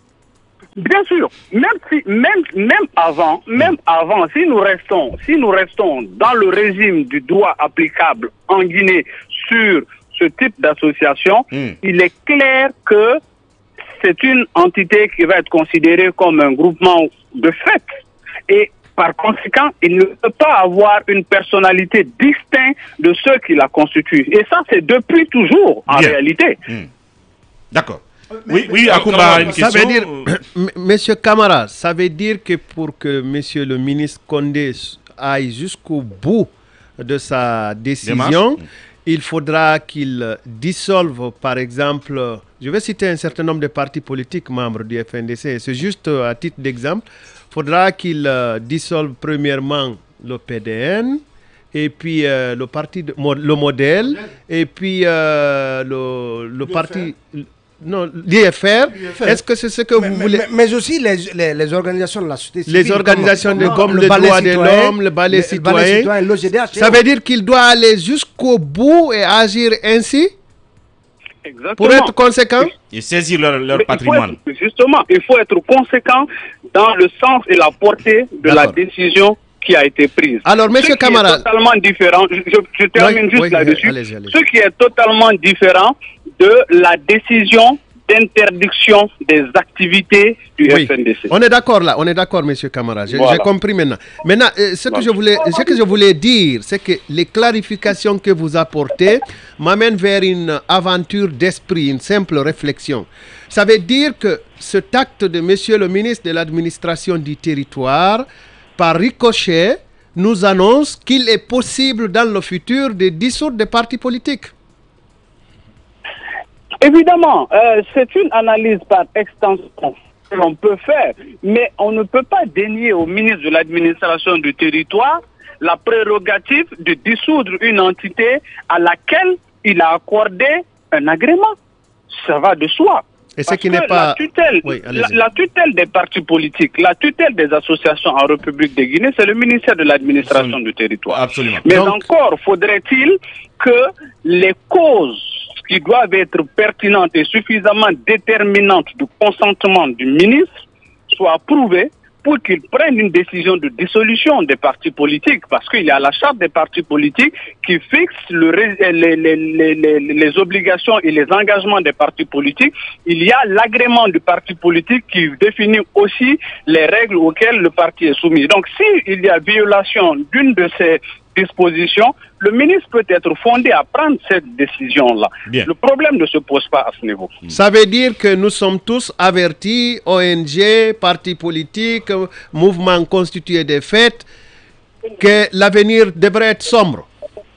[SPEAKER 15] Bien sûr, même si, même, même avant, même avant, si nous restons, si nous restons dans le régime du droit applicable en Guinée sur ce type d'association, mm. il est clair que c'est une entité qui va être considérée comme un groupement de fait. Et par conséquent, il ne peut pas avoir une personnalité distincte de ceux qui la constituent. Et ça, c'est depuis toujours, en Bien. réalité.
[SPEAKER 3] Mm. D'accord. Oui, oui, Akouba, une question.
[SPEAKER 7] Ça veut dire, Monsieur Camara, ça veut dire que pour que Monsieur le ministre Condé aille jusqu'au bout de sa décision, il faudra qu'il dissolve, par exemple, je vais citer un certain nombre de partis politiques membres du F N D C, c'est juste à titre d'exemple, il faudra qu'il dissolve premièrement le P D N, et puis euh, le parti, de, le modèle, et puis euh, le, le parti... Non, l'I F R, est-ce que c'est ce que
[SPEAKER 11] mais,
[SPEAKER 7] vous
[SPEAKER 11] mais,
[SPEAKER 7] voulez...
[SPEAKER 11] Mais, mais aussi les, les, les organisations de la société civile.
[SPEAKER 7] Les organisations
[SPEAKER 11] comme,
[SPEAKER 7] de,
[SPEAKER 11] comme,
[SPEAKER 7] comme
[SPEAKER 11] le,
[SPEAKER 7] le droit
[SPEAKER 11] de
[SPEAKER 7] l'homme, le balai citoyen. citoyen
[SPEAKER 11] l'O G D H,
[SPEAKER 7] ça veut dire qu'il doit aller jusqu'au bout et agir ainsi?
[SPEAKER 15] Exactement.
[SPEAKER 7] Pour être conséquent?
[SPEAKER 3] Et saisir leur, leur patrimoine.
[SPEAKER 15] Il être, justement, il faut être conséquent dans le sens et la portée de la décision qui a été prise.
[SPEAKER 7] Alors, monsieur Camara...
[SPEAKER 15] Ce qui est totalement différent, je, je, je termine oui, juste oui, là-dessus, allez-y, allez-y. Ce qui est totalement différent de la décision d'interdiction des activités du oui. F N D C.
[SPEAKER 7] On est d'accord là, on est d'accord, monsieur Camara. J'ai voilà. compris maintenant. Maintenant, euh, ce, que je voulais, ce que je voulais dire, c'est que les clarifications que vous apportez m'amènent vers une aventure d'esprit, une simple réflexion. Ça veut dire que cet acte de monsieur le ministre de l'administration du territoire, par ricochet, nous annonce qu'il est possible dans le futur de dissoudre des partis politiques.
[SPEAKER 15] Évidemment, euh, c'est une analyse par extension que l'on peut faire, mais on ne peut pas dénier au ministre de l'administration du territoire la prérogative de dissoudre une entité à laquelle il a accordé un agrément. Ça va de soi.
[SPEAKER 7] Et ce
[SPEAKER 15] Parce
[SPEAKER 7] qui
[SPEAKER 15] que
[SPEAKER 7] n'est pas...
[SPEAKER 15] la tutelle,
[SPEAKER 7] Oui,
[SPEAKER 15] la,
[SPEAKER 7] allez-y.
[SPEAKER 15] la tutelle des partis politiques, la tutelle des associations en République de Guinée, c'est le ministère de l'administration du territoire.
[SPEAKER 3] Absolument.
[SPEAKER 15] Mais
[SPEAKER 3] Donc-
[SPEAKER 15] encore, faudrait-il que les causes qui doivent être pertinentes et suffisamment déterminantes du consentement du ministre soient prouvées pour qu'il prenne une décision de dissolution des partis politiques, parce qu'il y a la charte des partis politiques qui fixe le, ré- les, les, les, les, les obligations et les engagements des partis politiques. Il y a l'agrément du parti politique qui définit aussi les règles auxquelles le parti est soumis. Donc, s'il y a violation d'une de ces dispositions, le ministre peut être fondé à prendre cette décision-là.
[SPEAKER 7] Bien.
[SPEAKER 15] Le problème ne se pose pas à ce niveau.
[SPEAKER 7] Ça veut dire que nous sommes tous avertis, O N G, partis politiques, mouvements constitués des faits, que l'avenir devrait être sombre.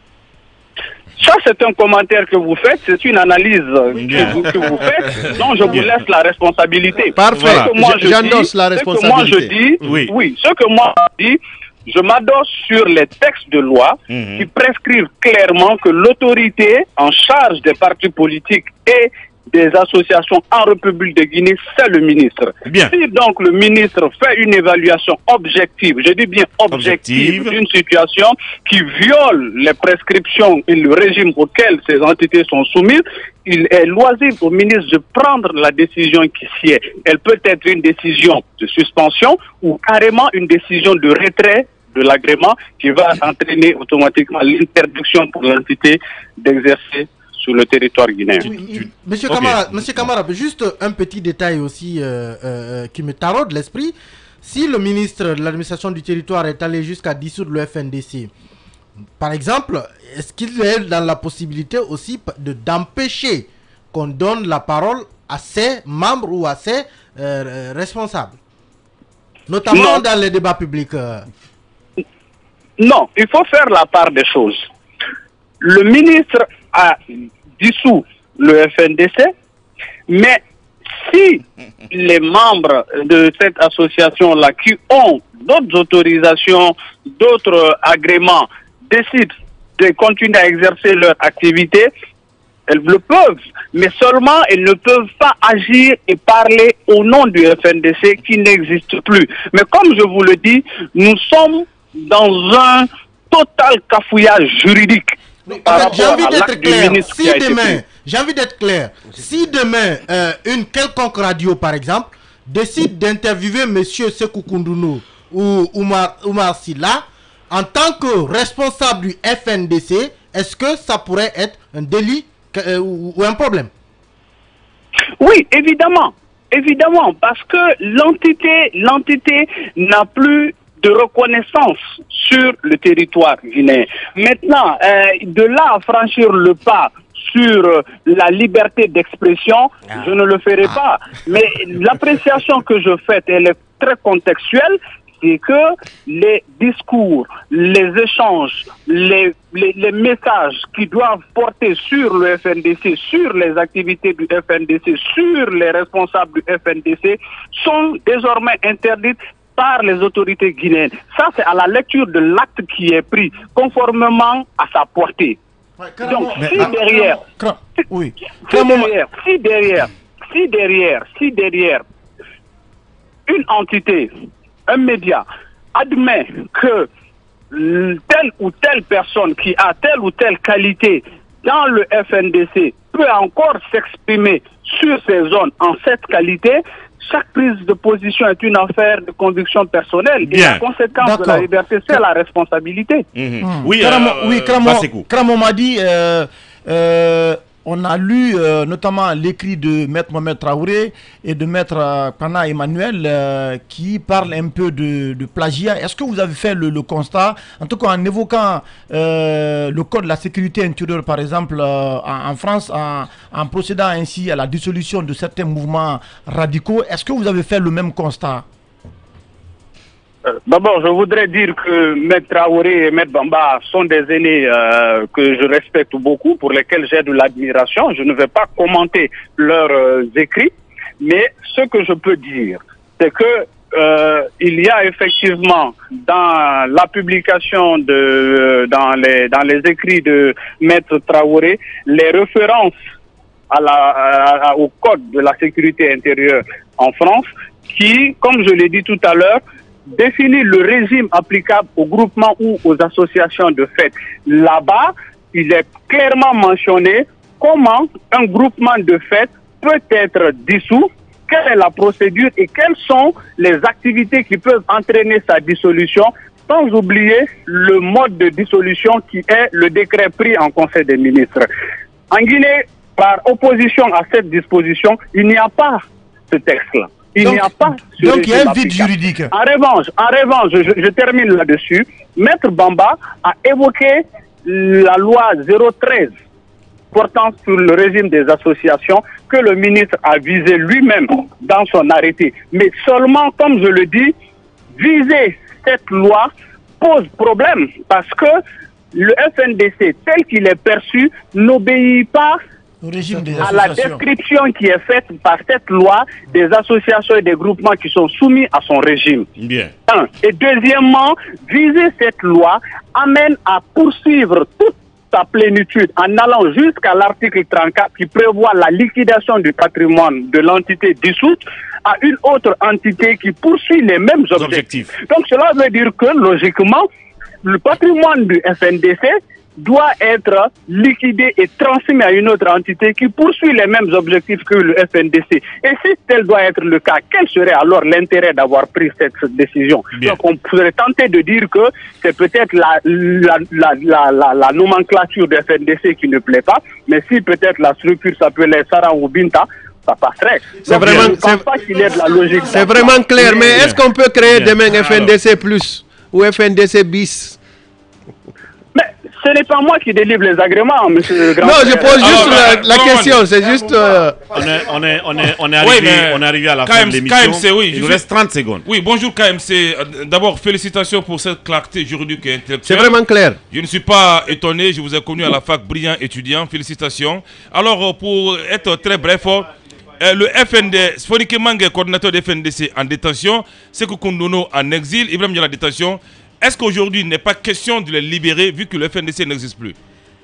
[SPEAKER 15] Ça, c'est un commentaire que vous faites, c'est une analyse que vous, que vous faites, dont je vous laisse la responsabilité.
[SPEAKER 7] Parfait.
[SPEAKER 15] Ce que moi je
[SPEAKER 7] J'endosse
[SPEAKER 15] dis-
[SPEAKER 7] la
[SPEAKER 15] Ce que moi je
[SPEAKER 7] responsabilité.
[SPEAKER 15] dis,
[SPEAKER 7] Oui.
[SPEAKER 15] oui. ce que moi je dis, je m'adosse sur les textes de loi qui prescrivent clairement que l'autorité en charge des partis politiques et des associations en République de Guinée, c'est le ministre.
[SPEAKER 3] Bien.
[SPEAKER 15] Si donc le ministre fait une évaluation objective, je dis bien objective,
[SPEAKER 3] Objective.
[SPEAKER 15] d'une situation qui viole les prescriptions et le régime auquel ces entités sont soumises, il est loisible au ministre de prendre la décision qui sied. Elle peut être une décision de suspension ou carrément une décision de retrait de l'agrément qui va entraîner automatiquement l'interdiction pour l'entité d'exercer sur le territoire guinéen.
[SPEAKER 8] Monsieur
[SPEAKER 15] Ok.
[SPEAKER 8] Camara, Monsieur Camara, juste un petit détail aussi euh, euh, qui me taraude l'esprit. Si le ministre de l'administration du territoire est allé jusqu'à dissoudre le F N D C, par exemple, est-ce qu'il est dans la possibilité aussi de d'empêcher qu'on donne la parole à ses membres ou à ses euh, responsables, notamment
[SPEAKER 15] Non.
[SPEAKER 8] dans les débats publics euh.
[SPEAKER 15] Non, il faut faire la part des choses. Le ministre a dissous le F N D C, mais si les membres de cette association-là qui ont d'autres autorisations, d'autres agréments, décident de continuer à exercer leur activité, elles le peuvent, mais seulement elles ne peuvent pas agir et parler au nom du F N D C qui n'existe plus. Mais comme je vous le dis, nous sommes dans un total cafouillage juridique. Par
[SPEAKER 8] En fait, j'ai
[SPEAKER 15] rapport
[SPEAKER 8] envie
[SPEAKER 15] à
[SPEAKER 8] d'être
[SPEAKER 15] l'acte du
[SPEAKER 8] clair.
[SPEAKER 15] ministre qui
[SPEAKER 8] Si
[SPEAKER 15] a été
[SPEAKER 8] demain,
[SPEAKER 15] pris.
[SPEAKER 8] j'ai envie d'être clair. Si demain, euh, une quelconque radio, par exemple, décide d'interviewer Monsieur Sekou Koundounou ou Oumar, Oumar Silla, en tant que responsable du F N D C, est-ce que ça pourrait être un délit que- euh, ou, ou un problème?
[SPEAKER 15] Oui, évidemment. Évidemment, parce que l'entité, l'entité n'a plus de reconnaissance sur le territoire guinéen. Maintenant, euh, de là à franchir le pas sur euh, la liberté d'expression, je ne le ferai pas. Mais l'appréciation que je fais, elle est très contextuelle. C'est que les discours, les échanges, les, les, les messages qui doivent porter sur le F N D C, sur les activités du F N D C, sur les responsables du F N D C, sont désormais interdites par les autorités guinéennes. Ça, c'est à la lecture de l'acte qui est pris, conformément à sa portée. Donc,
[SPEAKER 6] Mais,
[SPEAKER 15] si
[SPEAKER 6] ah,
[SPEAKER 15] derrière,
[SPEAKER 6] oui.
[SPEAKER 15] si derrière, si derrière, si derrière, si derrière, une entité, un média, admet que l- telle ou telle personne qui a telle ou telle qualité dans le F N D C peut encore s'exprimer sur ces zones en cette qualité, chaque prise de position est une affaire de conviction personnelle. Et
[SPEAKER 6] Bien.
[SPEAKER 15] la conséquence de la
[SPEAKER 6] D'accord.
[SPEAKER 15] liberté, c'est la responsabilité.
[SPEAKER 6] Oui, Kramo, oui, Kramo, Kramo m'a dit, euh, euh, on a lu euh, notamment l'écrit de Maître Mohamed Traoré et de Maître euh, Pana Emmanuel euh, qui parlent un peu de, de plagiat. Est-ce que vous avez fait le, le constat, en tout cas en évoquant euh, le code de la sécurité intérieure, par exemple, euh, en, en France, en, en procédant ainsi à la dissolution de certains mouvements radicaux, est-ce que vous avez fait le même constat?
[SPEAKER 15] Euh, D'abord, je voudrais dire que Maître Traoré et Maître Bamba sont des aînés euh, que je respecte beaucoup, pour lesquels j'ai de l'admiration. Je ne vais pas commenter leurs euh, écrits, mais ce que je peux dire, c'est que euh, il y a effectivement dans la publication de euh, dans les dans les écrits de Maître Traoré les références à la, à, à, au code de la sécurité intérieure en France qui, comme je l'ai dit tout à l'heure, définit le régime applicable aux groupements ou aux associations de fait. Là-bas, il est clairement mentionné comment un groupement de fait peut être dissous, quelle est la procédure et quelles sont les activités qui peuvent entraîner sa dissolution, sans oublier le mode de dissolution qui est le décret pris en Conseil des ministres. En Guinée, par opposition à cette disposition, il n'y a pas ce texte-là. Il
[SPEAKER 8] donc,
[SPEAKER 15] n'y a pas ce
[SPEAKER 8] donc il y a un vide
[SPEAKER 15] applicable.
[SPEAKER 8] juridique.
[SPEAKER 15] En revanche, en revanche, je, je termine là-dessus. Maître Bamba a évoqué la loi zéro treize portant sur le régime des associations que le ministre a visé lui-même dans son arrêté. Mais seulement, comme je le dis, viser cette loi pose problème parce que le F N D C, tel qu'il est perçu, n'obéit pas
[SPEAKER 6] au régime des
[SPEAKER 15] à la description qui est faite par cette loi des associations et des groupements qui sont soumis à son régime.
[SPEAKER 3] Bien.
[SPEAKER 15] Un. Et deuxièmement, viser cette loi amène à poursuivre toute sa plénitude en allant jusqu'à l'article trente-quatre qui prévoit la liquidation du patrimoine de l'entité dissoute à une autre entité qui poursuit les mêmes objectifs. objectifs. Donc cela veut dire que logiquement, le patrimoine du F N D C doit être liquidé et transmis à une autre entité qui poursuit les mêmes objectifs que le F N D C. Et si tel doit être le cas, quel serait alors l'intérêt d'avoir pris cette décision? Bien. Donc on pourrait tenter de dire que c'est peut-être la, la, la, la, la, la nomenclature du F N D C qui ne plaît pas, mais si peut-être la structure s'appelait Sarah ou Binta, ça passerait.
[SPEAKER 7] C'est vraiment, c'est vraiment clair, mais est-ce qu'on peut créer bien. demain F N D C plus ou F N D C bis?
[SPEAKER 15] Ce n'est pas moi qui délivre les agréments, monsieur le grand.
[SPEAKER 7] Non, je pose juste Alors, la, la question, c'est juste... Euh...
[SPEAKER 3] On, est, on, est, on, est, on, est arrivé, oui, on est arrivé à la K M C, fin de l'émission. K M C, oui. Il nous reste trente secondes.
[SPEAKER 9] Oui, bonjour K M C. D'abord, félicitations pour cette clarté juridique et intellectuelle.
[SPEAKER 7] C'est vraiment clair.
[SPEAKER 9] Je ne suis pas étonné, je vous ai connu à la fac, brillant étudiant. Félicitations. Alors, pour être très bref... Euh, le F N D, Sfonike Mange, coordinateur de F N D C en détention, Sekou Koundono en exil, Ibrahim Diallo en détention. Est-ce qu'aujourd'hui il n'est pas question de les libérer vu que le F N D C n'existe plus?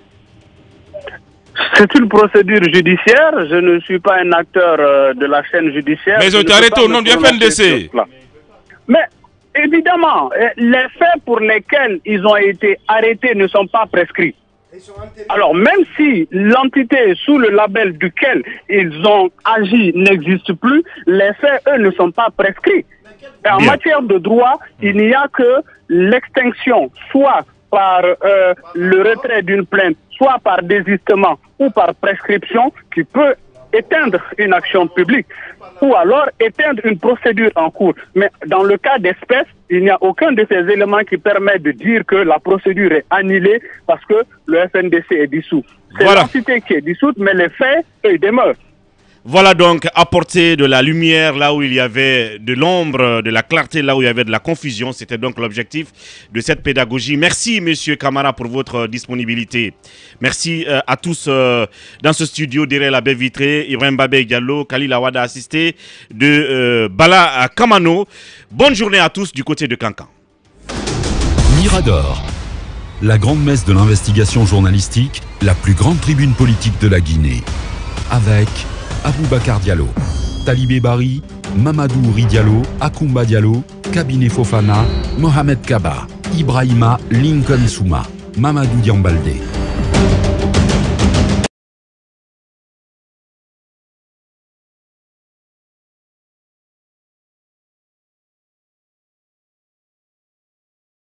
[SPEAKER 15] C'est une procédure judiciaire. Je ne suis pas un acteur euh, de la chaîne judiciaire.
[SPEAKER 9] Mais ils ont été arrêtés au nom du F N D C.
[SPEAKER 15] Mais évidemment, les faits pour lesquels ils ont été arrêtés ne sont pas prescrits. Alors même si l'entité sous le label duquel ils ont agi n'existe plus, les faits, eux, ne sont pas prescrits. Et en Bien. matière de droit, il n'y a que l'extinction, soit par euh, le retrait d'une plainte, soit par désistement ou par prescription, qui peut éteindre une action publique ou alors éteindre une procédure en cours. Mais dans le cas d'espèce, il n'y a aucun de ces éléments qui permet de dire que la procédure est annulée parce que le F N D C est dissous. C'est voilà. l'entité qui est dissoute, mais les faits, eux, demeurent.
[SPEAKER 3] Voilà donc apporter de la lumière là où il y avait de l'ombre, de la clarté là où il y avait de la confusion. C'était donc l'objectif de cette pédagogie. Merci Monsieur Camara pour votre disponibilité. Merci euh, à tous euh, dans ce studio derrière la baie vitrée. Ibrahim Babé Diallo, Khalil Awada assisté de euh, Bala Kamano. Bonne journée à tous du côté de Kankan.
[SPEAKER 2] Mirador, la grande messe de l'investigation journalistique, la plus grande tribune politique de la Guinée. Avec Aboubacar Diallo, Talibé Bari, Mamadou Ridiallo, Akoumba Diallo, Kabine Fofana, Mohamed Kaba, Ibrahima Lincoln Souma, Mamadou Diambalde.